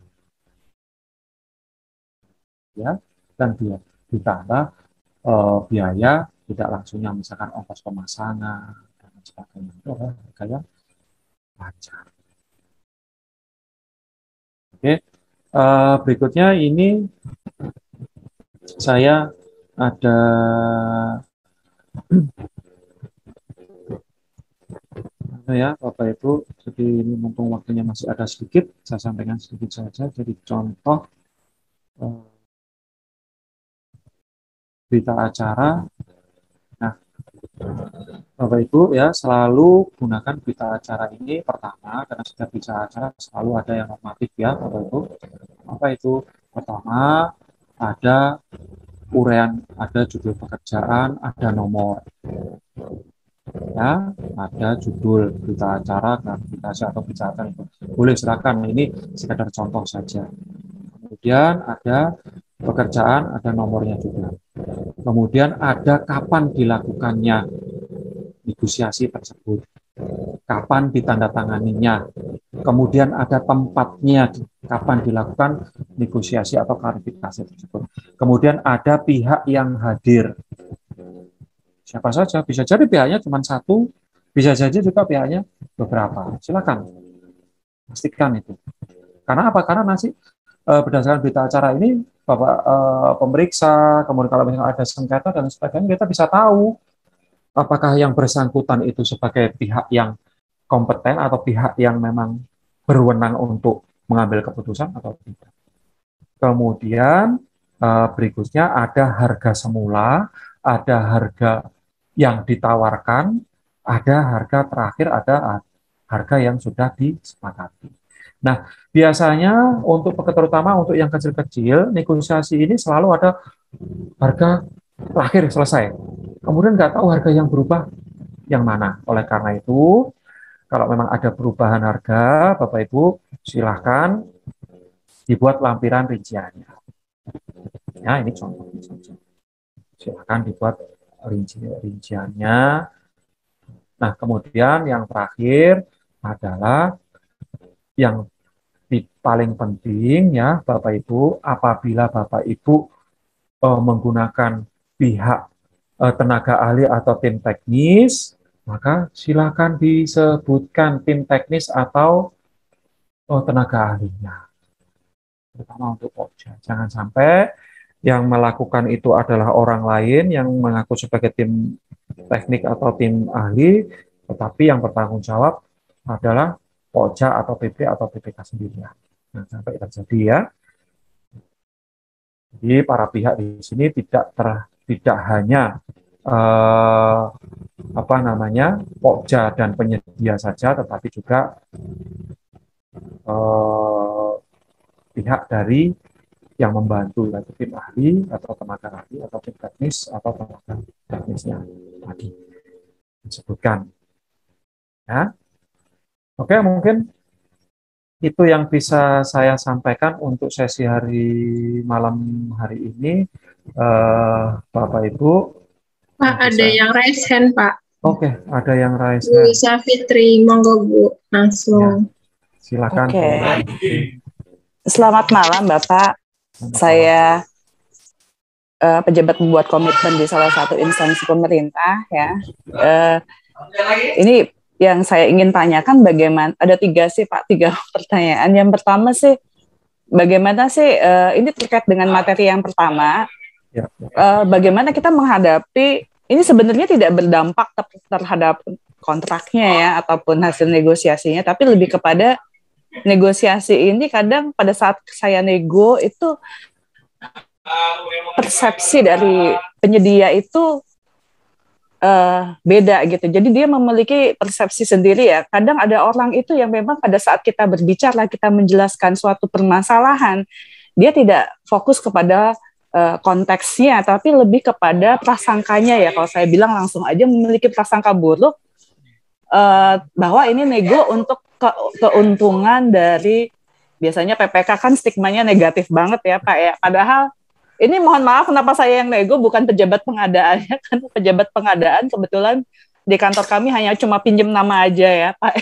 Ya, dan dia ditambah biaya tidak langsungnya misalkan ongkos pemasangan dan sebagainya itu adalah harga yang wajar. Oke, berikutnya ini saya ada ya Bapak Ibu, jadi ini mumpung waktunya masih ada sedikit, saya sampaikan sedikit saja. Jadi contoh berita acara. Nah, Bapak Ibu ya selalu gunakan berita acara ini pertama karena setiap berita acara selalu ada yang normatif ya Bapak Ibu. Apa itu? Pertama ada uraian, ada judul pekerjaan, ada nomor. Ya, ada judul berita acara, klarifikasi atau berita acara itu. Boleh silakan, ini sekedar contoh saja. Kemudian ada pekerjaan, ada nomornya juga. Kemudian ada kapan dilakukannya negosiasi tersebut, kapan ditandatanganinya. Kemudian ada tempatnya, kapan dilakukan negosiasi atau klarifikasi tersebut. Kemudian ada pihak yang hadir. Siapa saja, bisa jadi pihaknya cuma satu, bisa saja juga pihaknya beberapa. Silakan pastikan itu. Karena apa? Karena nanti berdasarkan berita acara ini, Bapak pemeriksa, kemudian kalau misalnya ada sengketa dan sebagainya, kita bisa tahu apakah yang bersangkutan itu sebagai pihak yang kompeten atau pihak yang memang berwenang untuk mengambil keputusan atau tidak. Kemudian berikutnya ada harga semula, ada harga yang ditawarkan, ada harga terakhir, ada harga yang sudah disepakati. Nah, biasanya terutama untuk yang kecil-kecil, negosiasi ini selalu ada harga terakhir selesai. Kemudian nggak tahu harga yang berubah yang mana. Oleh karena itu, kalau memang ada perubahan harga, Bapak Ibu silahkan dibuat lampiran rinciannya. Ya, ini contohnya saja. Silahkan dibuat rinciannya. Nah, kemudian yang terakhir adalah yang paling penting ya Bapak Ibu, apabila Bapak Ibu menggunakan pihak tenaga ahli atau tim teknis, maka silakan disebutkan tim teknis atau tenaga ahlinya, terutama untuk pokja. Jangan sampai yang melakukan itu adalah orang lain yang mengaku sebagai tim teknik atau tim ahli, tetapi yang bertanggung jawab adalah pokja atau PP atau PPK sendiri. Nah, sampai terjadi ya. Jadi para pihak di sini tidak hanya pokja dan penyedia saja, tetapi juga pihak dari yang membantu, yaitu tim ahli atau tenaga ahli atau tim teknis atau tenaga teknisnya tadi disebutkan. Ya. Oke, mungkin itu yang bisa saya sampaikan untuk sesi malam hari ini, Bapak Ibu. Pak, ada yang raise hand, Pak. Oke, ada yang raise Bu hand. Safitri, monggo Bu, langsung. Ya, silakan. Oke. Selamat malam, Bapak. Saya pejabat membuat komitmen di salah satu instansi pemerintah, ya. Ini yang saya ingin tanyakan bagaimana, ada tiga pertanyaan. Yang pertama sih, bagaimana sih, ini terkait dengan materi yang pertama, ya. Bagaimana kita menghadapi, ini sebenarnya tidak berdampak terhadap kontraknya ya, ataupun hasil negosiasinya, tapi lebih kepada negosiasi ini kadang pada saat saya nego itu, persepsi dari penyedia itu beda gitu. Jadi dia memiliki persepsi sendiri ya. Kadang ada orang itu yang memang pada saat kita berbicara, kita menjelaskan suatu permasalahan, dia tidak fokus kepada konteksnya, tapi lebih kepada prasangkanya ya. Kalau saya bilang langsung aja memiliki prasangka buruk bahwa ini nego untuk keuntungan dari, biasanya PPK kan stigmanya negatif banget ya Pak ya. Padahal ini mohon maaf kenapa saya yang nego, bukan pejabat pengadaan ya, kan pejabat pengadaan kebetulan di kantor kami hanya cuma pinjem nama aja ya Pak.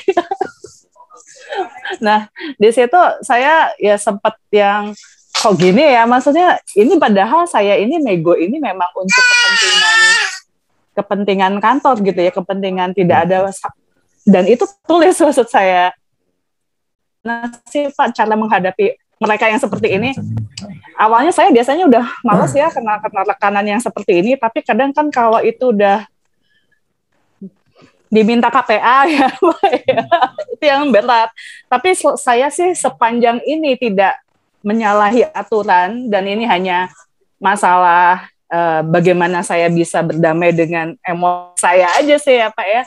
Nah di situ saya ya sempat yang kok gini ya, maksudnya ini padahal saya ini nego ini memang untuk kepentingan kantor gitu ya, kepentingan tidak ada, dan itu tulis maksud saya. Nah sih Pak, cara menghadapi mereka yang seperti ini, awalnya saya biasanya udah malas ya kena rekanan yang seperti ini, tapi kadang kan kalau itu udah diminta KPA ya, itu yang berat. Tapi saya sih sepanjang ini tidak menyalahi aturan, dan ini hanya masalah bagaimana saya bisa berdamai dengan emosi saya aja sih ya Pak ya.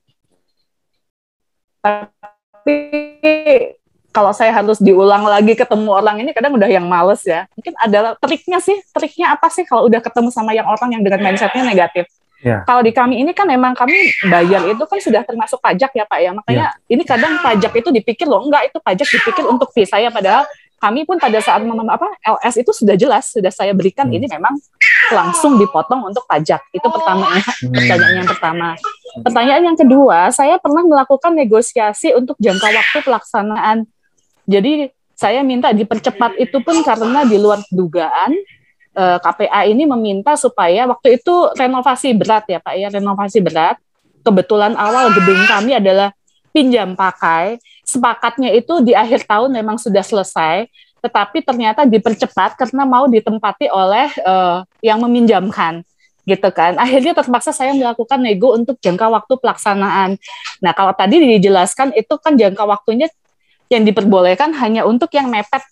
Tapi kalau saya harus diulang lagi ketemu orang ini, kadang udah yang males ya. Mungkin ada triknya apa sih kalau udah ketemu sama orang yang dengan mindsetnya negatif? Ya. Kalau di kami ini kan memang kami bayar itu kan sudah termasuk pajak ya Pak ya. Makanya ini kadang pajak itu dipikir loh, enggak, itu pajak dipikir untuk fee saya, padahal kami pun pada saat LS itu sudah jelas, sudah saya berikan ini memang langsung dipotong untuk pajak. Itu pertamanya, pertanyaan yang pertama. Pertanyaan yang kedua, saya pernah melakukan negosiasi untuk jangka waktu pelaksanaan. Jadi saya minta dipercepat, itu pun karena di luar dugaan KPA ini meminta supaya waktu itu renovasi berat ya Pak ya, renovasi berat. Kebetulan awal gedung kami adalah pinjam pakai, sepakatnya itu di akhir tahun memang sudah selesai, tetapi ternyata dipercepat karena mau ditempati oleh yang meminjamkan. Gitu kan, akhirnya terpaksa saya melakukan nego untuk jangka waktu pelaksanaan. Nah kalau tadi dijelaskan itu kan jangka waktunya yang diperbolehkan hanya untuk yang mepet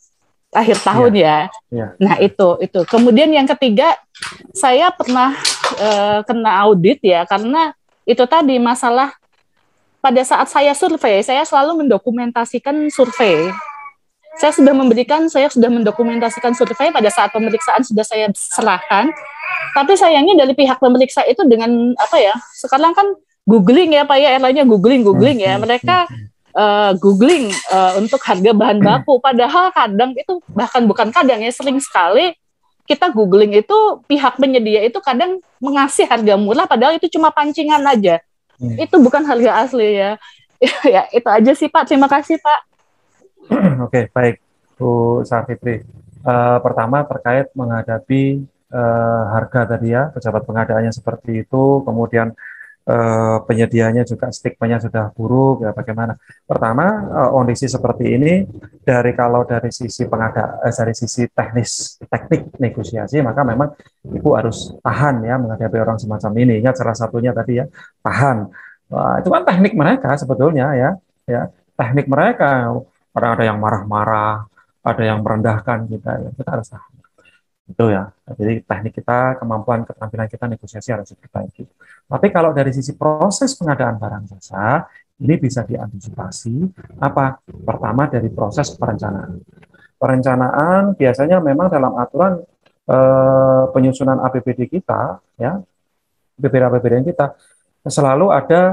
akhir tahun ya. Nah itu. Kemudian yang ketiga, saya pernah kena audit ya, karena itu tadi masalah pada saat saya survei, saya selalu mendokumentasikan survei. Saya sudah mendokumentasikan survei pada saat pemeriksaan sudah saya serahkan. Tapi sayangnya dari pihak pemeriksa itu dengan apa ya? Sekarang kan googling ya Pak ya, eranya googling ya. Mereka googling untuk harga bahan baku. Padahal kadang itu bahkan bukan kadang ya, sering sekali kita googling itu pihak penyedia itu kadang mengasih harga murah padahal itu cuma pancingan aja. Itu bukan harga asli ya. Ya itu aja sih Pak. Terima kasih Pak. Oke, baik Bu Safitri. Pertama terkait menghadapi harga tadi ya, pejabat pengadaannya seperti itu, kemudian penyediaannya juga stigmanya sudah buruk ya, bagaimana? Pertama, kondisi seperti ini kalau dari sisi dari sisi teknik negosiasi, maka memang Ibu harus tahan ya menghadapi orang semacam ini. Ingat salah satunya tadi ya, tahan. Wah, itu kan teknik mereka sebetulnya ya teknik mereka. Kadang ada yang marah-marah, ada yang merendahkan kita, ya kita harus tahan. Itu ya. Jadi teknik kita, kemampuan keterampilan kita negosiasi harus diperbaiki. Tapi kalau dari sisi proses pengadaan barang jasa, ini bisa diantisipasi. Apa? Pertama dari proses perencanaan. Perencanaan biasanya memang dalam aturan penyusunan APBD kita, ya, APBD kita selalu ada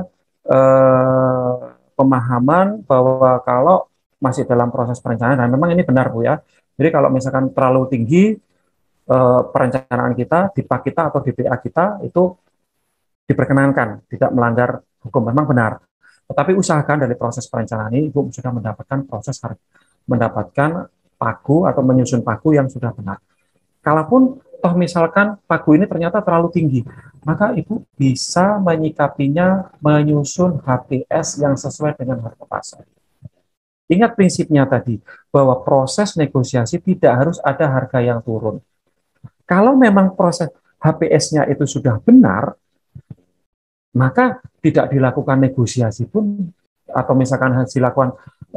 pemahaman bahwa kalau masih dalam proses perencanaan, dan memang ini benar Bu ya. Jadi kalau misalkan terlalu tinggi perencanaan kita, DIPA kita atau DPA kita itu diperkenankan, tidak melanggar hukum, memang benar. Tetapi usahakan dari proses perencanaan ini Ibu sudah mendapatkan pagu atau menyusun pagu yang sudah benar. Kalaupun toh misalkan pagu ini ternyata terlalu tinggi, maka Ibu bisa menyikapinya menyusun HPS yang sesuai dengan harga pasar. Ingat prinsipnya tadi, bahwa proses negosiasi tidak harus ada harga yang turun. Kalau memang proses HPS-nya itu sudah benar, maka tidak dilakukan negosiasi pun, atau misalkan dilakukan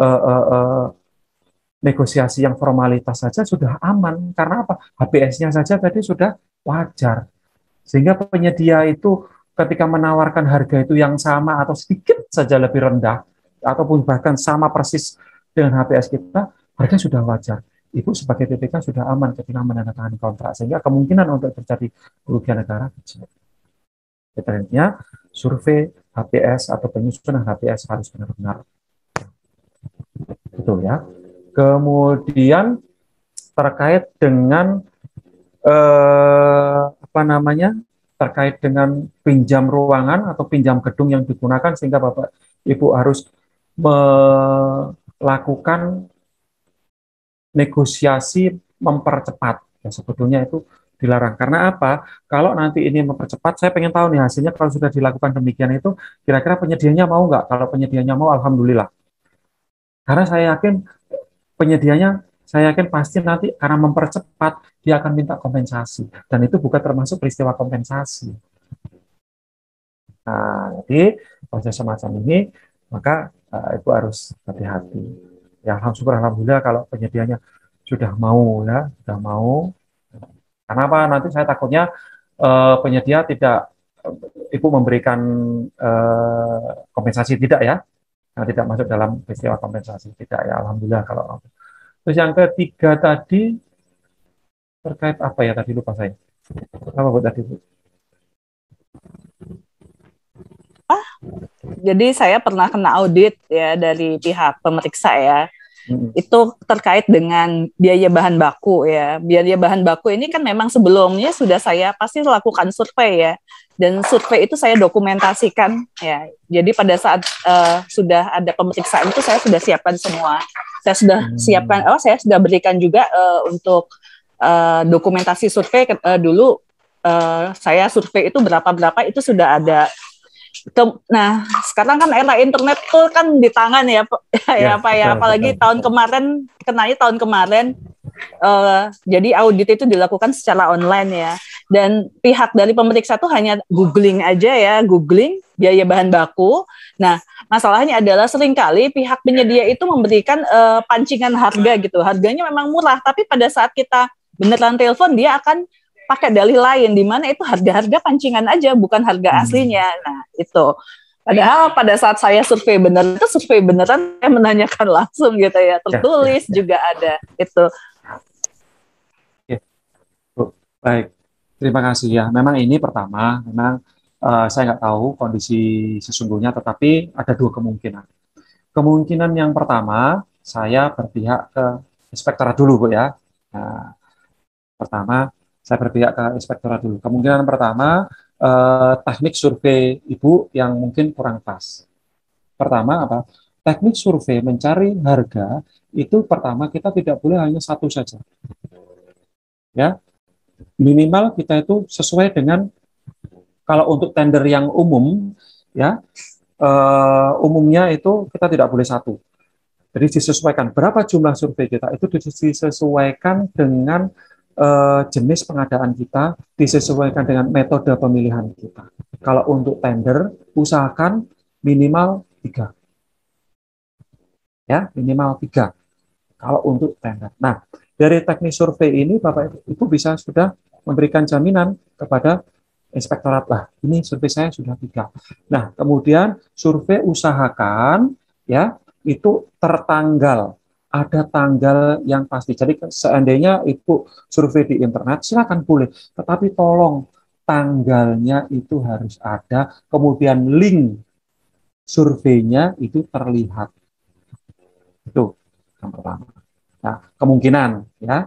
negosiasi yang formalitas saja sudah aman. Karena apa? HPS-nya saja tadi sudah wajar. Sehingga penyedia itu ketika menawarkan harga itu yang sama atau sedikit saja lebih rendah, ataupun bahkan sama persis dengan HPS kita, harga sudah wajar. Ibu sebagai PPK sudah aman ketika menandatangani kontrak, sehingga kemungkinan untuk terjadi kerugian negara kecil. Intinya, survei HPS atau penyusunan HPS harus benar-benar betul ya. Kemudian terkait dengan terkait dengan pinjam ruangan atau pinjam gedung yang digunakan, sehingga Bapak Ibu harus melakukan negosiasi mempercepat. Ya, sebetulnya itu dilarang. Karena apa? Kalau nanti ini mempercepat, saya pengen tahu nih hasilnya kalau sudah dilakukan demikian itu, kira-kira penyedianya mau nggak? Kalau penyedianya mau, alhamdulillah. Karena saya yakin pasti nanti karena mempercepat, dia akan minta kompensasi. Dan itu bukan termasuk peristiwa kompensasi. Nah, jadi proses semacam ini, maka Ibu harus hati-hati. Ya, alhamdulillah kalau penyedianya sudah mau ya, sudah mau. Karena apa? Nanti saya takutnya penyedia Ibu memberikan kompensasi tidak ya, nah, tidak masuk dalam peristiwa kompensasi tidak ya, alhamdulillah kalau. Terus yang ketiga tadi terkait apa ya tadi, lupa saya. Apa Bu tadi Bu? Jadi saya pernah kena audit ya dari pihak pemeriksa ya. Itu terkait dengan biaya bahan baku ya. Biaya bahan baku ini kan memang sebelumnya sudah saya pasti lakukan survei ya. Dan survei itu saya dokumentasikan ya. Jadi pada saat sudah ada pemeriksaan itu saya sudah siapkan semua. Saya sudah siapkan, saya sudah berikan juga untuk dokumentasi survei dulu. Saya survei itu berapa itu sudah ada. Nah, sekarang kan era internet tuh kan di tangan ya, Pak ya. Apalagi tahun kemarin, jadi audit itu dilakukan secara online ya. dan pihak dari pemeriksa tuh hanya googling aja ya, googling biaya bahan baku. Nah, masalahnya adalah seringkali pihak penyedia itu memberikan pancingan harga gitu. Harganya memang murah, tapi pada saat kita beneran telepon dia akan pakai dalih lain, di mana itu harga-harga pancingan aja, bukan harga aslinya. Nah, itu. Padahal pada saat saya survei beneran, itu survei beneran saya menanyakan langsung gitu ya, tertulis juga ada itu. Baik, terima kasih ya. Memang ini pertama, memang saya nggak tahu kondisi sesungguhnya, tetapi ada dua kemungkinan. Kemungkinan yang pertama, saya berpihak ke inspektorat dulu, Bu ya. Nah, pertama, saya berpihak ke inspektorat dulu. Kemungkinan pertama, teknik survei Ibu yang mungkin kurang pas. Pertama apa? Teknik survei mencari harga itu pertama kita tidak boleh hanya satu saja. Ya, minimal kita itu sesuai dengan, kalau untuk tender yang umum ya, umumnya itu kita tidak boleh satu. Jadi disesuaikan berapa jumlah survei kita, itu disesuaikan dengan jenis pengadaan kita, disesuaikan dengan metode pemilihan kita. Kalau untuk tender usahakan minimal 3 ya, minimal 3 kalau untuk tender. Nah, dari teknik survei ini Bapak Ibu bisa sudah memberikan jaminan kepada inspektorat, lah ini survei saya sudah 3. Nah, kemudian survei usahakan ya itu tertanggal, ada tanggal yang pasti. Jadi seandainya Ibu survei di internet silakan boleh, tetapi tolong tanggalnya itu harus ada, kemudian link surveinya itu terlihat. Itu yang pertama. Nah, kemungkinan ya,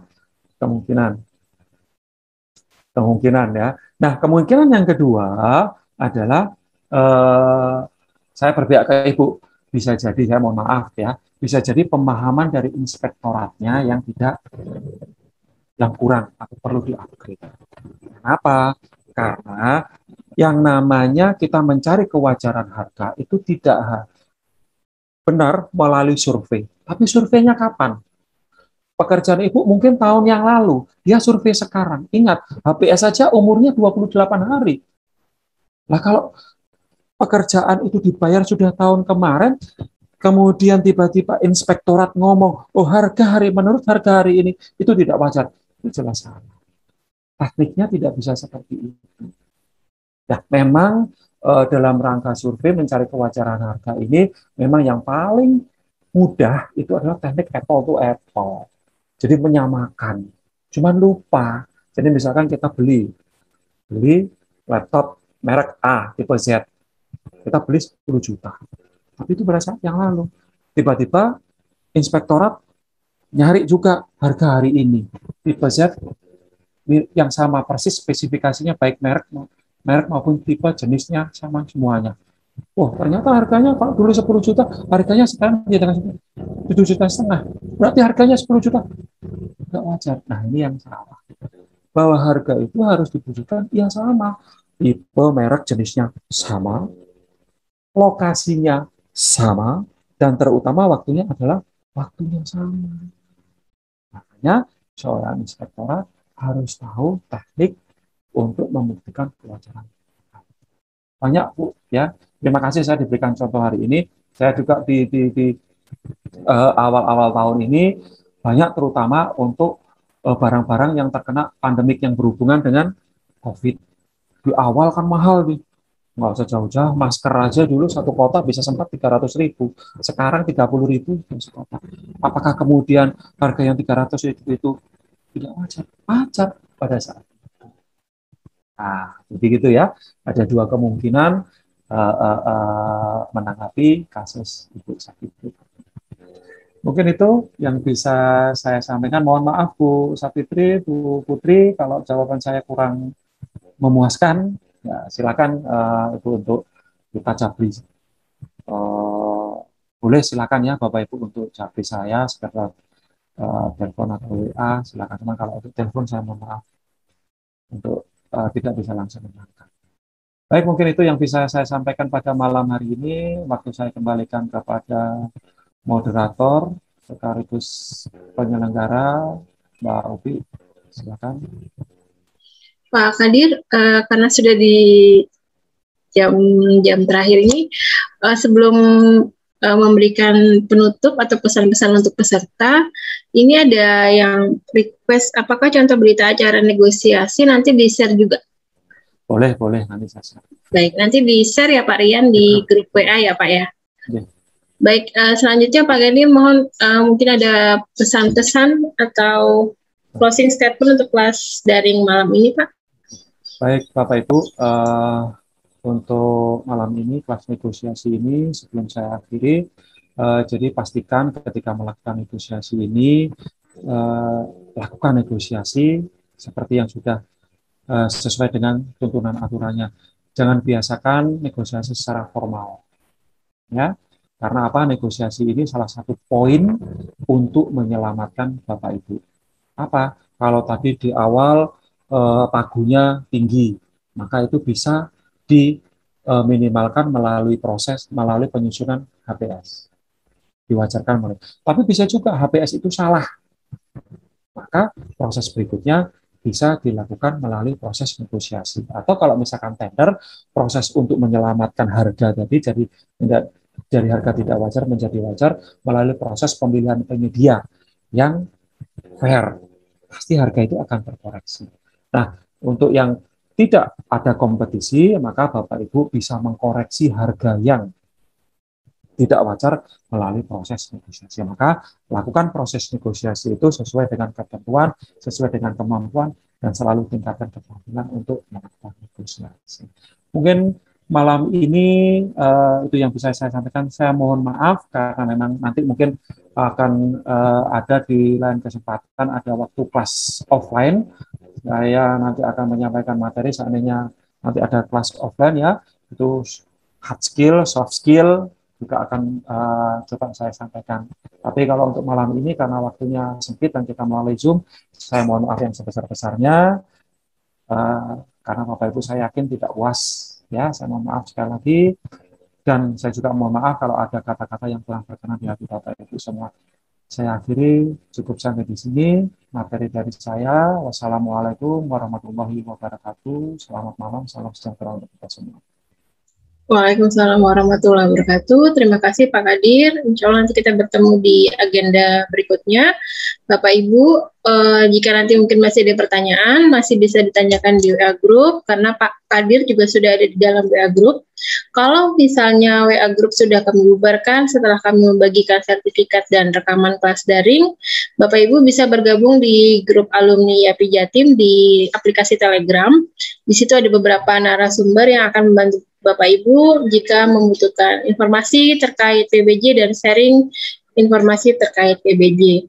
kemungkinan ya. Nah, kemungkinan yang kedua adalah saya berpihak ke Ibu, bisa jadi, saya mohon maaf ya, bisa jadi pemahaman dari inspektoratnya yang kurang atau perlu di-upgrade. Kenapa? Karena yang namanya kita mencari kewajaran harga itu tidak benar melalui survei. Tapi surveinya kapan? Pekerjaan Ibu mungkin tahun yang lalu, dia survei sekarang. Ingat, HPS saja umurnya 28 hari. Nah, kalau pekerjaan itu dibayar sudah tahun kemarin, kemudian tiba-tiba inspektorat ngomong, oh menurut harga hari ini, itu tidak wajar. Itu jelas salah. Tekniknya tidak bisa seperti itu. Nah, memang dalam rangka survei mencari kewajaran harga ini, memang yang paling mudah itu adalah teknik apple to apple. Jadi menyamakan, cuman lupa. Jadi misalkan kita beli laptop merek A, tipe Z, kita beli 10 juta. Tapi itu pada saat yang lalu. Tiba-tiba inspektorat nyari juga harga hari ini. Tipe Z yang sama persis spesifikasinya, baik merek maupun tipe, jenisnya sama semuanya. Oh, ternyata harganya Pak dulu 10 juta, harganya sekarang jadi 7,5 juta. Berarti harganya 10 juta. Enggak wajar. Nah, ini yang salah. Bahwa harga itu harus ditujukan, ya sama. Tipe, merek, jenisnya sama. Lokasinya sama. Dan terutama waktunya adalah waktunya sama. Makanya seorang inspektorat harus tahu teknik untuk membuktikan kewajaran. Banyak, Bu, ya. Terima kasih saya diberikan contoh hari ini. Saya juga di awal-awal tahun ini banyak, terutama untuk barang-barang yang terkena pandemik yang berhubungan dengan COVID. Di awal kan mahal nih, nggak usah jauh-jauh, masker aja dulu satu kotak bisa sempat 300.000, sekarang 30.000 sekota. Apakah kemudian harga yang 300.000 itu tidak wajar? Wajar pada saat itu. Nah, jadi gitu ya, ada dua kemungkinan menanggapi kasus Ibu Sapitri. Mungkin itu yang bisa saya sampaikan. Mohon maaf Bu Sapitri, Bu Putri, kalau jawaban saya kurang memuaskan, ya silakan Ibu untuk kita japri. Boleh silakan ya Bapak Ibu untuk japri saya sekedar telepon atau WA, silakan. Cuma kalau untuk telepon saya mohon maaf untuk tidak bisa langsung menangkap. Baik, mungkin itu yang bisa saya sampaikan pada malam hari ini. Waktu saya kembalikan kepada moderator sekaligus penyelenggara, Mbak Opi, silakan. Pak Kadir, karena sudah di jam terakhir ini, sebelum memberikan penutup atau pesan-pesan untuk peserta, ini ada yang request, apakah contoh berita acara negosiasi nanti di-share juga? Boleh nanti saya share. Baik, nanti di-share ya Pak Rian di grup WA ya Pak ya. Ya. Baik, selanjutnya Pak Gani mohon mungkin ada pesan-pesan atau closing statement untuk kelas daring malam ini Pak. Baik Bapak Ibu, untuk malam ini kelas negosiasi ini sebelum saya akhiri, jadi pastikan ketika melakukan negosiasi ini lakukan negosiasi seperti yang sudah sesuai dengan tuntunan aturannya. Jangan biasakan negosiasi secara formal, ya. Karena apa? Negosiasi ini salah satu poin untuk menyelamatkan Bapak Ibu. Apa? Kalau tadi di awal pagunya tinggi, maka itu bisa diminimalkan melalui penyusunan HPS. Diwajarkan mulai. Tapi bisa juga HPS itu salah. Maka proses berikutnya bisa dilakukan melalui proses negosiasi. Atau kalau misalkan tender, proses untuk menyelamatkan harga tadi dari harga tidak wajar menjadi wajar melalui proses pemilihan penyedia yang fair. Pasti harga itu akan terkoreksi. Nah, untuk yang tidak ada kompetisi, maka Bapak Ibu bisa mengkoreksi harga yang tidak wajar melalui proses negosiasi. Maka lakukan proses negosiasi itu sesuai dengan ketentuan, sesuai dengan kemampuan, dan selalu tingkatkan keterampilan untuk melakukan negosiasi. Mungkin malam ini itu yang bisa saya sampaikan. Saya mohon maaf karena memang nanti mungkin akan ada di lain kesempatan ada waktu kelas offline. Saya nanti akan menyampaikan materi seandainya nanti ada kelas offline ya, itu hard skill, soft skill juga akan coba saya sampaikan. Tapi kalau untuk malam ini karena waktunya sempit dan kita melalui Zoom, saya mohon maaf yang sebesar-besarnya karena Bapak Ibu saya yakin tidak puas ya. Saya mohon maaf sekali lagi dan saya juga mohon maaf kalau ada kata-kata yang kurang berkenan di hati Bapak Ibu semua. Saya akhiri, cukup sampai di sini materi dari saya. Wassalamualaikum warahmatullahi wabarakatuh. Selamat malam, salam sejahtera untuk kita semua. Waalaikumsalam warahmatullahi wabarakatuh. Terima kasih Pak Kadir. Insya Allah nanti kita bertemu di agenda berikutnya. Bapak Ibu, jika nanti mungkin masih ada pertanyaan, masih bisa ditanyakan di WA Group, karena Pak Kadir juga sudah ada di dalam WA Group. Kalau misalnya WA Group sudah kami bubarkan setelah kami membagikan sertifikat dan rekaman kelas daring, Bapak Ibu bisa bergabung di grup alumni IAPI Jatim di aplikasi Telegram. Di situ ada beberapa narasumber yang akan membantu Bapak Ibu jika membutuhkan informasi terkait PBJ dan sharing informasi terkait PBJ.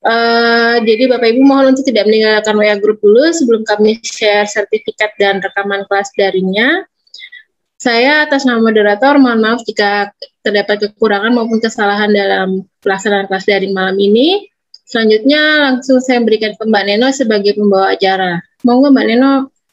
Jadi Bapak Ibu mohon untuk tidak meninggalkan WA Group dulu sebelum kami share sertifikat dan rekaman kelas daringnya. Saya atas nama moderator mohon maaf jika terdapat kekurangan maupun kesalahan dalam pelaksanaan kelas daring malam ini. Selanjutnya langsung saya berikan ke Mbak Neno sebagai pembawa acara. Monggo Mbak Neno.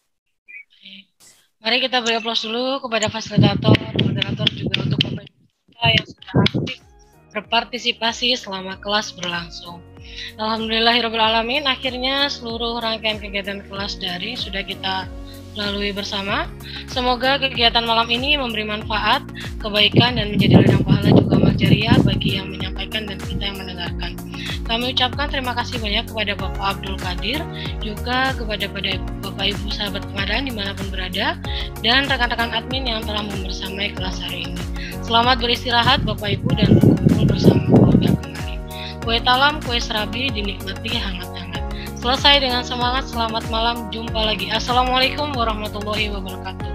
Mari kita beri aplaus dulu kepada fasilitator, moderator juga untuk Bapak Ibu kita yang sudah aktif berpartisipasi selama kelas berlangsung. Alhamdulillahirrahmanirrahim, akhirnya seluruh rangkaian kegiatan kelas daring sudah kita lalui bersama. Semoga kegiatan malam ini memberi manfaat, kebaikan, dan menjadi ladang pahala juga amal jariah bagi yang menyampaikan dan kita yang mendengarkan. Kami ucapkan terima kasih banyak kepada Bapak Abdul Qadir, juga kepada Bapak Ibu sahabat pengadaan dimanapun berada, dan rekan-rekan admin yang telah membersamai kelas hari ini. Selamat beristirahat Bapak Ibu dan berkumpul bersama keluarga kembali. Kue talam, kue serabi dinikmati hangat-hangat. Selesai dengan semangat, selamat malam, jumpa lagi. Assalamualaikum warahmatullahi wabarakatuh.